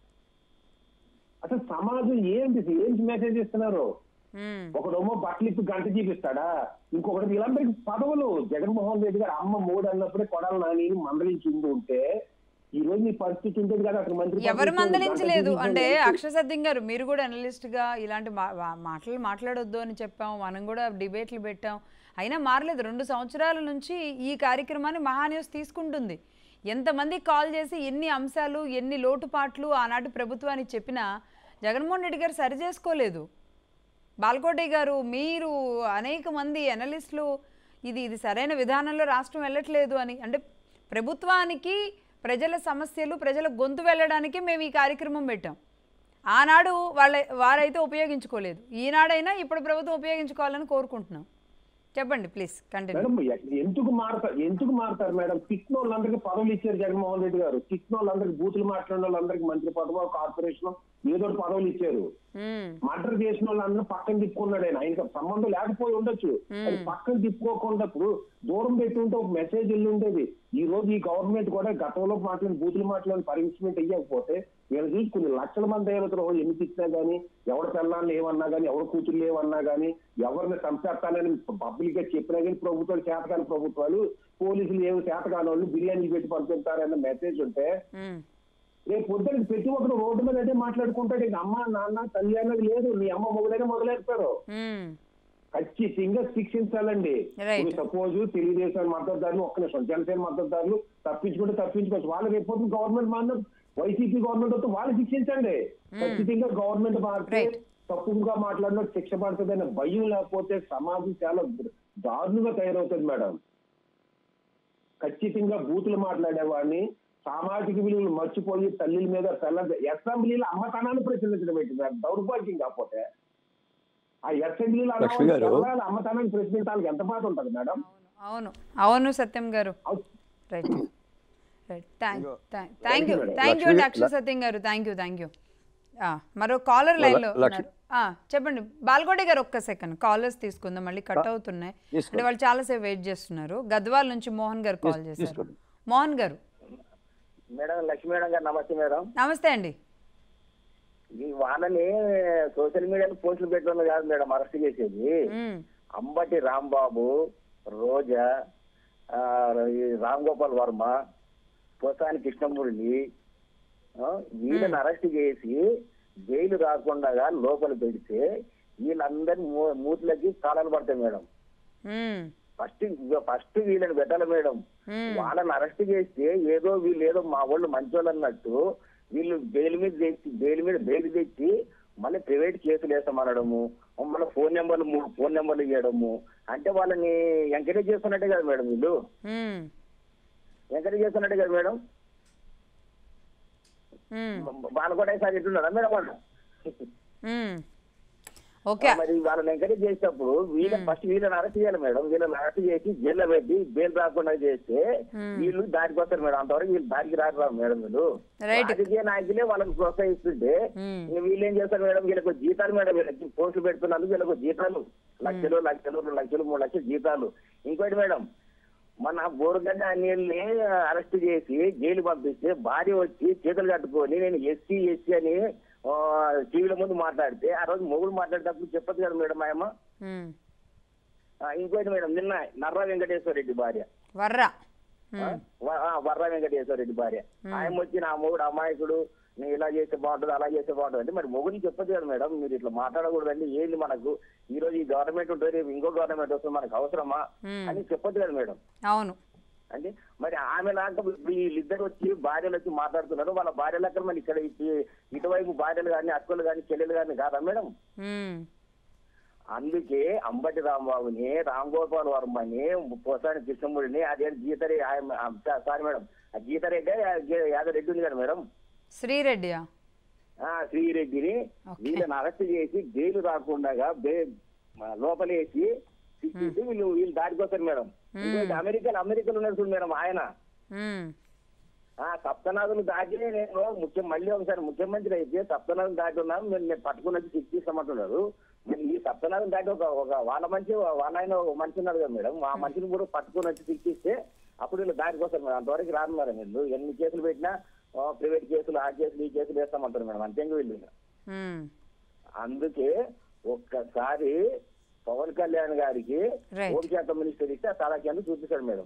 అసలు సమాజం ఏంటి ఏంటి మెసేజ్ ఇస్తున్నారు? ఒకడేమో బట్టలు ఇప్పి గంట చూపిస్తాడా, ఇంకొకటి వీళ్ళందరికీ పదవులు. జగన్మోహన్ రెడ్డి గారు అమ్మ మూడు అన్నప్పుడే కొడాలి నాని మందలించి ఉంటే ఈ రోజు ఈ పరిస్థితి ఉంటుంది కదా. అక్కడ మంత్రి ఎవరు మందలించలేదు అంటే అక్షర సత్యం గారు, మీరు కూడా అనలిస్ట్ గా ఇలాంటి మాటలు మాట్లాడొద్దు అని చెప్పాం, మనం కూడా డిబేట్లు పెట్టాం, అయినా మారలేదు. రెండు సంవత్సరాల నుంచి ఈ కార్యక్రమాన్ని మహాన్యూస్ తీసుకుంటుంది. ఎంతమంది కాల్ చేసి ఎన్ని అంశాలు ఎన్ని లోటుపాట్లు ఆనాటి ప్రభుత్వానికి చెప్పినా జగన్మోహన్ రెడ్డి గారు సరి చేసుకోలేదు. బాల్కోటి గారు, మీరు, అనేక మంది అనలిస్టులు ఇది ఇది సరైన విధానంలో రాష్ట్రం వెళ్ళట్లేదు అని, అంటే ప్రభుత్వానికి ప్రజల సమస్యలు ప్రజల గొంతు వెళ్ళడానికి మేము ఈ కార్యక్రమం పెట్టాం. ఆనాడు వాళ్ళ వారైతే ఉపయోగించుకోలేదు, ఈనాడైనా ఇప్పుడు ప్రభుత్వం ఉపయోగించుకోవాలని కోరుకుంటున్నాం. చెప్పండి ప్లీజ్ కంటిన్యూ. ఎందుకు మారుతారు ఎందుకు మారుతారు మేడం? తిట్టిన వాళ్ళందరికీ పదవులు ఇచ్చారు జగన్మోహన్ రెడ్డి గారు. తిట్టిన వాళ్ళందరికీ బూతులు మాట్లాడిన వాళ్ళందరికీ మంత్రి పదవ కార్పొరేషన్ ఏదో పదవులు ఇచ్చారు. మర్డర్ చేసిన వాళ్ళందరూ పక్కన తిప్పుకున్నాడు ఆయన. ఆయనకు సంబంధం లేకపోయి ఉండొచ్చు, పక్కన తిప్పుకోకుండా ఇప్పుడు దూరం పెట్టి ఉంటే ఒక మెసేజ్ వెళ్ళి ఉండేది. ఈ రోజు ఈ గవర్నమెంట్ కూడా గతంలో మాట్లాడిన బూతులు మాట్లాడిన పనిష్మెంట్ ఇవ్వకపోతే వీళ్ళు చూసి కొన్ని లక్షల మంది అయిన ఎన్ని తిట్టినా గానీ, ఎవరి పిల్లల్ని ఏమన్నా గానీ, ఎవరి కూతుర్లు ఏమన్నా గానీ, ఎవరిని చంపేస్తానని పబ్లిక్ గా చెప్పినా కానీ ప్రభుత్వాలు చేతకాని ప్రభుత్వాలు, పోలీసులు ఏమి చేతకాని వాళ్ళు బిర్యానీ పెట్టి పంపిస్తారన్న మెసేజ్ ఉంటే రేపు పొద్దున ప్రతి ఒక్కరు రోడ్డు మీద అయితే మాట్లాడుకుంటాడు. ఇక అమ్మ నాన్న తల్లి అన్నది లేదు, నీ అమ్మ మొగుడైనా మొదలెడతారు. ఖచ్చితంగా శిక్షించాలండి. సపోజ్ తెలుగుదేశం మద్దతుదారులు ఒక్క నిమిషం జనసేన మద్దతుదారులు తప్పించుకుంటే తప్పించుకోవచ్చు, వాళ్ళు రేపు పొద్దున గవర్నమెంట్ మారిన వైసీపీ గవర్నమెంట్ వస్తే వాళ్ళు శిక్షించండి. ఖచ్చితంగా గవర్నమెంట్ మారితే తప్పుగా మాట్లాడిన శిక్ష పడుతుంది అనే భయం లేకపోతే సమాజం చాలా దారుణంగా తయారవుతుంది మేడం. ఖచ్చితంగా బూతులు మాట్లాడేవాడిని సామాజిక విలువలు మర్చిపోయి తల్లిల మీద పిల్ల అసెంబ్లీలో అమ్మతనాన్ని ప్రశ్నించడం పెట్టింది. దౌర్భాగ్యం కాకపోతే ఆ అసెంబ్లీలో అమ్మతనాన్ని ప్రశ్నించాలి ఎంత బాధ ఉంటుంది మేడం? అవును అవును Satyam garu, right right thank thank you thank you అండి Akshara Satyam garu, thank you thank you. మరో కాలర్ లైన్ లో చెప్పండి బాల్కోటి గారు. ఒక్క సెకండ్ కాలర్స్ తీసుకుందాం, మళ్ళీ కట్ అవుతున్నాయి అంటే వాళ్ళు చాలాసేపు వెయిట్ చేస్తున్నారు. గద్వాల్ నుంచి మోహన్ గారు కాల్ చేశారు. మోహన్ గారు. మేడం లక్ష్మీ మేడం గారు నమస్తే. మేడం నమస్తే అండి. ఈ వాళ్ళని సోషల్ మీడియాలో పోస్టులు పెట్టడం కాదు మేడం అరెస్ట్ చేసేది. అంబటి రాంబాబు, రోజా, ఆ, ఈ రామ్ గోపాల్ వర్మ, పోసాని కృష్ణమూర్తి వీళ్ళని అరెస్ట్ చేసి జైలు రాకుండా లోపల పెడితే వీళ్ళందరి మూతులకి తాళాలు పడతాయి మేడం. ఫస్ట్ ఫస్ట్ వీళ్ళని పెట్టాలి మేడం. వాళ్ళని అరెస్ట్ చేస్తే ఏదో వీళ్ళు ఏదో మా వాళ్ళు మంచోళ్ళు అన్నట్టు వీళ్ళు బెయిల్ మీద తెచ్చి బెయిల్ మీద బెయిల్ తెచ్చి మళ్ళీ ప్రైవేట్ కేసులు వేస్తామనడము, మళ్ళీ ఫోన్ నెంబర్లు మూడు ఫోన్ నెంబర్లు ఇవ్వడము, అంటే వాళ్ళని ఎంకరేజ్ చేస్తున్నట్టే కదా మేడం. వీళ్ళు ఎంకరేజ్ చేస్తున్నట్టే కదా మేడం. వాళ్ళు కూడా ఈసారి ఎట్లున్నారా మేడం వాళ్ళు? మరి వాళ్ళని ఎంకరేజ్ చేసేటప్పుడు వీళ్ళని ఫస్ట్ వీళ్ళని అరెస్ట్ చేయాలి మేడం. వీళ్ళని అరెస్ట్ చేసి జైల్లో పెట్టి బెయిల్ రాకుండా చేస్తే వీళ్ళు దారికి వస్తారు మేడం. అంతవరకు వీళ్ళు దారికి రారు మేడం. వీళ్ళు రాజకీయ నాయకులే వాళ్ళకి ప్రోత్సహిస్తుంటే వీళ్ళు ఏం చేస్తారు మేడం? వీళ్ళకు జీతాలు మేడం. వీళ్ళకి పోస్టులు పెడుతున్నారు, వీళ్ళకు జీతాలు లక్షలు లక్షలు రెండు లక్షలు మూడు లక్షలు జీతాలు. ఇంకోటి మేడం, మన బోరుగడ్డ అన్నిల్ని అరెస్ట్ చేసి జైలు పంపిస్తే భార్య వచ్చి చేతులు కట్టుకొని నేను ఎస్సీ ఎస్సీ అని టీవీల ముందు మాట్లాడితే ఆ రోజు మొగుడు మాట్లాడేటప్పుడు చెప్పదు కదా మేడం ఆయమ్మ. ఇంకోటి మేడం, నిన్న నర్రా వెంకటేశ్వర రెడ్డి భార్య వర్రా వర్రా వెంకటేశ్వర రెడ్డి భార్య ఆయన వచ్చి నా మొగుడు అమాయకుడు, నేను ఇలా చేస్తే బాగుంటుంది అలా చేస్తే బాగుంటుంది అంటే మరి మొగుడిని చెప్పదు కదా మేడం. మీరు ఇట్లా మాట్లాడకూడదండి, ఏంది మనకు ఈ రోజు ఈ గవర్నమెంట్ ఉంటుంది, రేపు ఇంకో గవర్నమెంట్ వస్తుంది, మనకు అవసరమా అని చెప్పదు కదా మేడం. అవును. అంటే మరి ఆమె లాగా వీళ్ళిద్దరు వచ్చి భార్యలు వచ్చి మాట్లాడుతున్నారు. వాళ్ళ భార్య లెక్కలు మరి ఇక్కడ ఇటువైపు భార్యలు కానీ అక్కలు కానీ చెల్లెలు కానీ కాదా మేడం? అందుకే అంబటి రాంబాబుని, రామ్ గోపాల్ వర్మని, పోసాని కృష్ణమూర్తిని, అదే గీతరే సారీ మేడం ఆ గీతారెడ్డి యాదవ్ రెడ్డి ఉంది కదా మేడం, శ్రీరెడ్డి శ్రీరెడ్డిని వీళ్ళని అరెస్ట్ చేసి జైలు రాకుండా లోపలేసి వీళ్ళు వీళ్ళు దారికి వస్తారు మేడం. అమెరికాలో అమెరికాలో ఉన్నారు చూడు మేడం ఆయన ఆ సప్తనాథులు దాటి నేను ముఖ్యం మళ్ళీ ఒకసారి ముఖ్యమంత్రి అయితే సప్తనాథులు దాటి ఉన్నాను మీరు నేను పట్టుకుని వచ్చి శిక్షిస్తామంటున్నారు. ఈ సప్తనాథులు దాటి ఒక ఒక వాళ్ళ మంచి వాళ్ళ ఆయన మనిషి ఉన్నారు కదా మేడం, ఆ మనిషిని కూడా పట్టుకుని వచ్చి శిక్షిస్తే అప్పుడు వీళ్ళు దారికి వస్తారు మేడం. అంతవరకు రానున్నారు వీళ్ళు. ఎన్ని కేసులు పెట్టినా ప్రైవేట్ కేసులు ఆ కేసులు ఈ కేసులు వేస్తామంటారు మేడం. అంతేంగా వీళ్ళు. అందుకే ఒక్కసారి పవన్ కళ్యాణ్ గారికి హోంశాఖ మినిస్టర్ ఇస్తే తలకి చూపిస్తాడు మేడం.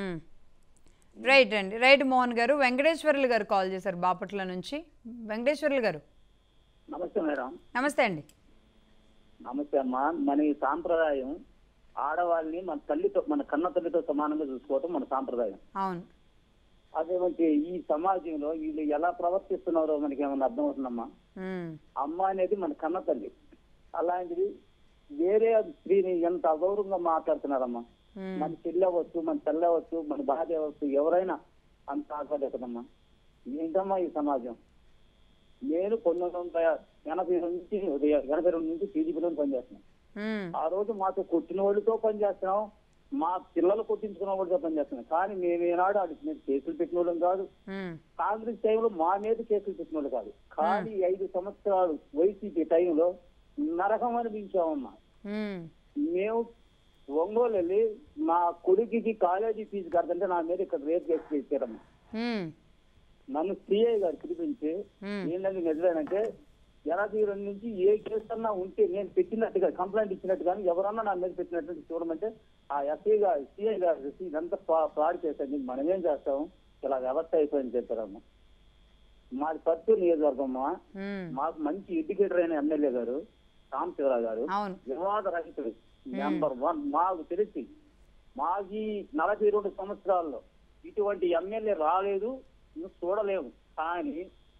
రైట్ అండి, రైట్ మోహన్ గారు. వెంకటేశ్వర్లు గారు కాల్ చేశారు బాపట్ల నుంచి. వెంకటేశ్వర్లు గారు నమస్తే మేడం. నమస్తే అండి. నమస్తే అమ్మా. మన ఈ సాంప్రదాయం ఆడవాళ్ళని మన తల్లితో మన కన్న తల్లితో సమానంగా చూసుకోవటం మన సాంప్రదాయం. అవును. అదేమంటే ఈ సమాజంలో వీళ్ళు ఎలా ప్రవర్తిస్తున్నారో మనకి ఏమన్నా అర్థం అవుతుందమ్మా. అమ్మ అనేది మన కన్న తల్లి, అలాంటిది వేరే స్త్రీని ఎంత అగౌరవంగా మాట్లాడుతున్నారమ్మా. మన చెల్లి అవ్వచ్చు, మన తల్లి అవ్వచ్చు, మన భార్య అవ్వచ్చు, ఎవరైనా అంత ఆస్వాదించదమ్మా. ఏంటమ్మా ఈ సమాజం. నేను పంతొమ్మిది వందల ఎనభై రెండు నుంచి ఎనభై రెండు నుంచి టీడీపీలో పనిచేస్తున్నాను. ఆ రోజు మాతో కొట్టిన వాళ్ళతో పనిచేస్తున్నాం, మా పిల్లలు కొట్టించుకున్న వాళ్ళతో పనిచేస్తున్నాం. కానీ మేము ఏనాడు వాడికి మీద కేసులు పెట్టిన వాళ్ళం కాదు. కాంగ్రెస్ టైంలో మా మీద కేసులు పెట్టిన వాళ్ళు కాదు. కానీ ఐదు సంవత్సరాలు వైసీపీ టైంలో నరకం అనిపించామమ్మా. మేము ఒంగోలు వెళ్ళి మా కొడుకుకి కాలేజీ ఫీజు కడతంటే నా మీద ఇక్కడ రేపు కేసు చేశారమ్మా. నన్ను సిఐ గారు పిలిపించి ఏంటంటే నిజమేనంటే ఎనభై రెండు నుంచి ఏ కేసు అన్నా ఉంటే నేను పెట్టినట్టుగా కంప్లైంట్ ఇచ్చినట్టు కానీ ఎవరన్నా నా మీద పెట్టినట్టు చూడమంటే ఆ ఎస్ఐ గారు సిఐ గారు ఇదంతా ఫ్రాడ్ చేశారు, మనం ఏం చేస్తాము ఇలా వ్యవస్థ అయిపోయింది చెప్పారమ్మా. మాది పత్తూరు నియోజకవర్గమ్మా. మాకు మంచి ఎడ్యుకేటర్ అయిన ఎమ్మెల్యే గారు రామశివరావు గారు వివాద రహితుడు నెంబర్ వన్. మాకు తెలిసి మాకు నలభై రెండు సంవత్సరాల్లో ఇటువంటి ఎమ్మెల్యే రాలేదు, చూడలేము. కానీ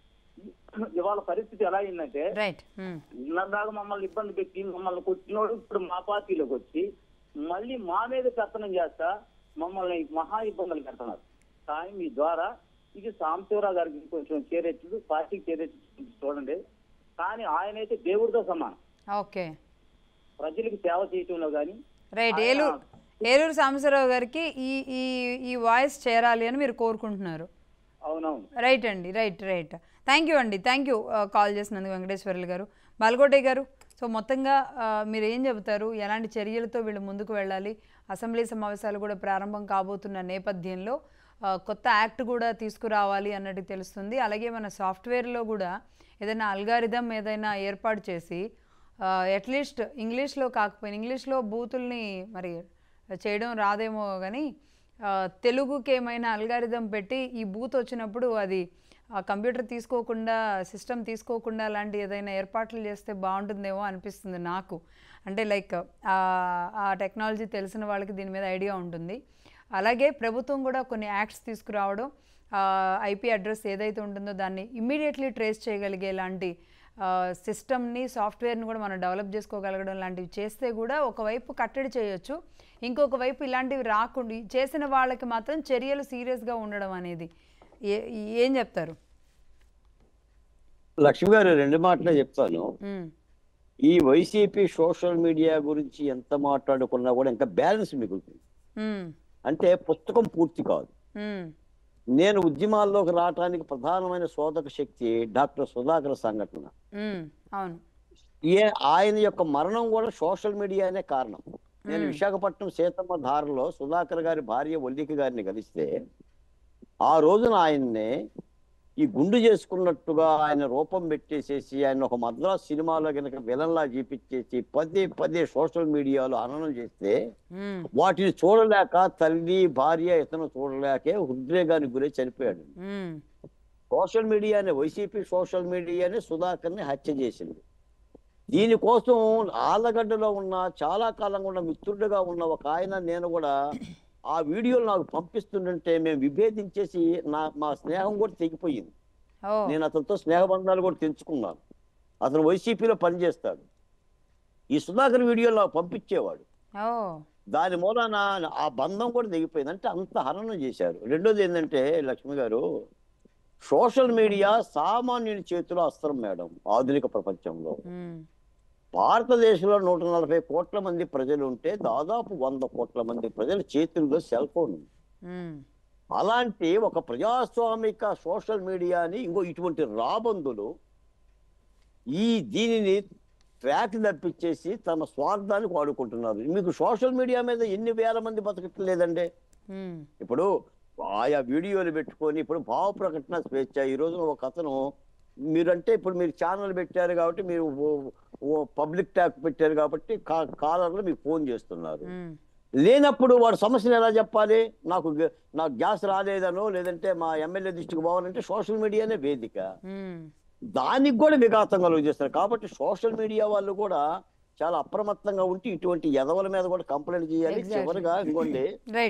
ఇవాళ పరిస్థితి ఎలా అయిందంటే నిన్నదాకా మమ్మల్ని ఇబ్బంది పెట్టి మమ్మల్ని కొట్టినోడు ఇప్పుడు మా పార్టీలోకి వచ్చి మళ్ళీ మా మీద పెత్తనం చేస్తా మమ్మల్ని మహా ఇబ్బందులు పెడుతున్నారు. కానీ మీ ద్వారా ఇది సాంబశివరావు గారికి కొంచెం చేరెచ్చు, పార్టీకి చేరెచ్చు చూడండి. కానీ ఆయన అయితే దేవుడితో సమానం. ఓకే, ప్రజలకు సేవ చేయటంలో కానీ. రైట్. ఏలూరు ఏలూరు సాంబశివరావు గారికి ఈ ఈ ఈ వాయిస్ చేరాలి అని మీరు కోరుకుంటున్నారు. అవునవును. రైట్ అండి, రైట్ రైట్. థ్యాంక్ యూ అండి, థ్యాంక్ యూ కాల్ చేసినందుకు వెంకటేశ్వర్లు గారు. బాలకోటే గారు, సో మొత్తంగా మీరు ఏం చెబుతారు? ఎలాంటి చర్యలతో వీళ్ళు ముందుకు వెళ్ళాలి? అసెంబ్లీ సమావేశాలు కూడా ప్రారంభం కాబోతున్న నేపథ్యంలో కొత్త యాక్ట్ కూడా తీసుకురావాలి అన్నట్టు తెలుస్తుంది. అలాగే మన సాఫ్ట్వేర్లో కూడా ఏదైనా అల్గారిథం ఏదైనా ఏర్పాటు చేసి అట్లీస్ట్ ఇంగ్లీష్లో కాకపోయినా ఇంగ్లీష్లో బూతుల్ని మరి చేయడం రాదేమో కానీ తెలుగుకి ఏమైనా అల్గారిథం పెట్టి ఈ బూత్ వచ్చినప్పుడు అది కంప్యూటర్ తీసుకోకుండా సిస్టమ్ తీసుకోకుండా అలాంటి ఏదైనా ఏర్పాట్లు చేస్తే బాగుంటుందేమో అనిపిస్తుంది నాకు. అంటే లైక్ ఆ టెక్నాలజీ తెలిసిన వాళ్ళకి దీని మీద ఐడియా ఉంటుంది. అలాగే ప్రభుత్వం కూడా కొన్ని యాక్ట్స్ తీసుకురావడం, ఐపీ అడ్రస్ ఏదైతే ఉంటుందో దాన్ని ఇమ్మీడియట్లీ ట్రేస్ చేయగలిగేలాంటి సిస్టమ్ని సాఫ్ట్వేర్ని కూడా మనం డెవలప్ చేసుకోగలగడం లాంటివి చేస్తే కూడా ఒకవైపు కట్టడి చేయొచ్చు, ఇంకొక వైపు ఇలాంటివి రాకుండా చేసిన వాళ్ళకి మాత్రం చర్యలు సీరియస్గా ఉండడం అనేది ఏం చెప్తారు? లక్ష్మి గారు రెండు మాటలే చెప్తాను. ఈ వైసీపీ సోషల్ మీడియా గురించి ఎంత మాట్లాడుకున్నా కూడా ఇంకా బ్యాలెన్స్ మిగులుతుంది. అంటే పుస్తకం పూర్తి కాదు. నేను ఉద్యమాల్లోకి రావడానికి ప్రధానమైన శోధక శక్తి డాక్టర్ సుధాకర్ సంఘటన. ఏ ఆయన యొక్క మరణం కూడా సోషల్ మీడియానే కారణం. నేను విశాఖపట్నం సీతమ్మ ధారలో సుధాకర్ గారి భార్య వల్లిక గారిని కలిస్తే ఆ రోజున ఆయన్నే ఈ గుండు చేసుకున్నట్టుగా ఆయన రూపం పెట్టేసేసి ఆయన ఒక మద్రాస్ సినిమాలో కనుక విలన్లా చూపించేసి పదే పదే సోషల్ మీడియాలో హననం చేస్తే వాటిని చూడలేక తల్లి భార్య ఇతను చూడలేకే ఉద్రేగానికి గురై చనిపోయాడు. సోషల్ మీడియానే వైసీపీ సోషల్ మీడియానే సుధాకర్ని హత్య చేసింది. దీనికోసం ఆలగడ్డలో ఉన్న చాలా కాలంగా ఉన్న మిత్రుడిగా ఉన్న ఒక ఆయన నేను కూడా ఆ వీడియోలు నాకు పంపిస్తుంటే మేము విభేదించేసి నా మా స్నేహం కూడా తెగిపోయింది. నేను అతనితో స్నేహబంధాలు కూడా తెంచుకున్నాను. అతను వైసీపీలో పనిచేస్తాడు. ఈ సుధాకర్ వీడియోలు నాకు పంపించేవాడు. దాని మూలాన ఆ బంధం కూడా తెగిపోయింది. అంటే అంత హరణం చేశారు. రెండోది ఏంటంటే లక్ష్మి గారు, సోషల్ మీడియా సామాన్యుని చేతిలో అస్త్రం మేడం. ఆధునిక ప్రపంచంలో భారతదేశంలో నూట నలభై కోట్ల మంది ప్రజలు ఉంటే దాదాపు వంద కోట్ల మంది ప్రజల చేతుల్లో సెల్ ఫోన్ ఉంది. అలాంటి ఒక ప్రజాస్వామిక సోషల్ మీడియాని ఇంకో ఇటువంటి రాబందులు ఈ దీనిని ట్రాక్ తప్పించేసి తమ స్వార్థానికి వాడుకుంటున్నారు. మీకు సోషల్ మీడియా మీద ఎన్ని వేల మంది బతకట్లేదండి. ఇప్పుడు ఆయా వీడియోలు పెట్టుకొని ఇప్పుడు భావ ప్రకటన స్వేచ్ఛ. ఈ రోజున ఒక అతను మీరంటే ఇప్పుడు మీరు ఛానల్ పెట్టారు కాబట్టి మీరు పబ్లిక్ ట్యాక్ పెట్టారు కాబట్టి కాలర్లు మీకు ఫోన్ చేస్తున్నారు. లేనప్పుడు వాడు సమస్యలు ఎలా చెప్పాలి? నాకు నాకు గ్యాస్ రాలేదనో లేదంటే మా ఎమ్మెల్యే దృష్టికి పోవాలంటే సోషల్ మీడియానే వేదిక. దానికి కూడా విఘాతం కలుగు చేస్తారు. కాబట్టి సోషల్ మీడియా వాళ్ళు కూడా చాలా అప్రమత్తంగా ఉంటే ఇటువంటి ఎదవల మీద కూడా కంప్లైంట్ చేయాలి. చివరిగా ఇంకోండి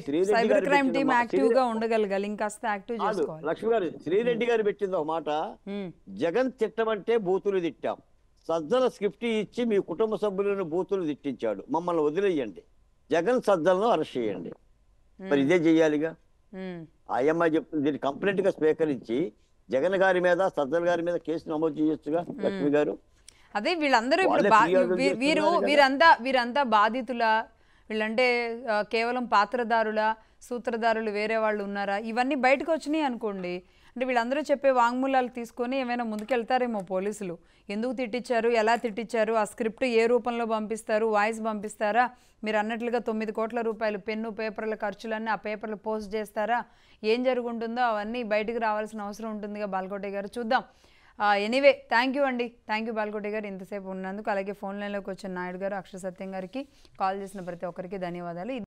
లక్ష్మి గారు శ్రీరెడ్డి గారు పెట్టింది ఒక మాట, జగన్ తిట్టమంటే బూతులు తిట్టాం, సజ్జల స్క్రిప్ట్ ఇచ్చి మీ కుటుంబ సభ్యులను బూతులు తిట్టించాడు, మమ్మల్ని వదిలేయండి, జగన్ సజ్జలను అరెస్ట్ చేయండి. మరి ఇదే చెయ్యాలిగా. ఆయమ్మ చెప్తుంది దీన్ని కంప్లైంట్ గా స్వీకరించి జగన్ గారి మీద సజ్జల గారి మీద కేసు నమోదు చేయొచ్చుగా లక్ష్మి గారు. అదే వీళ్ళందరూ ఇప్పుడు వీరు వీరంతా వీరంతా బాధితుల, వీళ్ళంటే కేవలం పాత్రదారుల, సూత్రధారులు వేరే వాళ్ళు ఉన్నారా? ఇవన్నీ బయటకు వచ్చినాయి అనుకోండి, అంటే వీళ్ళందరూ చెప్పే వాంగ్మూలాలు తీసుకొని ఏమైనా ముందుకెళ్తారేమో పోలీసులు. ఎందుకు తిట్టించారు, ఎలా తిట్టించారు, ఆ స్క్రిప్ట్ ఏ రూపంలో పంపిస్తారు, వాయిస్ పంపిస్తారా, మీరు అన్నట్లుగా తొమ్మిది కోట్ల రూపాయలు పెన్ను పేపర్ల ఖర్చులన్నీ ఆ పేపర్లు పోస్ట్ చేస్తారా, ఏం జరుగుంటుందో అవన్నీ బయటకు రావాల్సిన అవసరం ఉంటుందిగా బాల్కోటే గారు. చూద్దాం. ఎనీవే థ్యాంక్ యూ అండి, థ్యాంక్ యూ బాల్కోటే గారు ఇంతసేపు ఉన్నందుకు. అలాగే ఫోన్ లైన్లోకి వచ్చిన నాయుడు గారు, అక్షర సత్యం గారికి, కాల్ చేసిన ప్రతి ఒక్కరికి ధన్యవాదాలు.